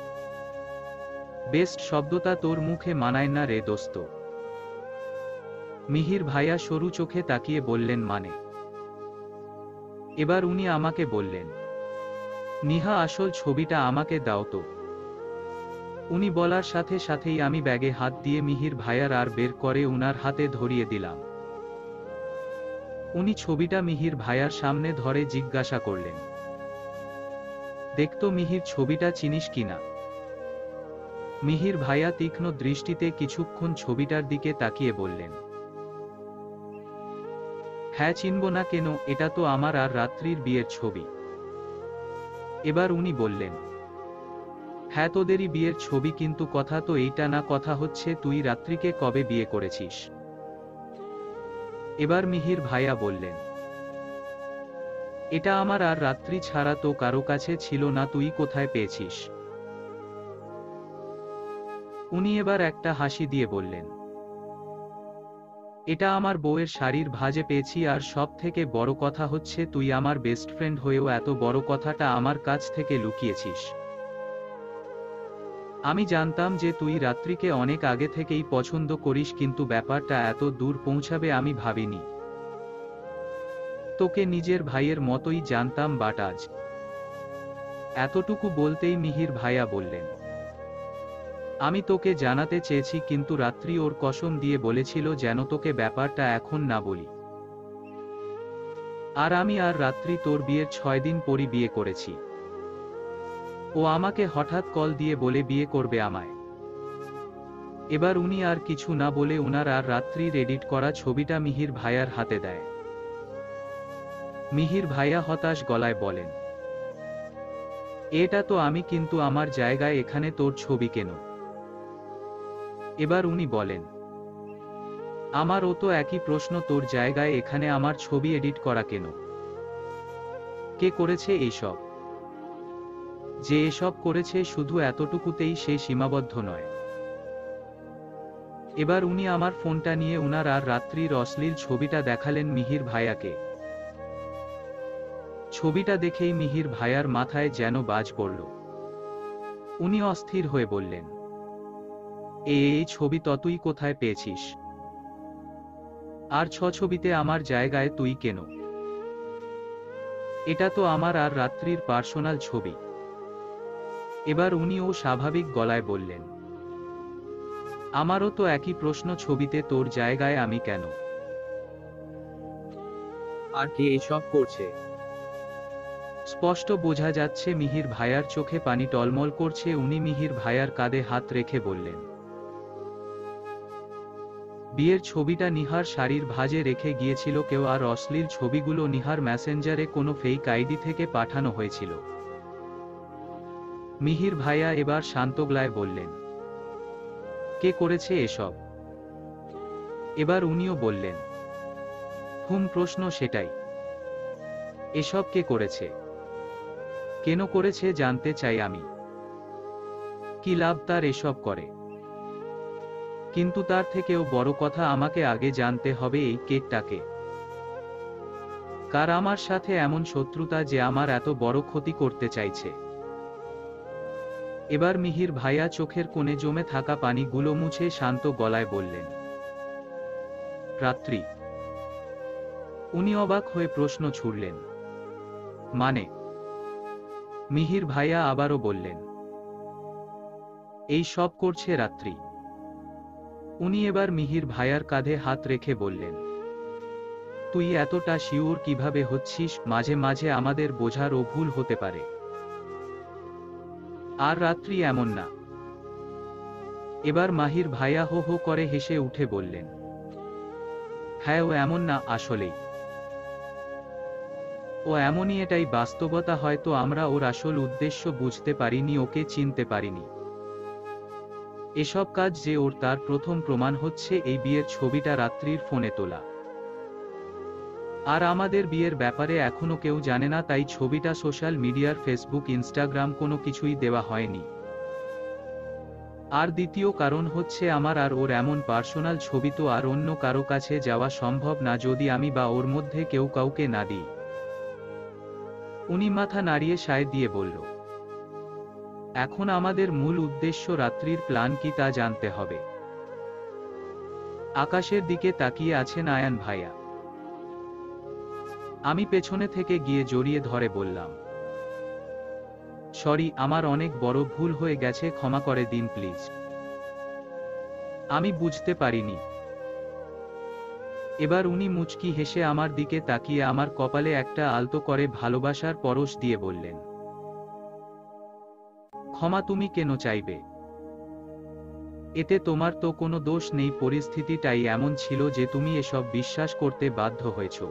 বেস্ট শব্দটা তোর মুখে মানায় না রে দোস্ত। মিহির ভাইয়া সরু চোখে তাকিয়ে বললেন, মানে? এবার উনি আমাকে বললেন, নিহা, আসল ছবিটা আমাকে দাও তো। উনি বলার সাথে সাথেই আমি ব্যাগে হাত দিয়ে মিহির ভাইয়ার আর বের করে উনার হাতে ধরিয়ে দিলাম। উনি ছবিটা মিহির ভাইয়ার সামনে ধরে জিজ্ঞাসা করলেন, দেখতো মিহির, ছবিটা চিনিস কিনা? মিহির ভাইয়া তীক্ষ্ণ দৃষ্টিতে কিছুক্ষণ ছবিটার দিকে তাকিয়ে বললেন, হ্যাঁ, চিনব না কেন, এটা তো আমার আর রাত্রির বিয়ের ছবি। এবার উনি বললেন, হ্যাঁ, তোদেরই বিয়ের ছবি, কিন্তু কথা তো এইটা না, কথা হচ্ছে তুই রাত্রিকে কবে বিয়ে করেছিস? এবার মিহির ভাইয়া বললেন, এটা আমার আর রাত্রি ছাড়া তো কারো কাছে ছিল না, তুই কোথায় পেয়েছিস? উনি এবার একটা হাসি দিয়ে বললেন, এটা আমার বউয়ের শাড়ির ভাঁজে পেয়েছি, আর সব থেকে বড় কথা হচ্ছে তুই আমার বেস্ট ফ্রেন্ড হয়েও এত বড় কথাটা আমার কাছ থেকে লুকিয়েছিস। আমি জানতাম যে তুই রাত্রিকে অনেক আগে থেকেই পছন্দ করিস, কিন্তু ব্যাপারটা এত দূর পৌঁছাবে আমি ভাবিনি। তোকে নিজের ভাইয়ের মতোই জানতাম, বাট আজ। এতটুকু বলতেই মিহির ভাইয়া বললেন, আমি তোকে জানাতে চেয়েছি, কিন্তু রাত্রি ওর কসম দিয়ে বলেছিল যেন তোকে ব্যাপারটা এখন না বলি। আর আমি আর রাত্রি তোর বিয়ের 6 দিন পরই বিয়ে করেছি। ও আমাকে হঠাৎ কল দিয়ে বলে বিয়ে করবে আমায়। এবার উনি আর কিছু না বলে উনার আর রাত্রির এডিট করা ছবিটা মিহির ভাইয়ার হাতে দেয়। মিহির ভাইয়া হতাশ গলায় বলেন, এটা তো আমি, কিন্তু আমার জায়গায় এখানে তোর ছবি কেন? এবার উনি বলেন, আমারও তো একই প্রশ্ন, তোর জায়গায় এখানে আমার ছবি এডিট করা কেন? কে করেছে এইসব? যে এসব করেছে শুধু এতটুকুতেই সে সীমাবদ্ধ নয়। এবার উনি আমার ফোনটা নিয়ে উনার আর রাত্রির অশ্লীল ছবিটা দেখালেন মিহির ভাইয়াকে। ছবিটা দেখেই মিহির ভাইয়ার মাথায় যেন বাজ পড়ল। উনি অস্থির হয়ে বললেন, এই ছবি তুই কোথায় পেয়েছিস? আর ছবিতে আমার জায়গায় তুই কেন? এটা তো আমার আর রাত্রির পার্সোনাল ছবি। এবার উনিও স্বাভাবিক গলায় বললেন, আমারও তো একই প্রশ্ন, ছবিতে তোর জায়গায় আমি কেন? আর কে এসব করছে? স্পষ্ট বোঝা যাচ্ছে মিহির ভাইয়ার চোখে পানি টলমল করছে। উনি মিহির ভাইয়ার কাঁধে হাত রেখে বললেন, বিয়ের ছবিটা নিহার শাড়ির ভাঁজে রেখে গিয়েছিল কেউ, আর অশ্লীল ছবিগুলো নিহার মেসেঞ্জারে কোনো ফেক আইডি থেকে পাঠানো হয়েছিল। মিহির ভাইয়া এবার শান্ত গলায় বললেন, কে করেছে এসব? এবার উনিও বললেন, প্রশ্ন সেটাই, এসব কে করেছে, কেন করেছে জানতে চাই আমি। কি লাভ তার এসব করে? কিন্তু তার থেকেও বড় কথা, আমাকে আগে জানতে হবে এই কেকটাকে, কার আমার সাথে এমন শত্রুতা যে আমার এত বড় ক্ষতি করতে চাইছে। এবার মিহির ভাইয়া চোখের কোণে জমে থাকা পানিগুলো মুছে শান্ত গলায় বললেন, রাত্রি। উনি অবাক হয়ে প্রশ্ন ছুড়লেন, মানে? মিহির ভাইয়া আবারও বললেন, এই সব করছে রাত্রি। উনি এবার মিহির ভাইয়ার কাঁধে হাত রেখে বললেন, তুই এতটা শিওর কিভাবে হচ্ছিস? মাঝে মাঝে আমাদের বোঝারও ভুল হতে পারে। আর রাত্রি এমন না। এবার মাহির ভাইয়া হো হো করে হেসে উঠে বললেন, হ্যাঁ ও এমন না আসলেই। ও এমনই, এটাই বাস্তবতা। হয়তো আমরা ওর আসল উদ্দেশ্য বুঝতে পারিনি, ওকে চিনতে পারিনি। এসব কাজ যে ওর, তার প্রথম প্রমাণ হচ্ছে এই বিয়ের ছবিটা রাত্রির ফোনে তোলা। আর আমাদের বিয়ের ব্যাপারে এখনো কেউ জানে না, তাই ছবিটা সোশ্যাল মিডিয়ার ফেসবুক, ইনস্টাগ্রাম কোনো কিছুই দেওয়া হয়নি। আর দ্বিতীয় কারণ হচ্ছে, আমার আর ওর এমন পার্সোনাল ছবি তো আর অন্য কারো কাছে যাওয়া সম্ভব না যদি আমি বা ওর মধ্যে কেউ কাউকে না দিই। উনি মাথা নাড়িয়ে সায় দিয়ে বলল, এখন আমাদের মূল উদ্দেশ্য রাত্রির প্ল্যান কি তা জানতে হবে। আকাশের দিকে তাকিয়ে আছেন আয়ান ভাইয়া। আমি পেছনে থেকে গিয়ে জড়িয়ে ধরে বললাম, সরি, আমার অনেক বড় ভুল হয়ে গেছে, ক্ষমা করে দিন প্লিজ। আমি বুঝতে পারিনি। এবার উনি মুচকি হেসে আমার দিকে তাকিয়ে আমার কপালে একটা আলতো করে ভালোবাসার পরশ দিয়ে বললেন, ক্ষমা তুমি কেন চাইবে? এতে তোমার তো কোনো দোষ নেই, পরিস্থিতিটাই এমন ছিল যে তুমি এসব বিশ্বাস করতে বাধ্য হয়েছ।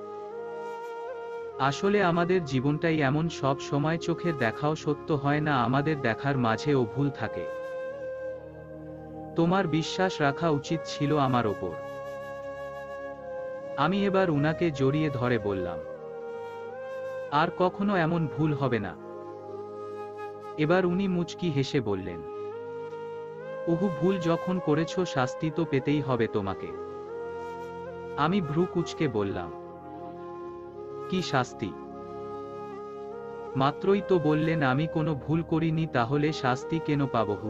আসলে আমাদের জীবনটাই এমন, সব সময় চোখের দেখাও সত্য হয় না, আমাদের দেখার মাঝেও ভুল থাকে। তোমার বিশ্বাস রাখা উচিত ছিল আমার ওপর। আমি এবার উনাকে জড়িয়ে ধরে বললাম, আর কখনো এমন ভুল হবে না। এবার উনি মুচকি হেসে বললেন, ওহু, ভুল যখন করেছ শাস্তি তো পেতেই হবে তোমাকে। আমি ভ্রু কুঁচকে বললাম, কি শাস্তি? মাত্রই তো বললেন আমি কোনো ভুল করিনি, তাহলে শাস্তি কেন পাবো?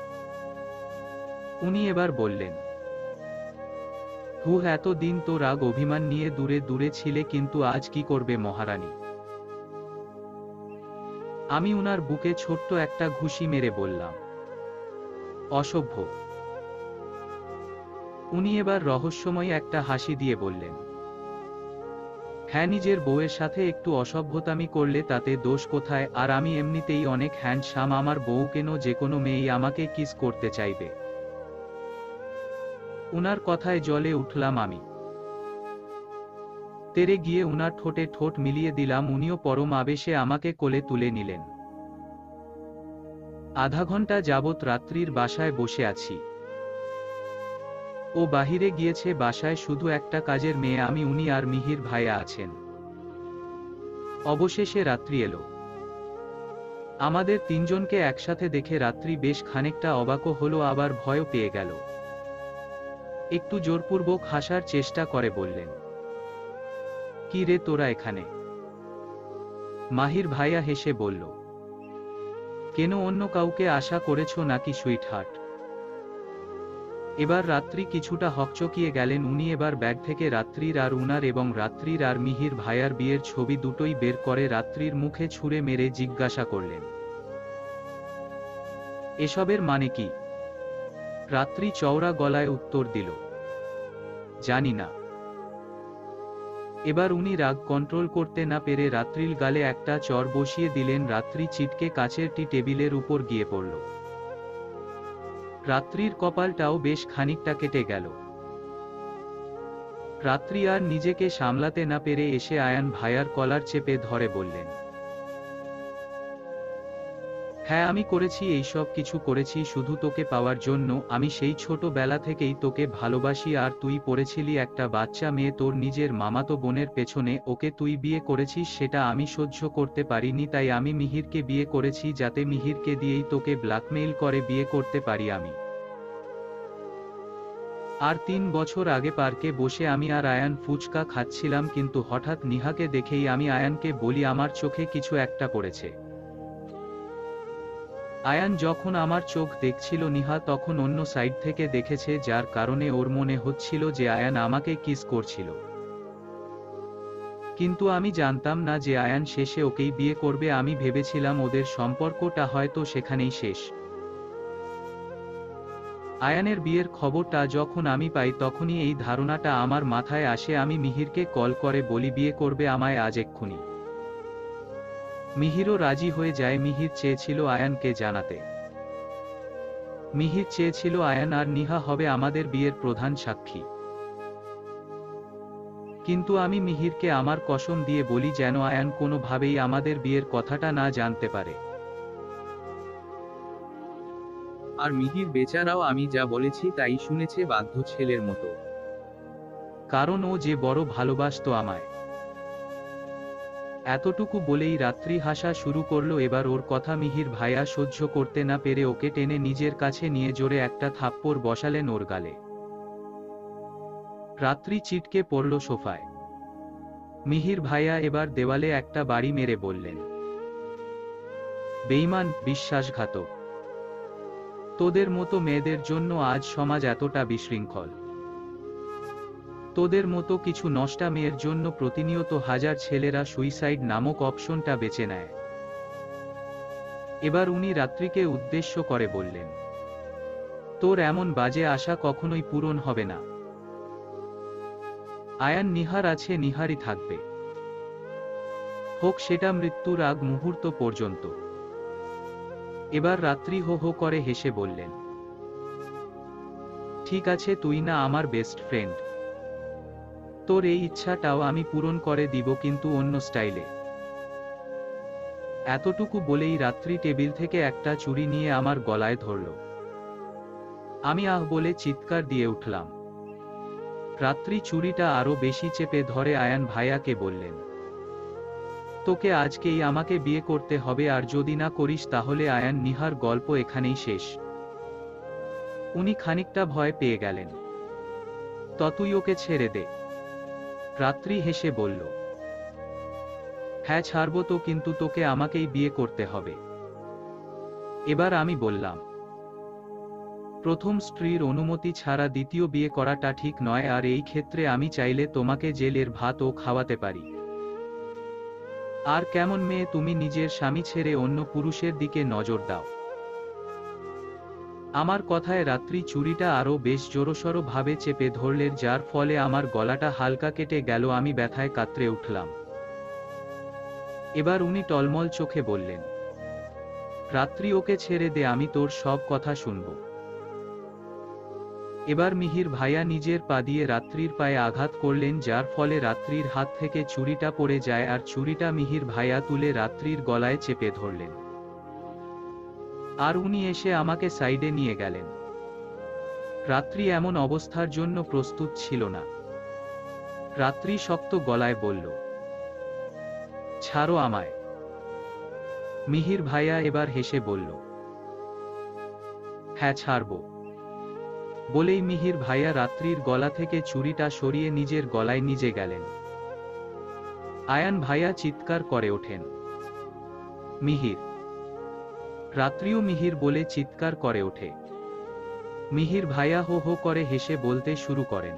উনি এবার বললেন, এতদিন তো রাগ অভিমান নিয়ে দূরে দূরে ছিলে, কিন্তু আজ কি করবে মহারানী? আমি উনার বুকে ছোট্ট একটা ঘুষি মেরে বললাম, অসভ্য। উনি এবার রহস্যময় একটা হাসি দিয়ে বললেন, হ্যাঁ, নিজের বউয়ের সাথে একটু অসভ্যতামি করলে তাতে দোষ কোথায়? আর আমি এমনিতেই অনেক হ্যান্ডসাম, আমার বউ কেন যে কোনো মেয়েই আমাকে কিস করতে চাইবে। উনার কথায় জ্বলে উঠলাম আমি। তেরে গিয়ে উনার ঠোঁটে ঠোঁট মিলিয়ে দিলাম। উনিও পরম আবেশে আমাকে কোলে তুলে নিলেন। আধা ঘন্টা যাবৎ রাত্রির বাসায় বসে আছি। ও বাহিরে গিয়েছে, বাসায় শুধু একটা কাজের মেয়ে, আমি, উনি আর মিহির ভাইয়া আছেন। অবশেষে রাত্রি এলো। আমাদের তিনজনকে একসাথে দেখে রাত্রি বেশ খানিকটা অবাকও হলো, আবার ভয়ও পেয়ে গেল। একটু জোরপূর্বক হাসার চেষ্টা করে বললেন, কি রে তোরা এখানে? মাহির ভাইয়া হেসে বলল, কেন, অন্য কাউকে আশা করেছো নাকি সুইট হার্ট? এবার রাত্রি কিছুটা হকচকিয়ে গেলেন। উনি এবার ব্যাগ থেকে রাত্রির আর উনার এবং রাত্রির আর মিহির ভাইয়ার বিয়ের ছবি দুটোই বের করে রাত্রির মুখে ছুঁড়ে মেরে জিজ্ঞাসা করলেন, এসবের মানে কি? রাত্রি চওড়া গলায় উত্তর দিল, জানি না। এবার উনি রাগ কন্ট্রোল করতে না পেরে রাত্রির গালে একটা চড় বসিয়ে দিলেন। রাত্রি চিটকে কাচের টি টেবিলের উপর গিয়ে পড়ল। রাত্রির কপালটাও বেশ খানিকটা কেটে গেল। রাত্রি আর নিজেকে সামলাতে না পেরে এসে আয়ান ভাইয়ার কলার চেপে ধরে বললেন, হ্যাঁ আমি করেছি, এইসব কিছু করেছি শুধু তোকে পাওয়ার জন্য। আমি সেই ছোটবেলা থেকেই তোকে ভালোবাসি, আর তুই পড়েছিলি একটা বাচ্চা মেয়ে তোর নিজের মামাতো বোনের পেছনে, ওকে তুই বিয়ে করেছিস, সেটা আমি সহ্য করতে পারিনি, তাই আমি মিহিরকে বিয়ে করেছি যাতে মিহিরকে দিয়েই তোকে ব্ল্যাকমেইল করে বিয়ে করতে পারি আমি। আর 3 বছর আগে পার্কে বসে আমি আর আয়ান ফুচকা খাচ্ছিলাম, কিন্তু হঠাৎ নিহাকে দেখেই আমি আয়ানকে বলি আমার চোখে কিছু একটা পড়েছে। আয়ান যখন আমার চোখ দেখছিল, নিহা তখন অন্য সাইড থেকে দেখেছে, যার কারণে ওর মনে হচ্ছিল যে আয়ান আমাকে কিস করছিল। কিন্তু আমি জানতাম না যে আয়ান শেষে ওকেই বিয়ে করবে। আমি ভেবেছিলাম ওদের সম্পর্কটা হয়তো সেখানেই শেষ। আয়ানের বিয়ের খবরটা যখন আমি পাই তখনই এই ধারণাটা আমার মাথায় আসে। আমি মিহিরকে কল করে বলি বিয়ে করবে আমায় আজ এক্ষুনি। মিহিরও রাজি হয়ে যায়। মিহির চেয়েছিল আয়ানকে জানাতে। মিহির চেয়েছিল আয়ান আর নিহা হবে আমাদের বিয়ের প্রধান সাক্ষী। কিন্তু আমি মিহিরকে আমার কসম দিয়ে বলি যেন আয়ান কোনোভাবেই আমাদের বিয়ের কথাটা না জানতে পারে। আর মিহির বেচারাও আমি যা বলেছি তাই শুনেছে বাধ্য ছেলের মতো। কারণ ও যে বড় ভালোবাসতো আমায়। এতটুকু বলেই রাত্রি হাসা শুরু করলো। এবার ওর কথা মিহির ভাইয়া সহ্য করতে না পেরে ওকে টেনে নিজের কাছে নিয়ে জোরে একটা থাপ্পড় বসালেন ওর গালে। রাত্রি চিটকে পড়ল সোফায়। মিহির ভাইয়া এবার দেওয়ালে একটা বাড়ি মেরে বললেন, বেঈমান, বিশ্বাসঘাতক। তোদের মতো মেয়েদের জন্য আজ সমাজ এতটা বিশৃঙ্খল। তোদের মতো কিছু নষ্টা মেয়ের জন্য প্রতিনিয়ত হাজার ছেলেরা সুইসাইড নামক অপশনটা বেছে নেয়। এবার উনি রাত্রিকে উদ্দেশ্য করে বললেন, তোর এমন বাজে আশা কখনোই পূরণ হবে না। আয়ান নিহার আছে, নিহারই থাকবে, হোক সেটা মৃত্যুর আগ মুহূর্ত পর্যন্ত। এবার রাত্রি হো হো করে হেসে বললেন, ঠিক আছে, তুই না আমার বেস্ট ফ্রেন্ড, তোর এই ইচ্ছাটাও আমি পূরণ করে দিব, কিন্তু অন্য স্টাইলে। এতটুকু বলেই রাত্রি টেবিল থেকে একটা চুড়ি নিয়ে আমার গলায় ধরল। আমি আহ বলে চিৎকার দিয়ে উঠলাম। রাত্রি চুড়িটা আরো বেশি চেপে ধরে আয়ান ভাইয়াকে বললেন, তোকে আজকেই আমাকে বিয়ে করতে হবে, আর যদি না করিস তাহলে আয়ান নিহার গল্প এখানেই শেষ। উনি খানিকটা ভয় পেয়ে গেলেন। তুই ওকে ছেড়ে দে। রাত্রি হেসে বলল, হ্যাঁ ছাড়বো তো, কিন্তু তোকে আমাকেই বিয়ে করতে হবে। এবার আমি বললাম, প্রথম স্ত্রীর অনুমতি ছাড়া দ্বিতীয় বিয়ে করাটা ঠিক নয়, আর এই ক্ষেত্রে আমি চাইলে তোমাকে জেলের ভাতও খাওয়াতে পারি। আর কেমন মেয়ে তুমি, নিজের স্বামী ছেড়ে অন্য পুরুষের দিকে নজর দাও? আমার কথায় রাত্রি চুড়িটা আরো বেশ জোরসড় ভাবে চেপে ধরলেন, যার ফলে আমার গলাটা হালকা কেটে গেল। আমি ব্যথায় কাতরে উঠলাম। এবার উনি টলমল চোখে বললেন, রাত্রি ওকে ছেড়ে দে, আমি তোর সব কথা শুনব। এবার মিহির ভাইয়া নিজের পা দিয়ে রাত্রির পায়ে আঘাত করলেন, যার ফলে রাত্রির হাত থেকে চুড়িটা পড়ে যায়, আর চুড়িটা মিহির ভাইয়া তুলে রাত্রির গলায় চেপে ধরলেন। আর উনি এসে আমাকে সাইডে নিয়ে গেলেন। রাত্রি এমন অবস্থার জন্য প্রস্তুত ছিল না। রাত্রি শক্ত গলায় বলল, ছাড়ো আমায়। মিহির ভাইয়া এবার হেসে বলল, হ্যাঁ ছাড়ব। বলেই মিহির ভাইয়া রাত্রির গলা থেকে চুড়িটা সরিয়ে নিজের গলায় নিজে গেলেন। আয়ান ভাইয়া চিৎকার করে ওঠেন, মিহির। রাত্রিও মিহির বলে চিৎকার করে ওঠে। মিহির ভাইয়া হো হো করে হেসে বলতে শুরু করেন,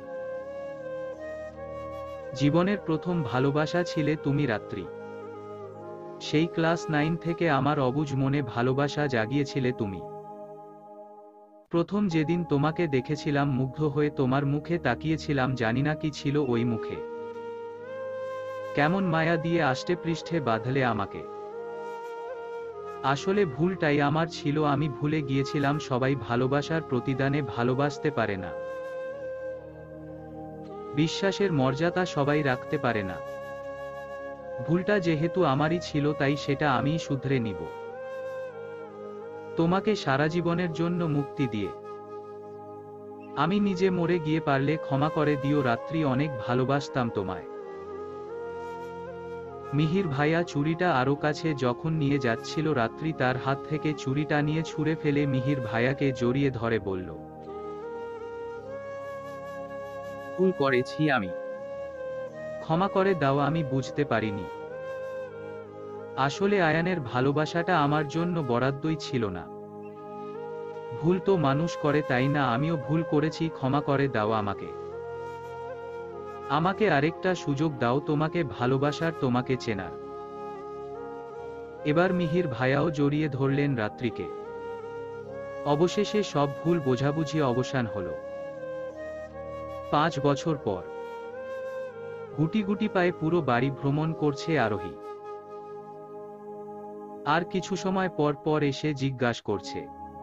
জীবনের প্রথম ভালোবাসা ছিলে তুমি রাত্রি। সেই ক্লাস 9 থেকে আমার অবুঝ মনে ভালোবাসা জাগিয়েছিলে তুমি। প্রথম যেদিন তোমাকে দেখেছিলাম মুগ্ধ হয়ে তোমার মুখে তাকিয়েছিলাম, জানিনা কি ছিল ওই মুখে, কেমন মায়া দিয়ে আষ্টে পৃষ্ঠে বাঁধলে আমাকে। আসলে ভুলটাই আমার ছিল, আমি ভুলে গিয়েছিলাম সবাই ভালোবাসার প্রতিদানে ভালোবাসতে পারে না, বিশ্বাসের মর্যাদা সবাই রাখতে পারে না। ভুলটা যেহেতু আমারই ছিল তাই সেটা আমিই শুধরে নিব, তোমাকে সারা জীবনের জন্য মুক্তি দিয়ে। আমি নিজে মরে গিয়ে পারলে ক্ষমা করে দিও রাত্রি, অনেক ভালোবাসতাম তোমায়। মিহির ভাইয়া চুড়িটা আরো কাছে যখন নিয়ে যাচ্ছিল, রাত্রি তার হাত থেকে চুড়িটা নিয়ে ছুঁড়ে ফেলে মিহির ভাইয়াকে জড়িয়ে ধরে বলল, ভুল করেছি আমি। ক্ষমা করে দাও, আমি বুঝতে পারিনি। আসলে আয়ানের ভালোবাসাটা আমার জন্য বরাদ্দই ছিল না। ভুল তো মানুষ করে, তাই না? আমিও ভুল করেছি, ক্ষমা করে দাও আমাকে। আমাকে আরেকটা সুযোগ দাও তোমাকে ভালোবাসার, তোমাকে চেনার। এবার মিহির ভাইয়াও জড়িয়ে ধরলেন রাত্রিকে। অবশেষে সব ভুল বোঝাবুঝি অবসান হলো। 5 বছর পর গুটি গুটি পায়ে পুরো বাড়ি ভ্রমণ করছে আরোহী। আর কিছু সময় পর পর এসে জিজ্ঞাসা করছে,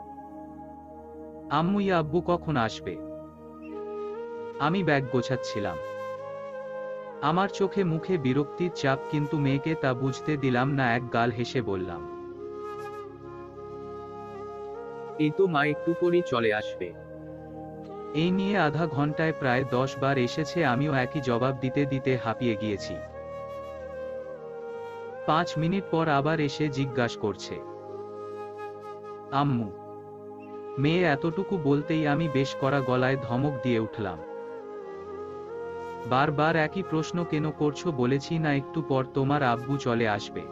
আম্মু আব্বু কখন আসবে? আমি ব্যাগ গোছাচ্ছিলাম। আমার চোখে মুখে বিরক্তির চাপ, কিন্তু মেয়েকে তা বুঝতে দিলাম না। এক গাল হেসে বললাম, এই তো মা একটু পরই চলে আসবে। এই নিয়ে আধা ঘন্টায় প্রায় 10 বার এসেছে, আমিও একই জবাব দিতে দিতে হাঁপিয়ে গিয়েছি। 5 মিনিট পর আবার এসে জিজ্ঞাসা করছে, আম্মু? মেয়ে এতটুকু বলতেই আমি বেশ কড়া গলায় ধমক দিয়ে উঠলাম, বারবার একই প্রশ্ন কেন করছো? বলেছি না একটু পর তোমার আব্বু চলে আসবে।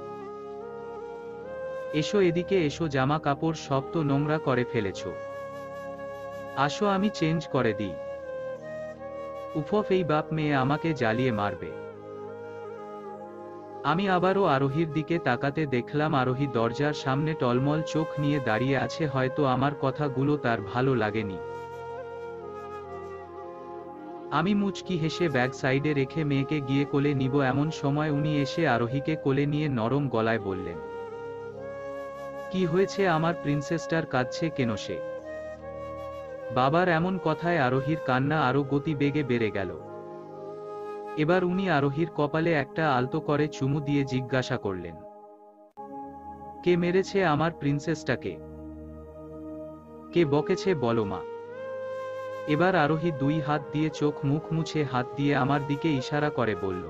এসো এদিকে এসো, জামা কাপড় সব তো নোংরা করে ফেলেছ, আসো আমি চেঞ্জ করে দিই। উফ, এই বাপ মেয়ে আমাকে জ্বালিয়ে মারবে। আমি আবারও আরোহীর দিকে তাকাতে দেখলাম আরোহী দরজার সামনে টলমল চোখ নিয়ে দাঁড়িয়ে আছে। হয়তো আমার কথাগুলো তার ভালো লাগেনি। আমি মুচকি হেসে ব্যাগ সাইডে রেখে মেয়েকে গিয়ে কোলে নিব, এমন সময় উনি এসে আরোহীকে কোলে নিয়ে নরম গলায় বললেন, কি হয়েছে আমার প্রিন্সেসটার, কাঁদছে কেন সে? বাবার এমন কথায় আরোহীর কান্না আরো গতি বেগে বেড়ে গেল। এবার উনি আরোহীর কপালে একটা আলতো করে চুমু দিয়ে জিজ্ঞাসা করলেন, কে মেরেছে আমার প্রিন্সেসটাকে? কে বকেছে বলো মা? এবার আরোহী 2 হাত দিয়ে চোখ মুখ মুছে হাত দিয়ে আমার দিকে ইশারা করে বলল,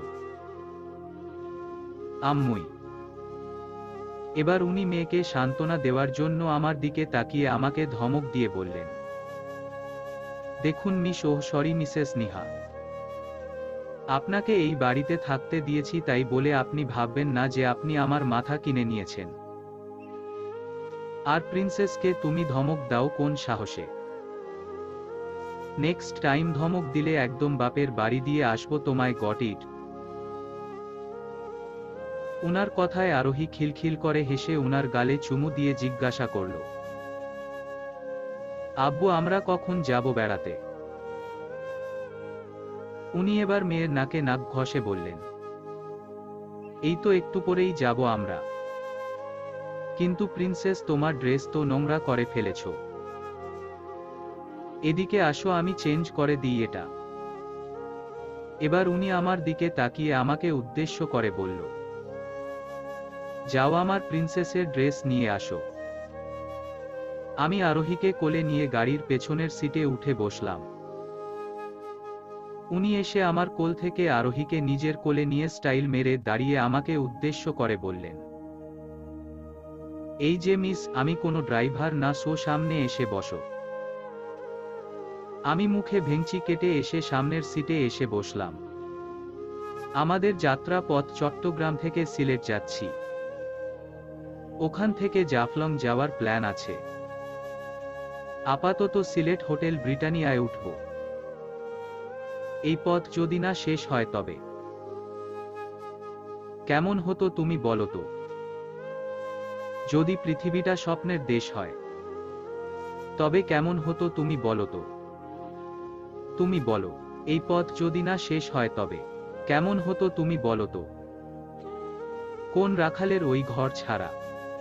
আম্মুই। এবার উনি মেয়েকে সান্ত্বনা দেওয়ার জন্য আমার দিকে তাকিয়ে আমাকে ধমক দিয়ে বললেন, দেখুন miss, oh sorry Mrs Niha, আপনাকে এই বাড়িতে থাকতে দিয়েছি তাই বলে আপনি ভাববেন না যে আপনি আমার মাথা কিনে নিয়েছেন। আর প্রিন্সেসকে তুমি ধমক দাও কোন সাহসে? নেক্সট টাইম ধমক দিলে একদম বাপের বাড়ি দিয়ে আসবো তোমায়, গট ইট? উনার কথায় আরোহী খিলখিল করে হেসে উনার গালে চুমু দিয়ে জিজ্ঞাসা করল, আব্বু আমরা কখন যাব বেড়াতে? উনি এবার মেয়ের নাকে নাক ঘষে বললেন, এই তো একটু পরেই যাব আমরা। কিন্তু প্রিন্সেস তোমার ড্রেস তো নোংরা করে ফেলেছ, এদিকে আসো আমি চেঞ্জ করে দিই এটা। এবার উনি আমার দিকে তাকিয়ে আমাকে উদ্দেশ্য করে বলল, যাও আমার প্রিন্সেসের ড্রেস নিয়ে আসো। আমি আরোহীকে কোলে নিয়ে গাড়ির পেছনের সিটে উঠে বসলাম। উনি এসে আমার কোল থেকে আরোহীকে নিজের কোলে নিয়ে স্টাইল মেরে দাঁড়িয়ে আমাকে উদ্দেশ্য করে বললেন, এই যে মিস, আমি কোনো ড্রাইভার না, সো সামনে এসে বসো। আমি মুখে ভেঙচি কেটে এসে সামনের সিটে এসে বসলাম। আমাদের যাত্রা পথ চট্টগ্রাম থেকে সিলেট যাচ্ছি, ওখান থেকে জাফলং যাওয়ার প্ল্যান আছে। আপাতত সিলেট হোটেল ব্রিটানিয়ায় উঠব। এই পথ যদি না শেষ হয় তবে কেমন হতো তুমি বলো তো? যদি পৃথিবীটা স্বপ্নের দেশ হয় তবে কেমন হতো তুমি বলো তো? তুমি বলো, এই পথ যদি না শেষ হয় তবে কেমন হতো তুমি বলো তো? কোন রাখালের ওই ঘর ছাড়া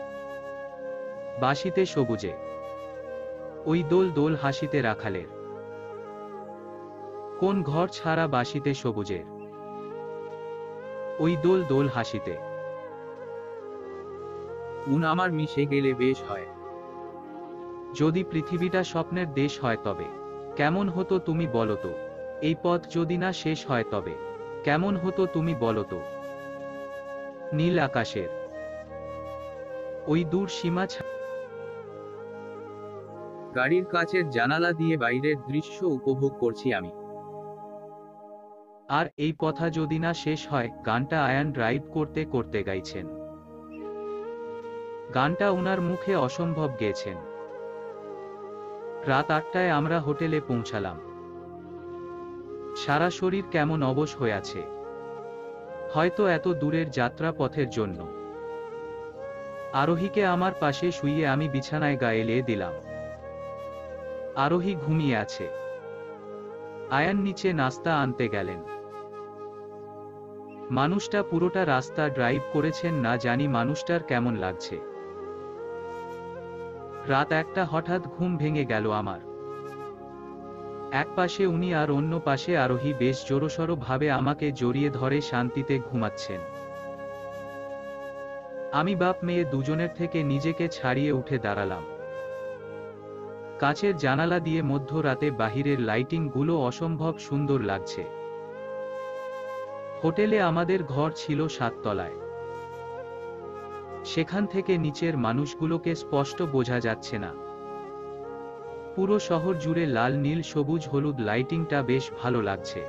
বাসিতে সবুজে, ওই দোল দোল হাসিতে রাখালের? কোন ঘর ছাড়া বাসিতে সবুজের, ওই দোল দোল হাসিতে? মন আমার মিশে গেলে বেশ হয়। যদি পৃথিবীটা স্বপ্নের দেশ হয় তবে কেমন হতো তুমি বলো তো? এই পথ যদি না শেষ হয় তবে কেমন হতো তুমি বলো তো? নীল আকাশের ওই দূর সীমা গাড়ির কাচের জানালা দিয়ে বাইরের দৃশ্য উপভোগ করছি আমি। আর এই কথা যদি না শেষ হয়, গানটা আয়ান ড্রাইভ করতে করতে গাইছেন। গানটা উনার মুখে অসম্ভব গেয়েছেন। রাত 8টায় আমরা হোটেলে পৌঁছালাম। সারা শরীর কেমন অবশ হয়ে আছে, হয়তো এত দূরের যাত্রা পথের জন্য। আরোহীকে আমার পাশে শুইয়ে আমি বিছানায় গায়ে এলিয়ে দিলাম। আরোহী ঘুমিয়ে আছে। আয়ান নিচে নাস্তা আনতে গেলেন। মানুষটা পুরোটা রাস্তা ড্রাইভ করেছেন, না জানি মানুষটার কেমন লাগছে। রাত 1টা হঠাৎ ঘুম ভেঙে গেল আমার। এক পাশে উনি আর অন্য পাশে আরোহী বেশ জোরসড় ভাবে আমাকে জড়িয়ে ধরে শান্তিতে ঘুমাচ্ছেন। আমি বাপ মেয়ে দুজনের থেকে নিজেকে ছাড়িয়ে উঠে দাঁড়ালাম। কাচের জানালা দিয়ে মধ্যরাতে বাহিরের লাইটিং গুলো অসম্ভব সুন্দর লাগছে। হোটেলে আমাদের ঘর ছিল 7 তলায়। সেখান থেকে নিচের মানুষগুলোকে স্পষ্ট বোঝা যাচ্ছে না। পুরো শহর জুড়ে লাল নীল সবুজ হলুদ লাইটিংটা বেশ ভালো লাগছে।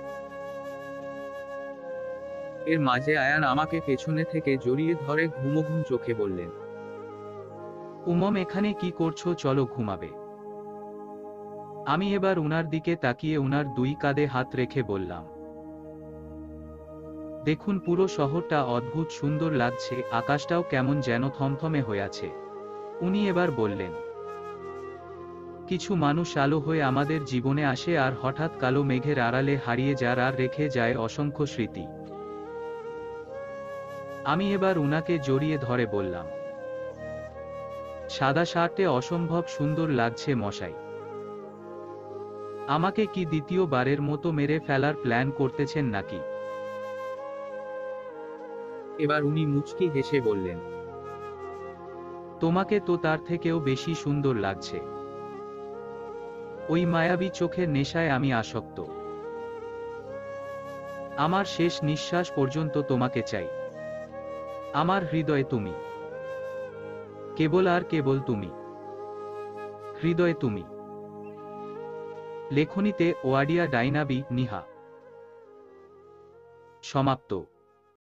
এর মাঝে আয়ান আমাকে পেছনে থেকে জড়িয়ে ধরে ঘুমোঘুম চোখে বললেন, উমম, এখানে কি করছো? চলো ঘুমাবে। আমি এবার উনার দিকে তাকিয়ে উনার 2 কাঁধে হাত রেখে বললাম, দেখুন পুরো শহরটা অদ্ভুত সুন্দর লাগছে, আকাশটাও কেমন যেন থমথমে হয়ে আছে। উনি এবার বললেন, কিছু মানুষ আলো হয়ে আমাদের জীবনে আসে আর হঠাৎ কালো মেঘের আড়ালে হারিয়ে যায় আর রেখে যায় অসংখ্য স্মৃতি। আমি এবার উনাকে জড়িয়ে ধরে বললাম, সাদা শার্টে অসম্ভব সুন্দর লাগছে মশাই। আমাকে কি দ্বিতীয়বারের মতো মেরে ফেলার প্ল্যান করতেছেন নাকি? এবার উনি মুচকি হেসে বললেন, তোমাকে তো তার থেকেও বেশি সুন্দর লাগছে। ওই মায়াবী চোখের নেশায় আমি আসক্ত। আমার শেষ নিঃশ্বাস পর্যন্ত তোমাকে চাই। আমার হৃদয়ে তুমি, কেবল আর কেবল তুমি, হৃদয়ে তুমি। লেখনীতে ওয়াডিয়া ডাইনাবি নিহা। সমাপ্ত।